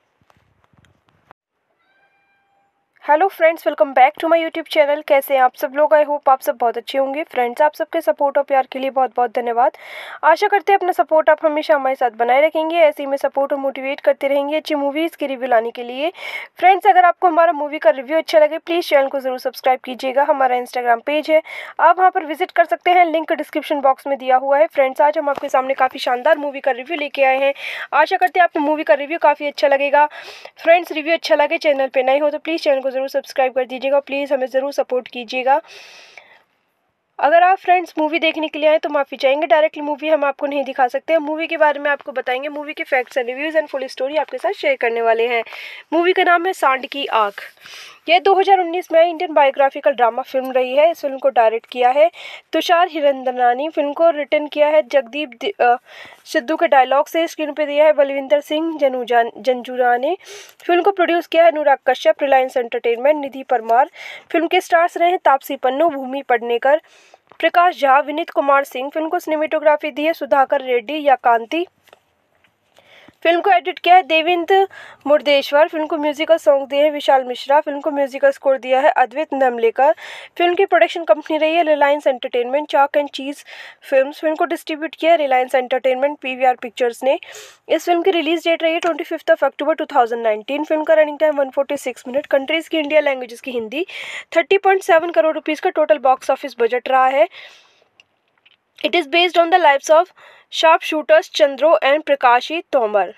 Hello friends, welcome back to my YouTube channel. कैसे हैं आप सब लोग? आई होप आप सब बहुत अच्छे होंगे। फ्रेंड्स, आप सबके सपोर्ट और प्यार के लिए बहुत बहुत धन्यवाद। आशा करते हैं अपना सपोर्ट आप हमेशा हमारे साथ बनाए रखेंगे। ऐसे ही में सपोर्ट और मोटिवेट करते रहेंगे अच्छी मूवीज़ के रिव्यू लाने के लिए। फ्रेंड्स, अगर आपको हमारा मूवी का रिव्यू अच्छा लगे प्लीज़ चैनल को ज़रूर सब्सक्राइब कीजिएगा। हमारा इंस्टाग्राम पेज है, आप वहाँ पर विजिट कर सकते हैं, लिंक डिस्क्रिप्शन बॉक्स में दिया हुआ है। फ्रेंड्स, आज हम आपके सामने काफ़ी शानदार मूवी का रिव्यू लेके आए हैं। आशा करते हैं आपको मूवी का रिव्यू काफ़ी अच्छा लगेगा। फ्रेंड्स, रिव्यू अच्छा लगे, चैनल पर नए हो तो प्लीज़ चैनल को ज़रूर सब्सक्राइब कर दीजिएगा। प्लीज़ हमें ज़रूर सपोर्ट कीजिएगा। अगर आप फ्रेंड्स मूवी देखने के लिए आए तो माफ़ी चाहेंगे, डायरेक्टली मूवी हम आपको नहीं दिखा सकते हैं। मूवी के बारे में आपको बताएंगे, मूवी के facts and reviews and full story आपके साथ शेयर करने वाले हैं। मूवी का नाम है सांड की आँख। यह 2019 में इंडियन बायोग्राफिकल ड्रामा फिल्म रही है। इस फिल्म को डायरेक्ट किया है तुषार हिरंदरानी। फिल्म को रिटर्न किया है जगदीप सिद्धू के डायलॉग से। स्क्रीन पे दिया है बलविंदर सिंह जंजुरा ने। फिल्म को प्रोड्यूस किया है अनुराग कश्यप, रिलायंस एंटरटेनमेंट, निधि परमार। फिल्म के स्टार्स रहे हैं तापसी पन्नू, भूमि पेडनेकर, प्रकाश झा, विनीत कुमार सिंह। फिल्म को सिनेमेटोग्राफी दी है सुधाकर रेड्डी या कांति। फिल्म को एडिट किया है देवेंद्र मुर्देश्वर। फिल्म को म्यूजिकल सॉन्ग दिए हैं विशाल मिश्रा। फिल्म को म्यूजिकल स्कोर दिया है अद्वैत नमलेकर। फिल्म की प्रोडक्शन कंपनी रही है रिलायंस एंटरटेनमेंट, चाक एंड चीज फिल्म्स। फिल्म को डिस्ट्रीब्यूट किया है रिलायंस एंटरटेनमेंट, पीवीआर पिक्चर्स ने। इस फिल्म की रिलीज डेट रही है 25 अक्टूबर 2019। फिल्म का रनिंग टाइम 146 मिनट। कंट्रीज की इंडिया, लैंग्वेजेस की हिंदी। 30.7 करोड़ रुपीज़ का टोटल बॉक्स ऑफिस बजट रहा है। It is based on the lives of sharpshooters Chandro and Prakashi Tomar.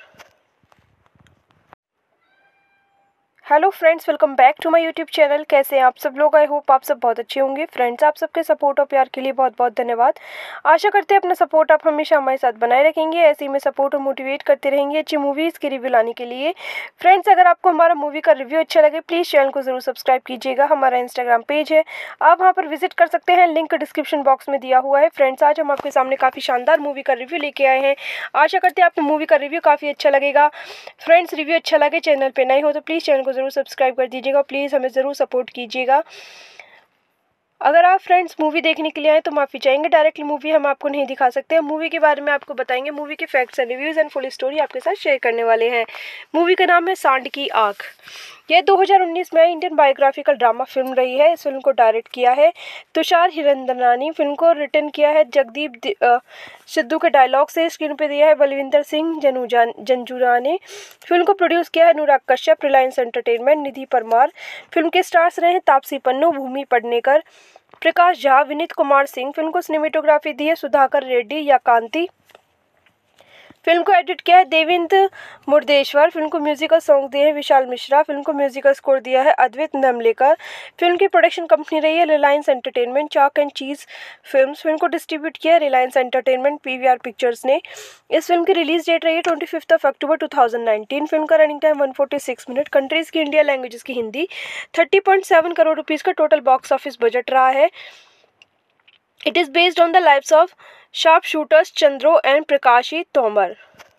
Hello friends, welcome back to my YouTube channel. कैसे हैं आप सब लोग? आई होप आप सब बहुत अच्छे होंगे। फ्रेंड्स, आप सबके सपोर्ट और प्यार के लिए बहुत बहुत धन्यवाद। आशा करते हैं अपना सपोर्ट आप हमेशा हमारे साथ बनाए रखेंगे, ऐसे ही में सपोर्ट और मोटिवेट करते रहेंगे अच्छी मूवीज़ के रिव्यू लाने के लिए। फ्रेंड्स, अगर आपको हमारा मूवी का रिव्यू अच्छा लगे प्लीज़ चैनल को ज़रूर सब्सक्राइब कीजिएगा। हमारा इंस्टाग्राम पेज है, आप वहाँ पर विजिट कर सकते हैं, लिंक डिस्क्रिप्शन बॉक्स में दिया हुआ है। फ्रेंड्स, आज हम आपके सामने काफ़ी शानदार मूवी का रिव्यू लेके आए हैं। आशा करते हैं आपको मूवी का रिव्यू काफ़ी अच्छा लगेगा। फ्रेंड्स, रिव्यू अच्छा लगे, चैनल पर नए हो तो प्लीज़ चैनल को ज़रूर सब्सक्राइब कर दीजिएगा, प्लीज़ हमें ज़रूर सपोर्ट कीजिएगा। अगर आप फ्रेंड्स मूवी देखने के लिए आए तो माफ़ी चाहेंगे, डायरेक्टली मूवी हम आपको नहीं दिखा सकते हैं। मूवी के बारे में आपको बताएंगे, मूवी के facts and reviews and full story आपके साथ शेयर करने वाले हैं। मूवी का नाम है सांड की आँख। यह 2019 में इंडियन बायोग्राफिकल ड्रामा फिल्म रही है। इस फिल्म को डायरेक्ट किया है तुषार हिरंदरानी। फिल्म को रिटर्न किया है जगदीप सिद्धू के डायलॉग से। स्क्रीन पे दिया है बलविंदर सिंह जंजुरा ने। फिल्म को प्रोड्यूस किया है अनुराग कश्यप, रिलायंस एंटरटेनमेंट, निधि परमार। फिल्म के स्टार्स रहे हैं तापसी पन्नू, भूमि पेडनेकर, प्रकाश झा, विनीत कुमार सिंह। फिल्म को सिनेमेटोग्राफी दी है सुधाकर रेड्डी या कांति। फिल्म को एडिट किया है देवेंद्र मुर्देश्वर। फिल्म को म्यूजिकल सॉन्ग दिए हैं विशाल मिश्रा। फिल्म को म्यूजिकल स्कोर दिया है अद्वैत नमलेकर। फिल्म की प्रोडक्शन कंपनी रही है रिलायंस एंटरटेनमेंट, चाक एंड चीज फिल्म्स। फिल्म को डिस्ट्रीब्यूट किया है रिलायंस एंटरटेनमेंट, पीवीआर पिक्चर्स ने। इस फिल्म की रिलीज डेट रही है 25 अक्टूबर 2019। फिल्म का रनिंग टाइम 146 मिनट। कंट्रीज की इंडिया, लैंग्वेजेस की हिंदी। 30.7 करोड़ रुपीज़ का टोटल बॉक्स ऑफिस बजट रहा है। It is based on the lives of sharpshooters Chandro and Prakashi Tomar.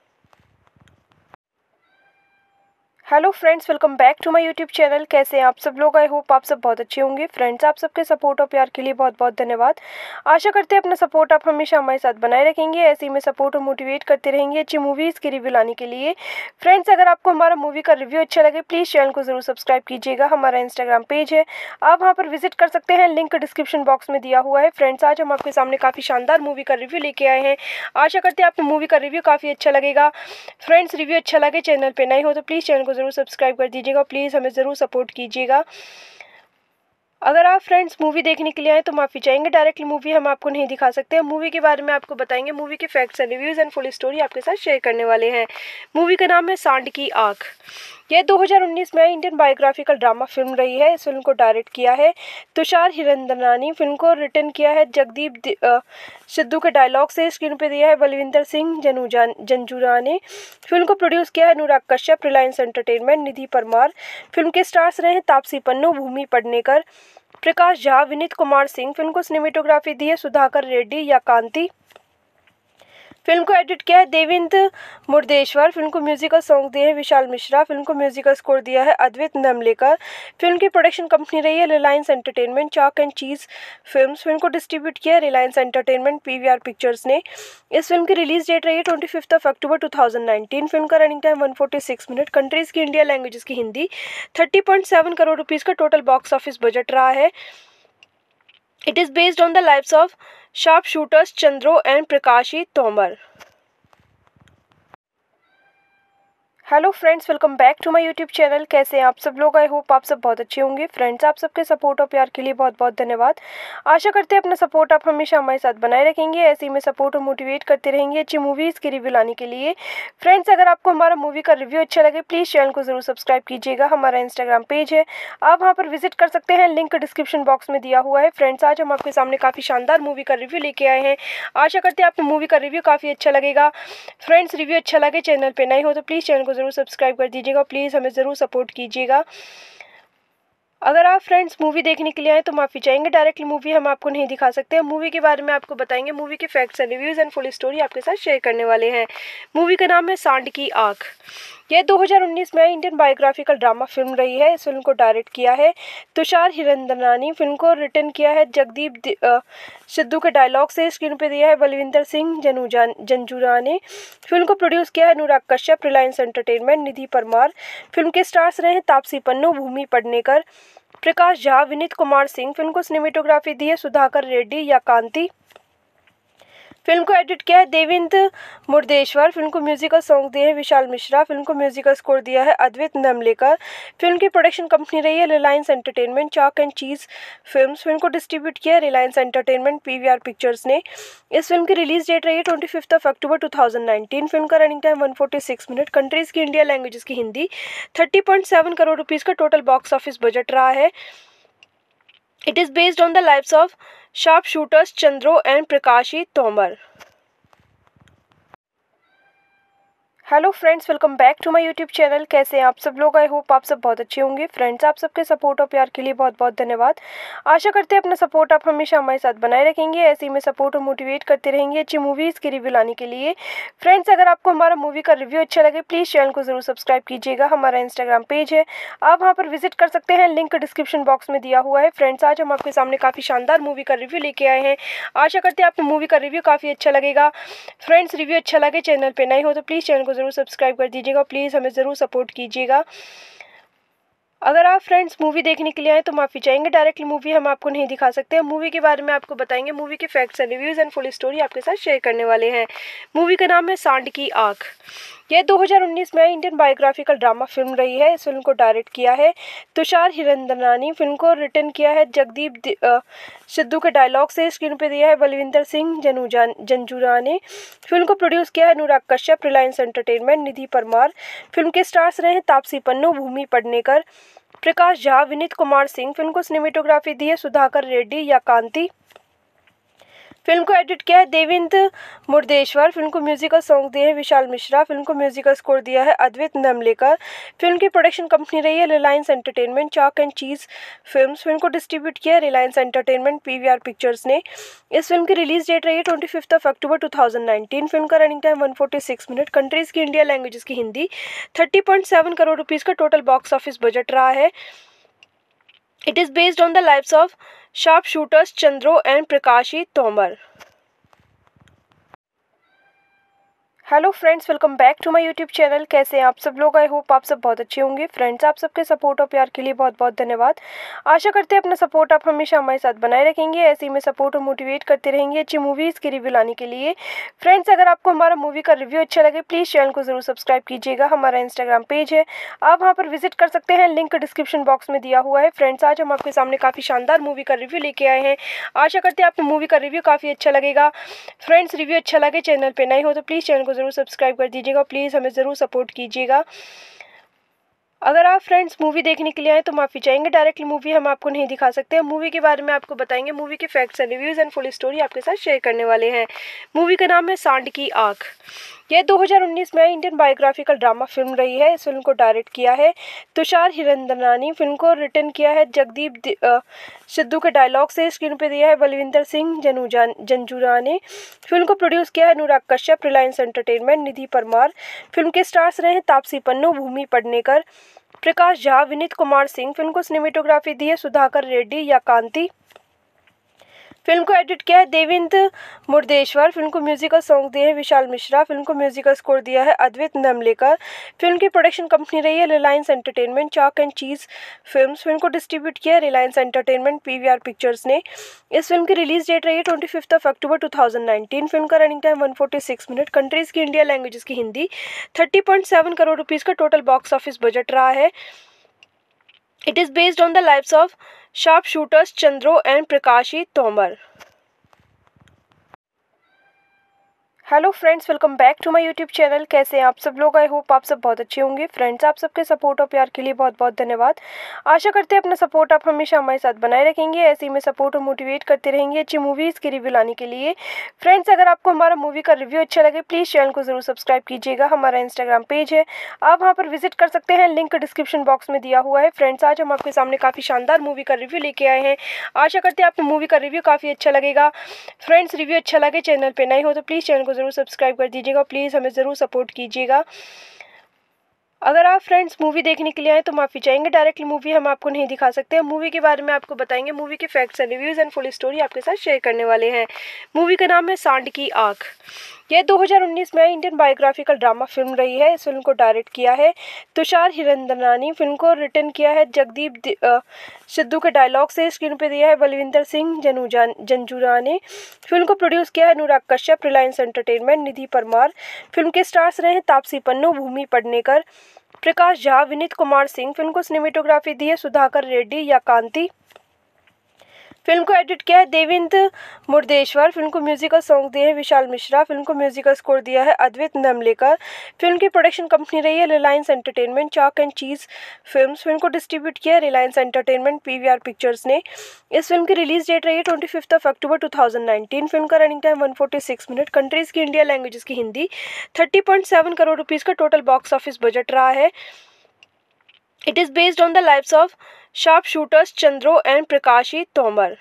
Hello friends, welcome back to my YouTube channel. कैसे हैं आप सब लोग? आई होप आप सब बहुत अच्छे होंगे। फ्रेंड्स, आप सबके सपोर्ट और प्यार के लिए बहुत बहुत धन्यवाद। आशा करते हैं अपना सपोर्ट आप हमेशा हमारे साथ बनाए रखेंगे, ऐसे ही में सपोर्ट और मोटिवेट करते रहेंगे अच्छी मूवीज़ के रिव्यू लाने के लिए। फ्रेंड्स, अगर आपको हमारा मूवी का रिव्यू अच्छा लगे प्लीज़ चैनल को ज़रूर सब्सक्राइब कीजिएगा। हमारा इंस्टाग्राम पेज है, आप वहाँ पर विजिट कर सकते हैं, लिंक डिस्क्रिप्शन बॉक्स में दिया हुआ है। फ्रेंड्स, आज हम आपके सामने काफ़ी शानदार मूवी का रिव्यू लेके आए हैं। आशा करते हैं आपको मूवी का रिव्यू काफ़ी अच्छा लगेगा। फ्रेंड्स, रिव्यू अच्छा लगे, चैनल पर नए हो तो प्लीज़ चैनल को ज़रूर सब्सक्राइब कर दीजिएगा, प्लीज़ हमें ज़रूर सपोर्ट कीजिएगा। अगर आप फ्रेंड्स मूवी देखने के लिए आए तो माफ़ी चाहेंगे, डायरेक्टली मूवी हम आपको नहीं दिखा सकते हैं। मूवी के बारे में आपको बताएंगे, मूवी के facts and reviews and full story आपके साथ शेयर करने वाले हैं। मूवी का नाम है सांड की आँख। यह 2019 में इंडियन बायोग्राफिकल ड्रामा फिल्म रही है। इस फिल्म को डायरेक्ट किया है तुषार हिरंदरानी। फिल्म को रिटर्न किया है जगदीप सिद्धू के डायलॉग से। स्क्रीन पे दिया है बलविंदर सिंह जंजुरा ने। फिल्म को प्रोड्यूस किया है अनुराग कश्यप, रिलायंस एंटरटेनमेंट, निधि परमार। फिल्म के स्टार्स रहे हैं तापसी पन्नू, भूमि पेडनेकर, प्रकाश झा, विनीत कुमार सिंह। फिल्म को सिनेमेटोग्राफी दी है सुधाकर रेड्डी या कांति। फिल्म को एडिट किया है देवेंद्र मुर्देश्वर। फिल्म को म्यूजिकल सॉन्ग दिए हैं विशाल मिश्रा। फिल्म को म्यूजिकल स्कोर दिया है अद्वैत नमलेकर। फिल्म की प्रोडक्शन कंपनी रही है रिलायंस एंटरटेनमेंट, चाक एंड चीज फिल्म्स। फिल्म को डिस्ट्रीब्यूट किया है रिलायंस एंटरटेनमेंट, पीवीआर पिक्चर्स ने। इस फिल्म की रिलीज डेट रही है 25 अक्टूबर 2019। फिल्म का रनिंग टाइम 146 मिनट। कंट्रीज की इंडिया, लैंग्वेजेस की हिंदी। 30.7 करोड़ रुपीज़ का टोटल बॉक्स ऑफिस बजट रहा है। It is based on the lives of sharpshooters Chandro and Prakashi Tomar. Hello friends, welcome back to my YouTube channel. कैसे हैं आप सब लोग? आई होप आप सब बहुत अच्छे होंगे। फ्रेंड्स, आप सबके सपोर्ट और प्यार के लिए बहुत बहुत धन्यवाद। आशा करते हैं अपना सपोर्ट आप हमेशा हमारे साथ बनाए रखेंगे, ऐसे ही में सपोर्ट और मोटिवेट करते रहेंगे अच्छी मूवीज़ की रिव्यू लाने के लिए। फ्रेंड्स, अगर आपको हमारा मूवी का रिव्यू अच्छा लगे प्लीज़ चैनल को ज़रूर सब्सक्राइब कीजिएगा। हमारा इंस्टाग्राम पेज है, आप वहाँ पर विजिट कर सकते हैं, लिंक डिस्क्रिप्शन बॉक्स में दिया हुआ है। फ्रेंड्स, आज हम आपके सामने काफ़ी शानदार मूवी का रिव्यू लेके आए हैं। आशा करते हैं आपको मूवी का रिव्यू काफ़ी अच्छा लगेगा। फ्रेंड्स, रिव्यू अच्छा लगे, चैनल पे नए हो तो प्लीज़ चैनल को ज़रूर सब्सक्राइब कर दीजिएगा, प्लीज़ हमें ज़रूर सपोर्ट कीजिएगा। अगर आप फ्रेंड्स मूवी देखने के लिए आए तो माफ़ी चाहेंगे, डायरेक्टली मूवी हम आपको नहीं दिखा सकते हैं। मूवी के बारे में आपको बताएंगे, मूवी के facts and reviews and full story आपके साथ शेयर करने वाले हैं। मूवी का नाम है सांड की आँख। यह 2019 में इंडियन बायोग्राफिकल ड्रामा फिल्म रही है। इस फिल्म को डायरेक्ट किया है तुषार हिरंदनानी। फिल्म को रिटर्न किया है जगदीप सिद्धू के डायलॉग से। स्क्रीन पे दिया है बलविंदर सिंह जंजुरा ने। फिल्म को प्रोड्यूस किया है अनुराग कश्यप, रिलायंस एंटरटेनमेंट, निधि परमार। फिल्म के स्टार्स रहे हैं तापसी पन्नू, भूमि पेडनेकर, प्रकाश झा, विनीत कुमार सिंह। फिल्म को सिनेमेटोग्राफी दी है सुधाकर रेड्डी या कांति। फिल्म को एडिट किया है देवेंद्र मुर्देश्वर। फिल्म को म्यूजिकल सॉन्ग दिए हैं विशाल मिश्रा। फिल्म को म्यूजिकल स्कोर दिया है अद्वैत नमलेकर। फिल्म की प्रोडक्शन कंपनी रही है रिलायंस एंटरटेनमेंट, चाक एंड चीज फिल्म्स। फिल्म को डिस्ट्रीब्यूट किया है रिलायंस एंटरटेनमेंट, पीवीआर पिक्चर्स ने। इस फिल्म की रिलीज डेट रही है 25 अक्टूबर 2019। फिल्म का रनिंग टाइम 146 मिनट। कंट्रीज की इंडिया, लैंग्वेजेस की हिंदी। 30.7 करोड़ रुपीज़ का टोटल बॉक्स ऑफिस बजट रहा है। It is based on the lives of sharpshooters Chandro and Prakashi Tomar. Hello friends, welcome back to my YouTube channel. कैसे हैं आप सब लोग? आई होप आप सब बहुत अच्छे होंगे। फ्रेंड्स, आप सबके सपोर्ट और प्यार के लिए बहुत बहुत धन्यवाद। आशा करते हैं अपना सपोर्ट आप हमेशा हमारे साथ बनाए रखेंगे, ऐसे ही में सपोर्ट और मोटिवेट करते रहेंगे अच्छी मूवीज़ की रिव्यू लाने के लिए। फ्रेंड्स, अगर आपको हमारा मूवी का रिव्यू अच्छा लगे प्लीज़ चैनल को ज़रूर सब्सक्राइब कीजिएगा। हमारा इंस्टाग्राम पेज है, आप वहाँ पर विजिट कर सकते हैं, लिंक डिस्क्रिप्शन बॉक्स में दिया हुआ है। फ्रेंड्स, आज हम आपके सामने काफ़ी शानदार मूवी का रिव्यू लेके आए हैं। आशा करते हैं आपको मूवी का रिव्यू काफ़ी अच्छा लगेगा। फ्रेंड्स, रिव्यू अच्छा लगे, चैनल पे नए हो तो प्लीज़ चैनल को ज़रूर सब्सक्राइब कर दीजिएगा, प्लीज़ हमें ज़रूर सपोर्ट कीजिएगा। अगर आप फ्रेंड्स मूवी देखने के लिए आए तो माफ़ी चाहेंगे, डायरेक्टली मूवी हम आपको नहीं दिखा सकते हैं। मूवी के बारे में आपको बताएंगे, मूवी के facts and reviews and full story आपके साथ शेयर करने वाले हैं। मूवी का नाम है सांड की आँख। यह 2019 में इंडियन बायोग्राफिकल ड्रामा फिल्म रही है। इस फिल्म को डायरेक्ट किया है तुषार हिरंदनानी। फिल्म को रिटर्न किया है जगदीप सिद्धू के डायलॉग से। स्क्रीन पे दिया है बलविंदर सिंह जंजुरा ने। फिल्म को प्रोड्यूस किया है अनुराग कश्यप, रिलायंस एंटरटेनमेंट, निधि परमार। फिल्म के स्टार्स रहे हैं तापसी पन्नू, भूमि पेडनेकर, प्रकाश झा, विनीत कुमार सिंह। फिल्म को सिनेमेटोग्राफी दी है सुधाकर रेड्डी या कांति। फिल्म को एडिट किया है देवेंद्र मुर्देश्वर। फिल्म को म्यूजिकल सॉन्ग दिए हैं विशाल मिश्रा। फिल्म को म्यूजिकल स्कोर दिया है अद्वैत नमलेकर। फिल्म की प्रोडक्शन कंपनी रही है रिलायंस एंटरटेनमेंट, चाक एंड चीज फिल्म्स। फिल्म को डिस्ट्रीब्यूट किया है रिलायंस एंटरटेनमेंट, पीवीआर पिक्चर्स ने। इस फिल्म की रिलीज डेट रही है 25 अक्टूबर 2019। फिल्म का रनिंग टाइम 146 मिनट। कंट्रीज की इंडिया, लैंग्वेजेस की हिंदी। 30.7 करोड़ रुपीज़ का टोटल बॉक्स ऑफिस बजट रहा है। It is based on the lives of sharpshooters Chandro and Prakashi Tomar. Hello friends, welcome back to my YouTube channel. कैसे हैं आप सब लोग? आई होप आप सब बहुत अच्छे होंगे। फ्रेंड्स, आप सबके सपोर्ट और प्यार के लिए बहुत बहुत धन्यवाद। आशा करते हैं अपना सपोर्ट आप हमेशा हमारे साथ बनाए रखेंगे, ऐसे ही में सपोर्ट और मोटिवेट करते रहेंगे अच्छी मूवीज़ की रिव्यू लाने के लिए। फ्रेंड्स, अगर आपको हमारा मूवी का रिव्यू अच्छा लगे प्लीज़ चैनल को ज़रूर सब्सक्राइब कीजिएगा। हमारा इंस्टाग्राम पेज है, आप वहाँ पर विजिट कर सकते हैं, लिंक डिस्क्रिप्शन बॉक्स में दिया हुआ है। फ्रेंड्स, आज हम आपके सामने काफ़ी शानदार मूवी का रिव्यू लेके आए हैं। आशा करते हैं आपको मूवी का रिव्यू काफ़ी अच्छा लगेगा। फ्रेंड्स, रिव्यू अच्छा लगे, चैनल पे नए हो तो प्लीज़ चैनल को ज़रूर सब्सक्राइब कर दीजिएगा, प्लीज़ हमें ज़रूर सपोर्ट कीजिएगा। अगर आप फ्रेंड्स मूवी देखने के लिए आए तो माफ़ी चाहेंगे, डायरेक्टली मूवी हम आपको नहीं दिखा सकते हैं। मूवी के बारे में आपको बताएंगे, मूवी के facts and reviews and full story आपके साथ शेयर करने वाले हैं। मूवी का नाम है सांड की आँख। यह 2019 में इंडियन बायोग्राफिकल ड्रामा फिल्म रही है। इस फिल्म को डायरेक्ट किया है तुषार हिरंदनानी। फिल्म को रिटर्न किया है जगदीप सिद्धू के डायलॉग से। स्क्रीन पे दिया है बलविंदर सिंह जंजुरा ने। फिल्म को प्रोड्यूस किया है अनुराग कश्यप, रिलायंस एंटरटेनमेंट, निधि परमार। फिल्म के स्टार्स रहे हैं तापसी पन्नू, भूमि पेडनेकर, प्रकाश झा, विनीत कुमार सिंह। फिल्म को सिनेमेटोग्राफी दी है सुधाकर रेड्डी या कांति। फिल्म को एडिट किया है देवेंद्र मुर्देश्वर। फिल्म को म्यूजिकल सॉन्ग दिए हैं विशाल मिश्रा। फिल्म को म्यूजिकल स्कोर दिया है अद्वैत नमलेकर। फिल्म की प्रोडक्शन कंपनी रही है रिलायंस एंटरटेनमेंट चाक एंड चीज फिल्म्स। फिल्म को डिस्ट्रीब्यूट किया है रिलायंस एंटरटेनमेंट पीवीआर पिक्चर्स ने। इस फिल्म की रिलीज डेट रही है 25 अक्टूबर 2019। फिल्म का रनिंग टाइम 146 मिनट। कंट्रीज की इंडिया, लैंग्वेजेस की हिंदी। 30.7 करोड़ रुपीज़ का टोटल बॉक्स ऑफिस बजट रहा है। It is based on the lives of sharpshooters Chandro and Prakashi Tomar. Hello friends, welcome back to my YouTube channel. कैसे हैं आप सब लोग? आई होप आप सब बहुत अच्छे होंगे। फ्रेंड्स, आप सबके सपोर्ट और प्यार के लिए बहुत बहुत धन्यवाद। आशा करते हैं अपना सपोर्ट आप हमेशा हमारे साथ बनाए रखेंगे, ऐसे ही में सपोर्ट और मोटिवेट करते रहेंगे अच्छी मूवीज़ की रिव्यू लाने के लिए। फ्रेंड्स, अगर आपको हमारा मूवी का रिव्यू अच्छा लगे प्लीज़ चैनल को ज़रूर सब्सक्राइब कीजिएगा। हमारा इंस्टाग्राम पेज है, आप वहाँ पर विजिट कर सकते हैं, लिंक डिस्क्रिप्शन बॉक्स में दिया हुआ है। फ्रेंड्स, आज हम आपके सामने काफ़ी शानदार मूवी का रिव्यू लेके आए हैं। आशा करते हैं आपको मूवी का रिव्यू काफ़ी अच्छा लगेगा। फ्रेंड्स, रिव्यू अच्छा लगे, चैनल पर नए हो तो प्लीज़ चैनल को ज़रूर सब्सक्राइब कर दीजिएगा। प्लीज़ हमें ज़रूर सपोर्ट कीजिएगा। अगर आप फ्रेंड्स मूवी देखने के लिए आए तो माफ़ी चाहेंगे, डायरेक्टली मूवी हम आपको नहीं दिखा सकते हैं। मूवी के बारे में आपको बताएंगे, मूवी के facts and reviews and full story आपके साथ शेयर करने वाले हैं। मूवी का नाम है सांड की आँख। यह 2019 में इंडियन बायोग्राफिकल ड्रामा फिल्म रही है। इस फिल्म को डायरेक्ट किया है तुषार हिरंदनानी। फिल्म को रिटर्न किया है जगदीप सिद्धू के डायलॉग से। स्क्रीन पे दिया है बलविंदर सिंह जंजुरा ने। फिल्म को प्रोड्यूस किया है अनुराग कश्यप, रिलायंस एंटरटेनमेंट, निधि परमार। फिल्म के स्टार्स रहे हैं तापसी पन्नू, भूमि पडनेकर, प्रकाश झा, विनीत कुमार सिंह। फिल्म को सिनेमेटोग्राफी दी है सुधाकर रेड्डी या कांति। फिल्म को एडिट किया है देवेंद्र मुर्देश्वर। फिल्म को म्यूजिकल सॉन्ग दिए हैं विशाल मिश्रा। फिल्म को म्यूजिकल स्कोर दिया है अद्वैत नमलेकर। फिल्म की प्रोडक्शन कंपनी रही है रिलायंस एंटरटेनमेंट चाक एंड चीज फिल्म्स। फिल्म को डिस्ट्रीब्यूट किया है रिलायंस एंटरटेनमेंट पीवीआर पिक्चर्स ने। इस फिल्म की रिलीज डेट रही है 25 अक्टूबर 2019। फिल्म का रनिंग टाइम 146 मिनट। कंट्रीज की इंडिया, लैंग्वेजेस की हिंदी। 30.7 करोड़ रुपीज़ का टोटल बॉक्स ऑफिस बजट रहा है। It is based on the lives of sharpshooters Chandro and Prakashi Tomar.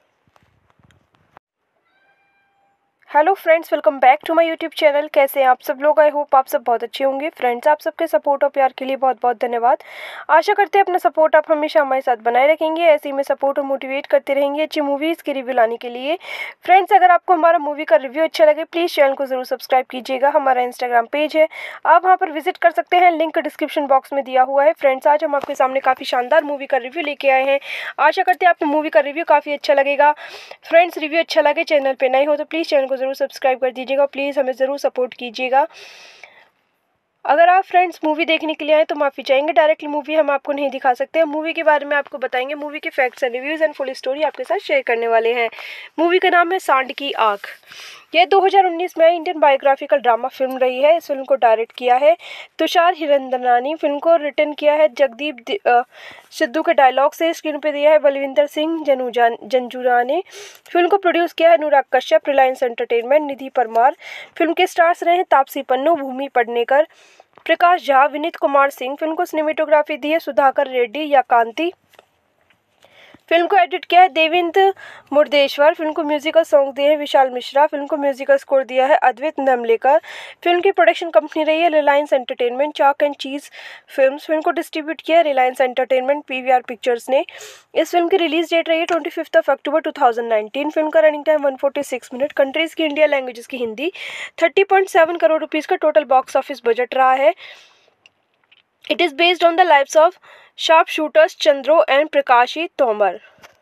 Hello friends, welcome back to my YouTube channel. कैसे हैं आप सब लोग? आई होप आप सब बहुत अच्छे होंगे। फ्रेंड्स, आप सबके सपोर्ट और प्यार के लिए बहुत बहुत धन्यवाद। आशा करते हैं अपना सपोर्ट आप हमेशा हमारे साथ बनाए रखेंगे, ऐसे ही में सपोर्ट और मोटिवेट करते रहेंगे अच्छी मूवीज़ की रिव्यू लाने के लिए। फ्रेंड्स, अगर आपको हमारा मूवी का रिव्यू अच्छा लगे प्लीज़ चैनल को ज़रूर सब्सक्राइब कीजिएगा। हमारा इंस्टाग्राम पेज है, आप वहाँ पर विजिट कर सकते हैं, लिंक डिस्क्रिप्शन बॉक्स में दिया हुआ है। फ्रेंड्स, आज हम आपके सामने काफ़ी शानदार मूवी का रिव्यू लेके आए हैं। आशा करते हैं आपको मूवी का रिव्यू काफ़ी अच्छा लगेगा। फ्रेंड्स, रिव्यू अच्छा लगे, चैनल पर नए हो तो प्लीज़ चैनल को ज़रूर सब्सक्राइब कर दीजिएगा। प्लीज़ हमें ज़रूर सपोर्ट कीजिएगा। अगर आप फ्रेंड्स मूवी देखने के लिए आए तो माफ़ी चाहेंगे, डायरेक्टली मूवी हम आपको नहीं दिखा सकते हैं। मूवी के बारे में आपको बताएंगे, मूवी के facts and reviews and full story आपके साथ शेयर करने वाले हैं। मूवी का नाम है सांड की आँख। यह 2019 में इंडियन बायोग्राफिकल ड्रामा फिल्म रही है। इस फिल्म को डायरेक्ट किया है तुषार हिरंदनानी। फिल्म को रिटर्न किया है जगदीप सिद्धू के डायलॉग से। स्क्रीन पे दिया है बलविंदर सिंह जंजुरा ने। फिल्म को प्रोड्यूस किया है अनुराग कश्यप, रिलायंस एंटरटेनमेंट, निधि परमार। फिल्म के स्टार्स रहे हैं तापसी पन्नू, भूमि पडनेकर, प्रकाश झा, विनीत कुमार सिंह। फिल्म को सिनेमेटोग्राफी दी है सुधाकर रेड्डी या कांति। फिल्म को एडिट किया है देवेंद्र मुर्देश्वर। फिल्म को म्यूजिकल सॉन्ग दिए हैं विशाल मिश्रा। फिल्म को म्यूजिकल स्कोर दिया है अद्वैत नमलेकर। फिल्म की प्रोडक्शन कंपनी रही है रिलायंस एंटरटेनमेंट चाक एंड चीज फिल्म्स। फिल्म को डिस्ट्रीब्यूट किया है रिलायंस एंटरटेनमेंट पीवीआर पिक्चर्स ने। इस फिल्म की रिलीज डेट रही है 25 अक्टूबर 2019। फिल्म का रनिंग टाइम 146 मिनट। कंट्रीज की इंडिया, लैंग्वेजेस की हिंदी। 30.7 करोड़ रुपीज़ का टोटल बॉक्स ऑफिस बजट रहा है। It is based on the lives of sharpshooters Chandro and Prakashi Tomar.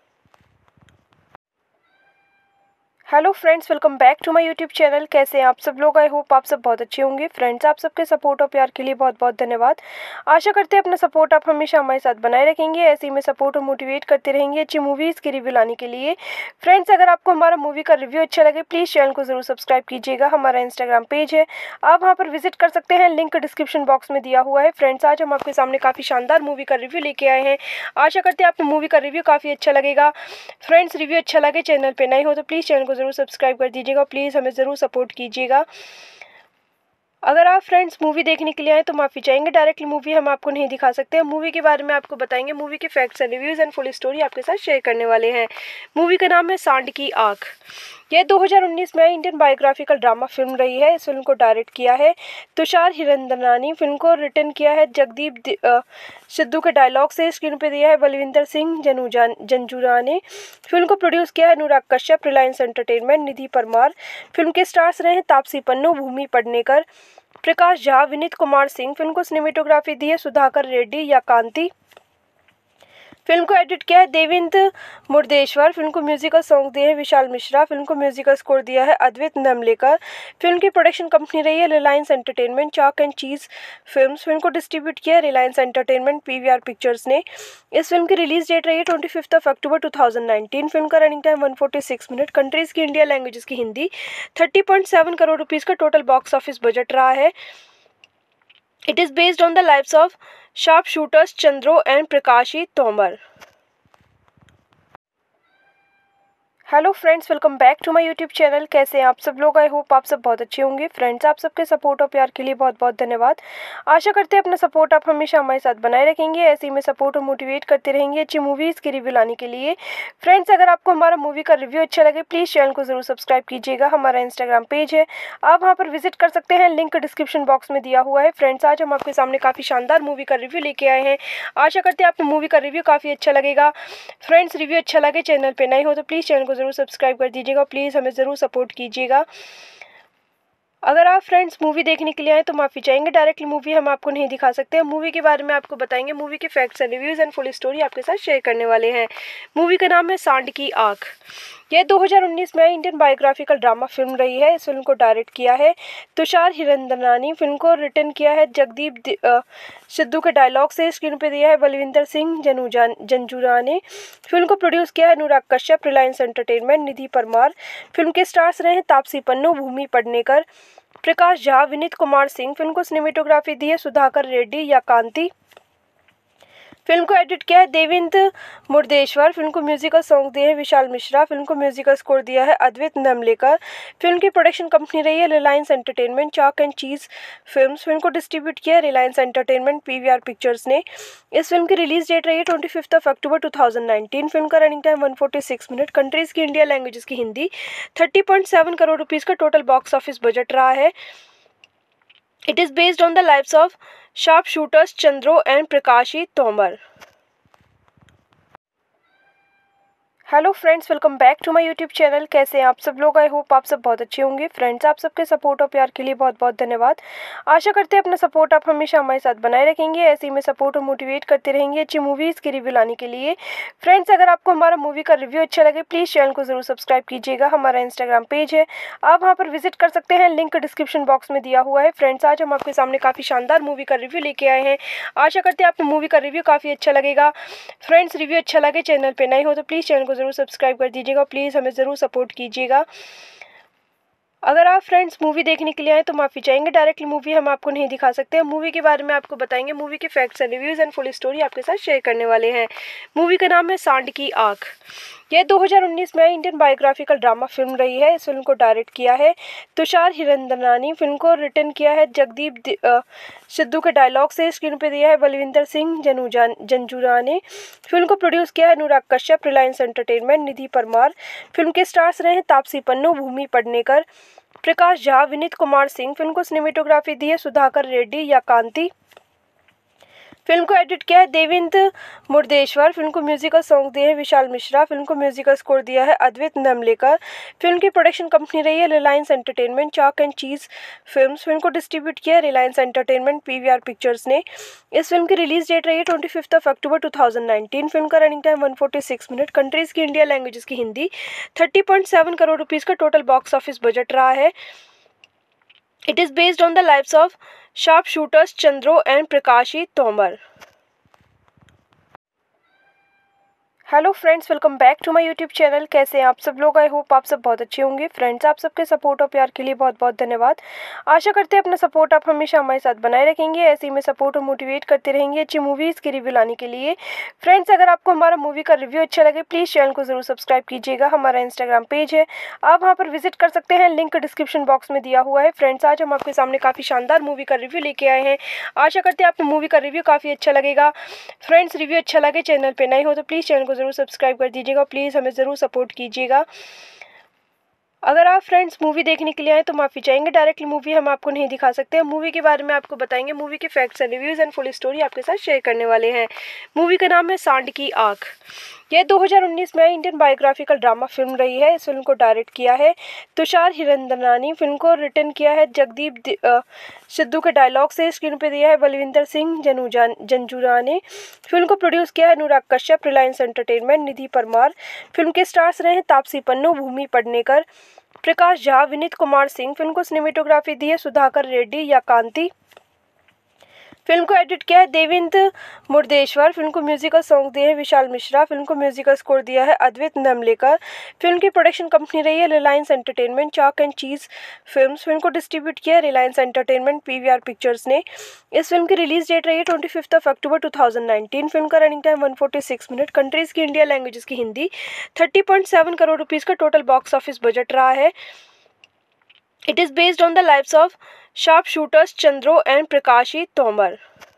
Hello friends, welcome back to my YouTube channel. कैसे हैं आप सब लोग? आई होप आप सब बहुत अच्छे होंगे। फ्रेंड्स, आप सबके सपोर्ट और प्यार के लिए बहुत बहुत धन्यवाद। आशा करते हैं अपना सपोर्ट आप हमेशा हमारे साथ बनाए रखेंगे, ऐसे ही में सपोर्ट और मोटिवेट करते रहेंगे अच्छी मूवीज़ की रिव्यू लाने के लिए। फ्रेंड्स, अगर आपको हमारा मूवी का रिव्यू अच्छा लगे प्लीज़ चैनल को ज़रूर सब्सक्राइब कीजिएगा। हमारा इंस्टाग्राम पेज है, आप वहाँ पर विजिट कर सकते हैं, लिंक डिस्क्रिप्शन बॉक्स में दिया हुआ है। फ्रेंड्स, आज हम आपके सामने काफ़ी शानदार मूवी का रिव्यू लेके आए हैं। आशा करते हैं आपको मूवी का रिव्यू काफ़ी अच्छा लगेगा। फ्रेंड्स, रिव्यू अच्छा लगे, चैनल पर नए हो तो प्लीज़ चैनल को ज़रूर सब्सक्राइब कर दीजिएगा। प्लीज़ हमें ज़रूर सपोर्ट कीजिएगा। अगर आप फ्रेंड्स मूवी देखने के लिए आए तो माफ़ी चाहेंगे, डायरेक्टली मूवी हम आपको नहीं दिखा सकते हैं। मूवी के बारे में आपको बताएंगे, मूवी के facts and reviews and full story आपके साथ शेयर करने वाले हैं। मूवी का नाम है सांड की आँख। यह 2019 में इंडियन बायोग्राफिकल ड्रामा फिल्म रही है। इस फिल्म को डायरेक्ट किया है तुषार हिरंदनानी। फिल्म को रिटर्न किया है जगदीप सिद्धू के डायलॉग से स्क्रीन पे दिया है बलविंदर सिंह जंजुरा ने। फिल्म को प्रोड्यूस किया है अनुराग कश्यप, रिलायंस एंटरटेनमेंट, निधि परमार। फिल्म के स्टार्स रहे हैं तापसी पन्नू, भूमि पेडनेकर, प्रकाश झा, विनीत कुमार सिंह। फिल्म को सिनेमेटोग्राफी दी है सुधाकर रेड्डी या कांति। फिल्म को एडिट किया है देवेंद्र मुर्देश्वर। फिल्म को म्यूजिकल सॉन्ग दिए हैं विशाल मिश्रा। फिल्म को म्यूजिकल स्कोर दिया है अद्वैत नमलेकर। फिल्म की प्रोडक्शन कंपनी रही है रिलायंस एंटरटेनमेंट, चाक एंड चीज फिल्म्स। फिल्म को डिस्ट्रीब्यूट किया है रिलायंस एंटरटेनमेंट, पीवीआर पिक्चर्स ने। इस फिल्म की रिलीज डेट रही है 25 अक्टूबर 2019। फिल्म का रनिंग टाइम 146 मिनट। कंट्रीज की इंडिया, लैंग्वेजेस की हिंदी। 30.7 करोड़ रुपीज़ का टोटल बॉक्स ऑफिस बजट रहा है। It is based on the lives of sharpshooters Chandro and Prakashi Tomar. Hello friends, welcome back to my YouTube channel. कैसे हैं आप सब लोग? आई होप आप सब बहुत अच्छे होंगे। फ्रेंड्स, आप सबके सपोर्ट और प्यार के लिए बहुत बहुत धन्यवाद। आशा करते हैं अपना सपोर्ट आप हमेशा हमारे साथ बनाए रखेंगे, ऐसे ही में सपोर्ट और मोटिवेट करते रहेंगे अच्छी मूवीज़ की रिव्यू लाने के लिए। फ्रेंड्स, अगर आपको हमारा मूवी का रिव्यू अच्छा लगे प्लीज़ चैनल को ज़रूर सब्सक्राइब कीजिएगा। हमारा इंस्टाग्राम पेज है, आप वहाँ पर विजिट कर सकते हैं, लिंक डिस्क्रिप्शन बॉक्स में दिया हुआ है। फ्रेंड्स, आज हम आपके सामने काफ़ी शानदार मूवी का रिव्यू लेके आए हैं। आशा करते हैं आपको मूवी का रिव्यू काफ़ी अच्छा लगेगा। फ्रेंड्स, रिव्यू अच्छा लगे, चैनल पर नए हो तो प्लीज़ चैनल को ज़रूर सब्सक्राइब कर दीजिएगा। प्लीज़ हमें ज़रूर सपोर्ट कीजिएगा। अगर आप फ्रेंड्स मूवी देखने के लिए आए तो माफ़ी चाहेंगे, डायरेक्टली मूवी हम आपको नहीं दिखा सकते हैं। मूवी के बारे में आपको बताएंगे, मूवी के facts and reviews and full story आपके साथ शेयर करने वाले हैं। मूवी का नाम है सांड की आँख। यह 2019 में इंडियन बायोग्राफिकल ड्रामा फिल्म रही है। इस फिल्म को डायरेक्ट किया है तुषार हिरंदनानी। फिल्म को रिटर्न किया है जगदीप सिद्धू के डायलॉग से स्क्रीन पे दिया है बलविंदर सिंह जंजुरा ने। फिल्म को प्रोड्यूस किया है अनुराग कश्यप, रिलायंस एंटरटेनमेंट, निधि परमार। फिल्म के स्टार्स रहे हैं तापसी पन्नू, भूमि पेडनेकर, प्रकाश झा, विनीत कुमार सिंह। फिल्म को सिनेमेटोग्राफी दी है सुधाकर रेड्डी या कांति। फिल्म को एडिट किया है देवेंद्र मुर्देश्वर। फिल्म को म्यूजिकल सॉन्ग दिए हैं विशाल मिश्रा। फिल्म को म्यूजिकल स्कोर दिया है अद्वैत नमलेकर। फिल्म की प्रोडक्शन कंपनी रही है रिलायंस एंटरटेनमेंट, चाक एंड चीज फिल्म्स। फिल्म को डिस्ट्रीब्यूट किया है रिलायंस एंटरटेनमेंट, पीवीआर पिक्चर्स ने। इस फिल्म की रिलीज डेट रही है 25 अक्टूबर 2019। फिल्म का रनिंग टाइम 146 मिनट। कंट्रीज की इंडिया, लैंग्वेजेस की हिंदी। 30.7 करोड़ रुपीज़ का टोटल बॉक्स ऑफिस बजट रहा है। It is based on the lives of sharpshooters Chandro and Prakashi Tomar. Hello friends, welcome back to my YouTube channel. कैसे हैं आप सब लोग? आई होप आप सब बहुत अच्छे होंगे। फ्रेंड्स, आप सबके सपोर्ट और प्यार के लिए बहुत बहुत धन्यवाद। आशा करते हैं अपना सपोर्ट आप हमेशा हमारे साथ बनाए रखेंगे, ऐसे ही में सपोर्ट और मोटिवेट करते रहेंगे अच्छी मूवीज़ की रिव्यू लाने के लिए। फ्रेंड्स, अगर आपको हमारा मूवी का रिव्यू अच्छा लगे प्लीज़ चैनल को ज़रूर सब्सक्राइब कीजिएगा। हमारा इंस्टाग्राम पेज है, आप वहाँ पर विजिट कर सकते हैं, लिंक डिस्क्रिप्शन बॉक्स में दिया हुआ है। फ्रेंड्स, आज हम आपके सामने काफ़ी शानदार मूवी का रिव्यू लेके आए हैं। आशा करते हैं आपको मूवी का रिव्यू काफ़ी अच्छा लगेगा। फ्रेंड्स, रिव्यू अच्छा लगे, चैनल पर नए हो तो प्लीज़ चैनल को ज़रूर सब्सक्राइब कर दीजिएगा। प्लीज़ हमें ज़रूर सपोर्ट कीजिएगा। अगर आप फ्रेंड्स मूवी देखने के लिए आए तो माफ़ी चाहेंगे, डायरेक्टली मूवी हम आपको नहीं दिखा सकते हैं। मूवी के बारे में आपको बताएंगे, मूवी के facts and reviews and full story आपके साथ शेयर करने वाले हैं। मूवी का नाम है सांड की आँख। यह 2019 में इंडियन बायोग्राफिकल ड्रामा फिल्म रही है। इस फिल्म को डायरेक्ट किया है तुषार हिरंदनानी। फिल्म को रिटर्न किया है जगदीप सिद्धू के डायलॉग से स्क्रीन पे दिया है बलविंदर सिंह जंजुरा ने। फिल्म को प्रोड्यूस किया है अनुराग कश्यप, रिलायंस एंटरटेनमेंट, निधि परमार। फिल्म के स्टार्स रहे हैं तापसी पन्नू, भूमि पेडनेकर, प्रकाश झा, विनीत कुमार सिंह। फिल्म को सिनेमेटोग्राफी दी है सुधाकर रेड्डी या कांति। फिल्म को एडिट किया है देवेंद्र मुर्देश्वर। फिल्म को म्यूजिकल सॉन्ग दिए हैं विशाल मिश्रा। फिल्म को म्यूजिकल स्कोर दिया है अद्वैत नमलेकर। फिल्म की प्रोडक्शन कंपनी रही है रिलायंस एंटरटेनमेंट, चाक एंड चीज फिल्म्स। फिल्म को डिस्ट्रीब्यूट किया है रिलायंस एंटरटेनमेंट, पीवीआर पिक्चर्स ने। इस फिल्म की रिलीज डेट रही है 25 अक्टूबर 2019। फिल्म का रनिंग टाइम 146 मिनट। कंट्रीज की इंडिया, लैंग्वेजेस की हिंदी। 30.7 करोड़ रुपीज़ का टोटल बॉक्स ऑफिस बजट रहा है। It is based on the lives of sharpshooters Chandro and Prakashi Tomar. Hello friends, welcome back to my YouTube channel. कैसे हैं आप सब लोग? आई होप आप सब बहुत अच्छे होंगे। फ्रेंड्स, आप सबके सपोर्ट और प्यार के लिए बहुत बहुत धन्यवाद। आशा करते हैं अपना सपोर्ट आप हमेशा हमारे साथ बनाए रखेंगे, ऐसे ही में सपोर्ट और मोटिवेट करते रहेंगे अच्छी मूवीज़ की रिव्यू लाने के लिए। फ्रेंड्स, अगर आपको हमारा मूवी का रिव्यू अच्छा लगे प्लीज़ चैनल को ज़रूर सब्सक्राइब कीजिएगा। हमारा इंस्टाग्राम पेज है, आप वहाँ पर विजिट कर सकते हैं, लिंक डिस्क्रिप्शन बॉक्स में दिया हुआ है। फ्रेंड्स, आज हम आपके सामने काफ़ी शानदार मूवी का रिव्यू लेके आए हैं। आशा करते हैं आपको मूवी का रिव्यू काफ़ी अच्छा लगेगा। फ्रेंड्स, रिव्यू अच्छा लगे, चैनल पर नए हो तो प्लीज़ चैनल को ज़रूर सब्सक्राइब कर दीजिएगा। प्लीज़ हमें ज़रूर सपोर्ट कीजिएगा। अगर आप फ्रेंड्स मूवी देखने के लिए आए तो माफ़ी चाहेंगे, डायरेक्टली मूवी हम आपको नहीं दिखा सकते हैं। मूवी के बारे में आपको बताएंगे, मूवी के facts and reviews and full story आपके साथ शेयर करने वाले हैं। मूवी का नाम है सांड की आँख। यह 2019 में इंडियन बायोग्राफिकल ड्रामा फिल्म रही है। इस फिल्म को डायरेक्ट किया है तुषार हिरंदनानी। फिल्म को रिटर्न किया है जगदीप सिद्धू के डायलॉग से। स्क्रीन पे दिया है बलविंदर सिंह जंजुरा ने। फिल्म को प्रोड्यूस किया है अनुराग कश्यप, रिलायंस एंटरटेनमेंट, निधि परमार। फिल्म के स्टार्स रहे हैं तापसी पन्नू, भूमि पेडनेकर, प्रकाश झा, विनीत कुमार सिंह। फिल्म को सिनेमेटोग्राफी दी है सुधाकर रेड्डी या कांति। फिल्म को एडिट किया है देवेंद्र मुर्देश्वर। फिल्म को म्यूजिकल सॉन्ग दिए हैं विशाल मिश्रा। फिल्म को म्यूजिकल स्कोर दिया है अद्वैत नमलेकर। फिल्म की प्रोडक्शन कंपनी रही है रिलायंस एंटरटेनमेंट, चाक एंड चीज फिल्म्स। फिल्म को डिस्ट्रीब्यूट किया है रिलायंस एंटरटेनमेंट, पीवीआर पिक्चर्स ने। इस फिल्म की रिलीज डेट रही है 25 अक्टूबर 2019। फिल्म का रनिंग टाइम 146 मिनट। कंट्रीज की इंडिया, लैंग्वेजेस की हिंदी। 30.7 करोड़ रुपीज़ का टोटल बॉक्स ऑफिस बजट रहा है। It is based on the lives of sharpshooters Chandro and Prakashi Tomar.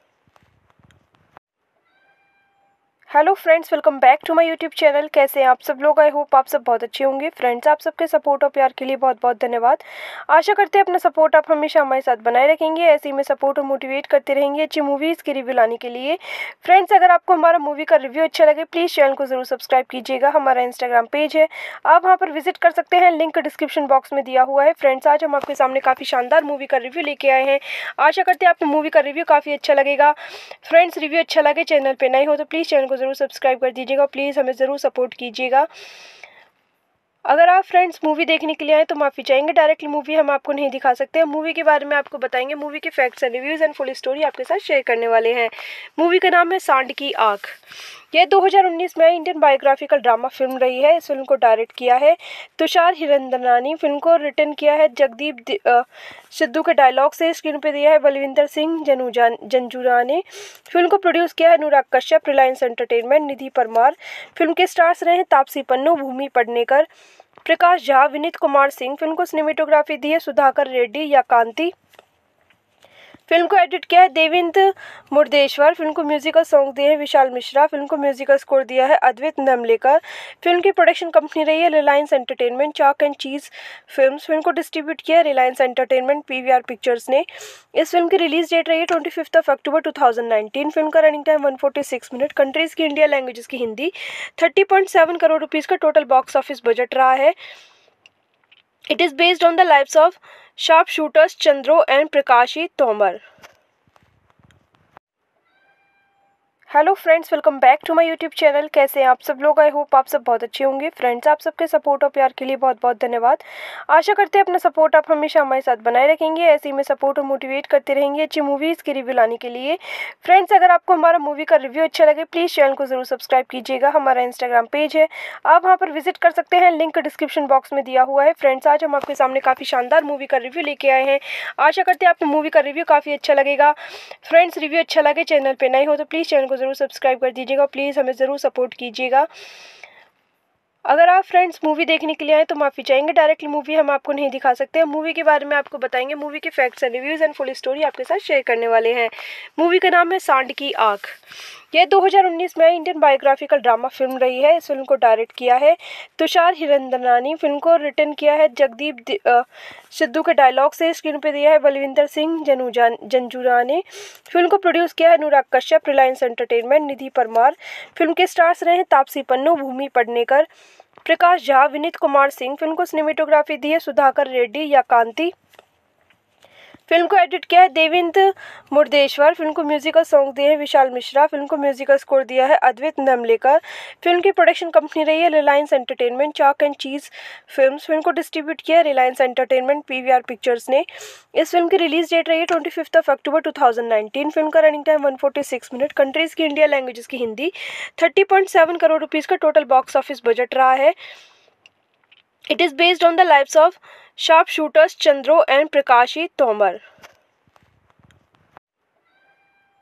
Hello friends, welcome back to my YouTube channel. कैसे हैं आप सब लोग? आई होप आप सब बहुत अच्छे होंगे। फ्रेंड्स, आप सबके सपोर्ट और प्यार के लिए बहुत बहुत धन्यवाद। आशा करते हैं अपना सपोर्ट आप हमेशा हमारे साथ बनाए रखेंगे, ऐसे ही में सपोर्ट और मोटिवेट करते रहेंगे अच्छी मूवीज़ की रिव्यू लाने के लिए। फ्रेंड्स, अगर आपको हमारा मूवी का रिव्यू अच्छा लगे प्लीज़ चैनल को ज़रूर सब्सक्राइब कीजिएगा। हमारा इंस्टाग्राम पेज है, आप वहाँ पर विजिट कर सकते हैं, लिंक डिस्क्रिप्शन बॉक्स में दिया हुआ है। फ्रेंड्स, आज हम आपके सामने काफ़ी शानदार मूवी का रिव्यू लेके आए हैं। आशा करते हैं आपको मूवी का रिव्यू काफ़ी अच्छा लगेगा। फ्रेंड्स, रिव्यू अच्छा लगे, चैनल पर नए हो तो प्लीज़ चैनल को ज़रूर सब्सक्राइब कर दीजिएगा, प्लीज़ हमें ज़रूर सपोर्ट कीजिएगा। अगर आप फ्रेंड्स मूवी देखने के लिए आए तो माफ़ी चाहेंगे, डायरेक्टली मूवी हम आपको नहीं दिखा सकते हैं। मूवी के बारे में आपको बताएंगे, मूवी के facts and reviews and full story आपके साथ शेयर करने वाले हैं। मूवी का नाम है सांड की आँख। यह 2019 में इंडियन बायोग्राफिकल ड्रामा फिल्म रही है। इस फिल्म को डायरेक्ट किया है तुषार हिरंदनानी। फिल्म को रिटर्न किया है जगदीप सिद्धू के डायलॉग से। स्क्रीन पे दिया है बलविंदर सिंह जंजुरा ने। फिल्म को प्रोड्यूस किया है अनुराग कश्यप, रिलायंस एंटरटेनमेंट, निधि परमार। फिल्म के स्टार्स रहे हैं तापसी पन्नू, भूमि पेडनेकर, प्रकाश झा, विनीत कुमार सिंह। फिल्म को सिनेमेटोग्राफी दी है सुधाकर रेड्डी या कांति। फिल्म को एडिट किया है देवेंद्र मुर्देश्वर। फिल्म को म्यूजिकल सॉन्ग दिए हैं विशाल मिश्रा। फिल्म को म्यूजिकल स्कोर दिया है अद्वैत नमलेकर। फिल्म की प्रोडक्शन कंपनी रही है रिलायंस एंटरटेनमेंट, चाक एंड चीज फिल्म्स। फिल्म को डिस्ट्रीब्यूट किया है रिलायंस एंटरटेनमेंट, पीवीआर पिक्चर्स ने। इस फिल्म की रिलीज डेट रही है 25 अक्टूबर 2019। फिल्म का रनिंग टाइम 146 मिनट। कंट्रीज की इंडिया, लैंग्वेजेस की हिंदी। 30.7 करोड़ रुपीज़ का टोटल बॉक्स ऑफिस बजट रहा है। It is based on the lives of sharpshooters Chandro and Prakashi Tomar. Hello friends, welcome back to my YouTube channel. कैसे हैं आप सब लोग? आई होप आप सब बहुत अच्छे होंगे। फ्रेंड्स, आप सबके सपोर्ट और प्यार के लिए बहुत बहुत धन्यवाद। आशा करते हैं अपना सपोर्ट आप हमेशा हमारे साथ बनाए रखेंगे, ऐसे ही में सपोर्ट और मोटिवेट करते रहेंगे अच्छी मूवीज़ की रिव्यू लाने के लिए। फ्रेंड्स, अगर आपको हमारा मूवी का रिव्यू अच्छा लगे प्लीज़ चैनल को ज़रूर सब्सक्राइब कीजिएगा। हमारा इंस्टाग्राम पेज है, आप वहाँ पर विजिट कर सकते हैं, लिंक डिस्क्रिप्शन बॉक्स में दिया हुआ है। फ्रेंड्स, आज हम आपके सामने काफ़ी शानदार मूवी का रिव्यू लेके आए हैं। आशा करते हैं आपको मूवी का रिव्यू काफ़ी अच्छा लगेगा। फ्रेंड्स, रिव्यू अच्छा लगे, चैनल पर नए हो तो प्लीज़ चैनल को ज़रूर सब्सक्राइब कर दीजिएगा, प्लीज़ हमें ज़रूर सपोर्ट कीजिएगा। अगर आप फ्रेंड्स मूवी देखने के लिए आए तो माफ़ी चाहेंगे, डायरेक्टली मूवी हम आपको नहीं दिखा सकते हैं। मूवी के बारे में आपको बताएंगे, मूवी के facts and reviews and full story आपके साथ शेयर करने वाले हैं। मूवी का नाम है सांड की आँख। यह 2019 में इंडियन बायोग्राफिकल ड्रामा फिल्म रही है। इस फिल्म को डायरेक्ट किया है तुषार हिरंदनानी। फिल्म को रिटर्न किया है जगदीप सिद्धू के डायलॉग से। स्क्रीन पे दिया है बलविंदर सिंह जंजुरा ने। फिल्म को प्रोड्यूस किया है अनुराग कश्यप, रिलायंस एंटरटेनमेंट, निधि परमार। फिल्म के स्टार्स रहे हैं तापसी पन्नू, भूमि पेडनेकर, प्रकाश झा, विनीत कुमार सिंह। फिल्म को सिनेमेटोग्राफी दी है सुधाकर रेड्डी या कांति। फिल्म को एडिट किया है देवेंद्र मुर्देश्वर। फिल्म को म्यूजिकल सॉन्ग दिए हैं विशाल मिश्रा। फिल्म को म्यूजिकल स्कोर दिया है अद्वैत नमलेकर। फिल्म की प्रोडक्शन कंपनी रही है रिलायंस एंटरटेनमेंट, चाक एंड चीज फिल्म्स। फिल्म को डिस्ट्रीब्यूट किया है रिलायंस एंटरटेनमेंट, पीवीआर पिक्चर्स ने। इस फिल्म की रिलीज डेट रही है 25 अक्टूबर 2019। फिल्म का रनिंग टाइम 146 मिनट। कंट्रीज की इंडिया, लैंग्वेजेस की हिंदी। 30.7 करोड़ रुपीज़ का टोटल बॉक्स ऑफिस बजट रहा है। It is based on the lives of sharpshooters Chandro and Prakashi Tomar.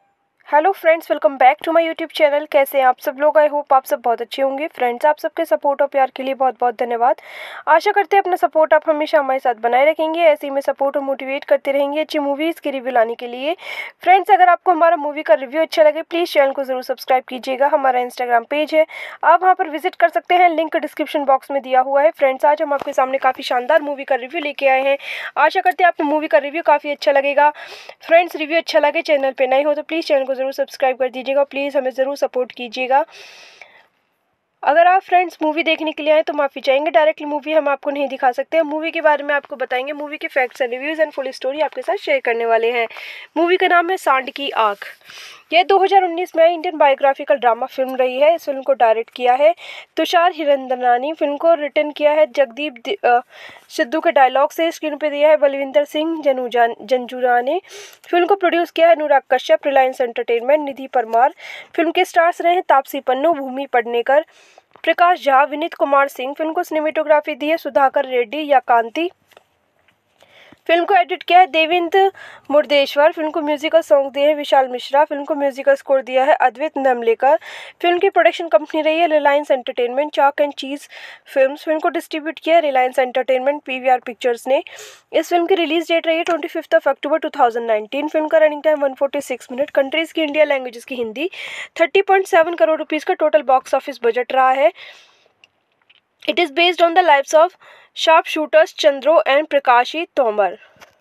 Hello friends, welcome back to my YouTube channel. कैसे हैं आप सब लोग? आई होप आप सब बहुत अच्छे होंगे। फ्रेंड्स, आप सबके सपोर्ट और प्यार के लिए बहुत बहुत धन्यवाद। आशा करते हैं अपना सपोर्ट आप हमेशा हमारे साथ बनाए रखेंगे, ऐसे ही में सपोर्ट और मोटिवेट करते रहेंगे अच्छी मूवीज़ की रिव्यू लाने के लिए। फ्रेंड्स, अगर आपको हमारा मूवी का रिव्यू अच्छा लगे प्लीज़ चैनल को ज़रूर सब्सक्राइब कीजिएगा। हमारा इंस्टाग्राम पेज है, आप वहाँ पर विजिट कर सकते हैं, लिंक डिस्क्रिप्शन बॉक्स में दिया हुआ है। फ्रेंड्स, आज हम आपके सामने काफ़ी शानदार मूवी का रिव्यू लेके आए हैं। आशा करते हैं आपको मूवी का रिव्यू काफ़ी अच्छा लगेगा। फ्रेंड्स, रिव्यू अच्छा लगे, चैनल पे नए हो तो प्लीज़ चैनल को ज़रूर सब्सक्राइब कर दीजिएगा, प्लीज़ हमें ज़रूर सपोर्ट कीजिएगा। अगर आप फ्रेंड्स मूवी देखने के लिए आए तो माफ़ी चाहेंगे, डायरेक्टली मूवी हम आपको नहीं दिखा सकते हैं। मूवी के बारे में आपको बताएंगे, मूवी के facts and reviews and full story आपके साथ शेयर करने वाले हैं। मूवी का नाम है सांड की आँख। यह 2019 में इंडियन बायोग्राफिकल ड्रामा फिल्म रही है। इस फिल्म को डायरेक्ट किया है तुषार हिरंदनानी। फिल्म को रिटर्न किया है जगदीप सिद्धू के डायलॉग से। स्क्रीन पे दिया है बलविंदर सिंह जंजुरा ने। फिल्म को प्रोड्यूस किया है अनुराग कश्यप, रिलायंस एंटरटेनमेंट, निधि परमार। फिल्म के स्टार्स रहे हैं तापसी पन्नू, भूमि पेडनेकर, प्रकाश झा, विनीत कुमार सिंह। फिल्म को सिनेमेटोग्राफी दी है सुधाकर रेड्डी या कांति। फिल्म को एडिट किया है देवेंद्र मुर्देश्वर। फिल्म को म्यूजिकल सॉन्ग दिए हैं विशाल मिश्रा। फिल्म को म्यूजिकल स्कोर दिया है अद्वैत नमलेकर। फिल्म की प्रोडक्शन कंपनी रही है रिलायंस एंटरटेनमेंट, चाक एंड चीज फिल्म्स। फिल्म को डिस्ट्रीब्यूट किया है रिलायंस एंटरटेनमेंट, पीवीआर पिक्चर्स ने। इस फिल्म की रिलीज डेट रही है 25 अक्टूबर 2019। फिल्म का रनिंग टाइम 146 मिनट। कंट्रीज की इंडिया, लैंग्वेजेस की हिंदी। 30.7 करोड़ रुपीज़ का टोटल बॉक्स ऑफिस बजट रहा है। It is based on the lives of sharpshooters Chandro and Prakashi Tomar.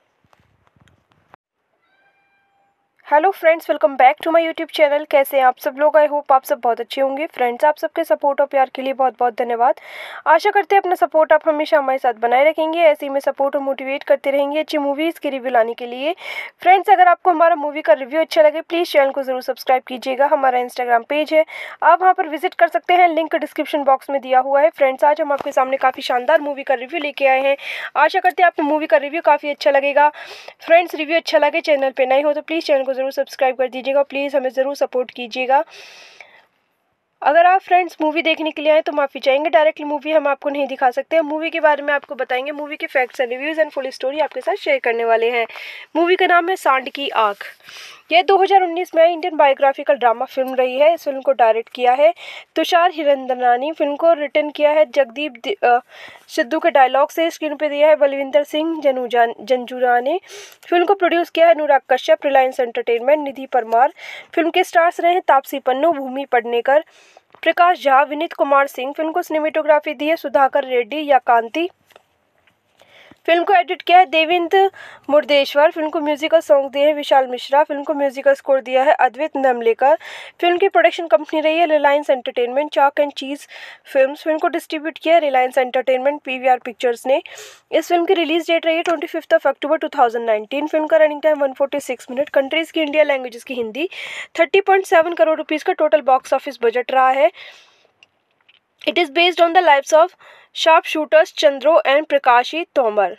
Hello friends, welcome back to my YouTube channel. कैसे हैं आप सब लोग? आई होप आप सब बहुत अच्छे होंगे। फ्रेंड्स, आप सबके सपोर्ट और प्यार के लिए बहुत बहुत धन्यवाद। आशा करते हैं अपना सपोर्ट आप हमेशा हमारे साथ बनाए रखेंगे, ऐसे ही में सपोर्ट और मोटिवेट करते रहेंगे अच्छी मूवीज़ की रिव्यू लाने के लिए। फ्रेंड्स, अगर आपको हमारा मूवी का रिव्यू अच्छा लगे प्लीज़ चैनल को ज़रूर सब्सक्राइब कीजिएगा। हमारा इंस्टाग्राम पेज है, आप वहाँ पर विजिट कर सकते हैं, लिंक डिस्क्रिप्शन बॉक्स में दिया हुआ है। फ्रेंड्स, आज हम आपके सामने काफ़ी शानदार मूवी का रिव्यू लेके आए हैं। आशा करते हैं आपको मूवी का रिव्यू काफ़ी अच्छा लगेगा। फ्रेंड्स, रिव्यू अच्छा लगे, चैनल पे नए हो तो प्लीज़ चैनल को ज़रूर सब्सक्राइब कर दीजिएगा, प्लीज़ हमें ज़रूर सपोर्ट कीजिएगा। अगर आप फ्रेंड्स मूवी देखने के लिए आए तो माफ़ी चाहेंगे, डायरेक्टली मूवी हम आपको नहीं दिखा सकते हैं। मूवी के बारे में आपको बताएंगे, मूवी के facts and reviews and full story आपके साथ शेयर करने वाले हैं। मूवी का नाम है सांड की आँख। यह 2019 में इंडियन बायोग्राफिकल ड्रामा फिल्म रही है। इस फिल्म को डायरेक्ट किया है तुषार हिरंदनानी। फिल्म को रिटर्न किया है जगदीप सिद्धू के डायलॉग से। स्क्रीन पे दिया है बलविंदर सिंह जंजुरा ने। फिल्म को प्रोड्यूस किया है अनुराग कश्यप, रिलायंस एंटरटेनमेंट, निधि परमार। फिल्म के स्टार्स रहे हैं तापसी पन्नू, भूमि पेडनेकर, प्रकाश झा, विनीत कुमार सिंह। फिल्म को सिनेमेटोग्राफी दी है सुधाकर रेड्डी या कांति। फिल्म को एडिट किया है देवेंद्र मुर्देश्वर। फिल्म को म्यूजिकल सॉन्ग दिए हैं विशाल मिश्रा। फिल्म को म्यूजिकल स्कोर दिया है अद्वैत नमलेकर। फिल्म की प्रोडक्शन कंपनी रही है रिलायंस एंटरटेनमेंट, चाक एंड चीज फिल्म्स। फिल्म को डिस्ट्रीब्यूट किया है रिलायंस एंटरटेनमेंट, पीवीआर पिक्चर्स ने। इस फिल्म की रिलीज डेट रही है 25 अक्टूबर 2019। फिल्म का रनिंग टाइम 146 मिनट। कंट्रीज की इंडिया, लैंग्वेजेस की हिंदी। 30.7 करोड़ रुपीज़ का टोटल बॉक्स ऑफिस बजट रहा है। It is based on the lives of sharpshooters Chandro and Prakashi Tomar.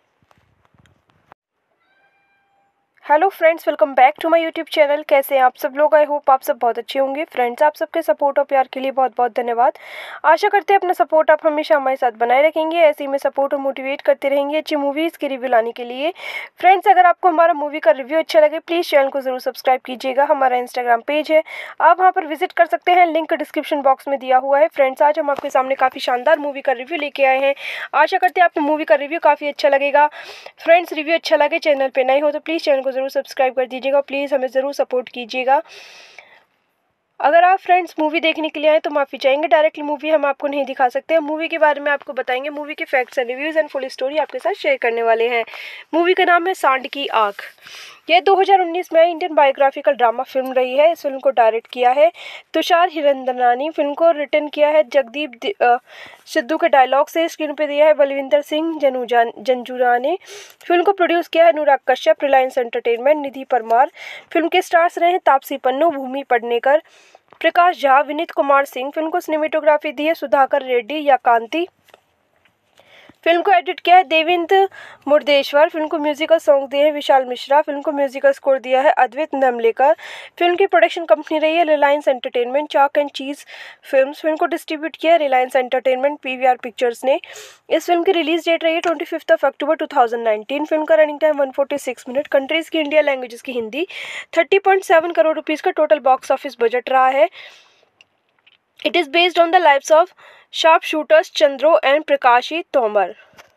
Hello friends, welcome back to my YouTube channel. कैसे हैं आप सब लोग? आई होप आप सब बहुत अच्छे होंगे। फ्रेंड्स, आप सबके सपोर्ट और प्यार के लिए बहुत बहुत धन्यवाद। आशा करते हैं अपना सपोर्ट आप हमेशा हमारे साथ बनाए रखेंगे, ऐसे ही में सपोर्ट और मोटिवेट करते रहेंगे अच्छी मूवीज़ की रिव्यू लाने के लिए। फ्रेंड्स, अगर आपको हमारा मूवी का रिव्यू अच्छा लगे प्लीज़ चैनल को ज़रूर सब्सक्राइब कीजिएगा। हमारा इंस्टाग्राम पेज है, आप वहाँ पर विजिट कर सकते हैं, लिंक डिस्क्रिप्शन बॉक्स में दिया हुआ है। फ्रेंड्स, आज हम आपके सामने काफ़ी शानदार मूवी का रिव्यू लेके आए हैं। आशा करते हैं आपको मूवी का रिव्यू काफ़ी अच्छा लगेगा। फ्रेंड्स, रिव्यू अच्छा लगे, चैनल पे नए हो तो प्लीज़ चैनल को ज़रूर सब्सक्राइब कर दीजिएगा, प्लीज़ हमें ज़रूर सपोर्ट कीजिएगा। अगर आप फ्रेंड्स मूवी देखने के लिए आए तो माफ़ी चाहेंगे, डायरेक्टली मूवी हम आपको नहीं दिखा सकते हैं। मूवी के बारे में आपको बताएंगे, मूवी के facts and reviews and full story आपके साथ शेयर करने वाले हैं। मूवी का नाम है सांड की आँख। यह 2019 में इंडियन बायोग्राफिकल ड्रामा फिल्म रही है। इस फिल्म को डायरेक्ट किया है तुषार हिरंदनानी। फिल्म को रिटर्न किया है जगदीप सिद्धू के डायलॉग से। स्क्रीन पे दिया है बलविंदर सिंह जंजुरा ने। फिल्म को प्रोड्यूस किया है अनुराग कश्यप, रिलायंस एंटरटेनमेंट, निधि परमार। फिल्म के स्टार्स रहे हैं तापसी पन्नू, भूमि पेडनेकर, प्रकाश झा, विनीत कुमार सिंह। फिल्म को सिनेमेटोग्राफी दी है सुधाकर रेड्डी या कांति। फिल्म को एडिट किया है देवेंद्र मुर्देश्वर। फिल्म को म्यूजिकल सॉन्ग दिए हैं विशाल मिश्रा। फिल्म को म्यूजिकल स्कोर दिया है अद्वैत नमलेकर। फिल्म की प्रोडक्शन कंपनी रही है रिलायंस एंटरटेनमेंट चाक एंड चीज फिल्म्स। फिल्म को डिस्ट्रीब्यूट किया है रिलायंस एंटरटेनमेंट पीवीआर पिक्चर्स ने। इस फिल्म की रिलीज डेट रही है 25 अक्टूबर 2019। फिल्म का रनिंग टाइम 146 मिनट। कंट्रीज की इंडिया, लैंग्वेजेस की हिंदी। 30.7 करोड़ रुपीज़ का टोटल बॉक्स ऑफिस बजट रहा है। It is based on the lives of sharpshooters Chandro and Prakashi Tomar.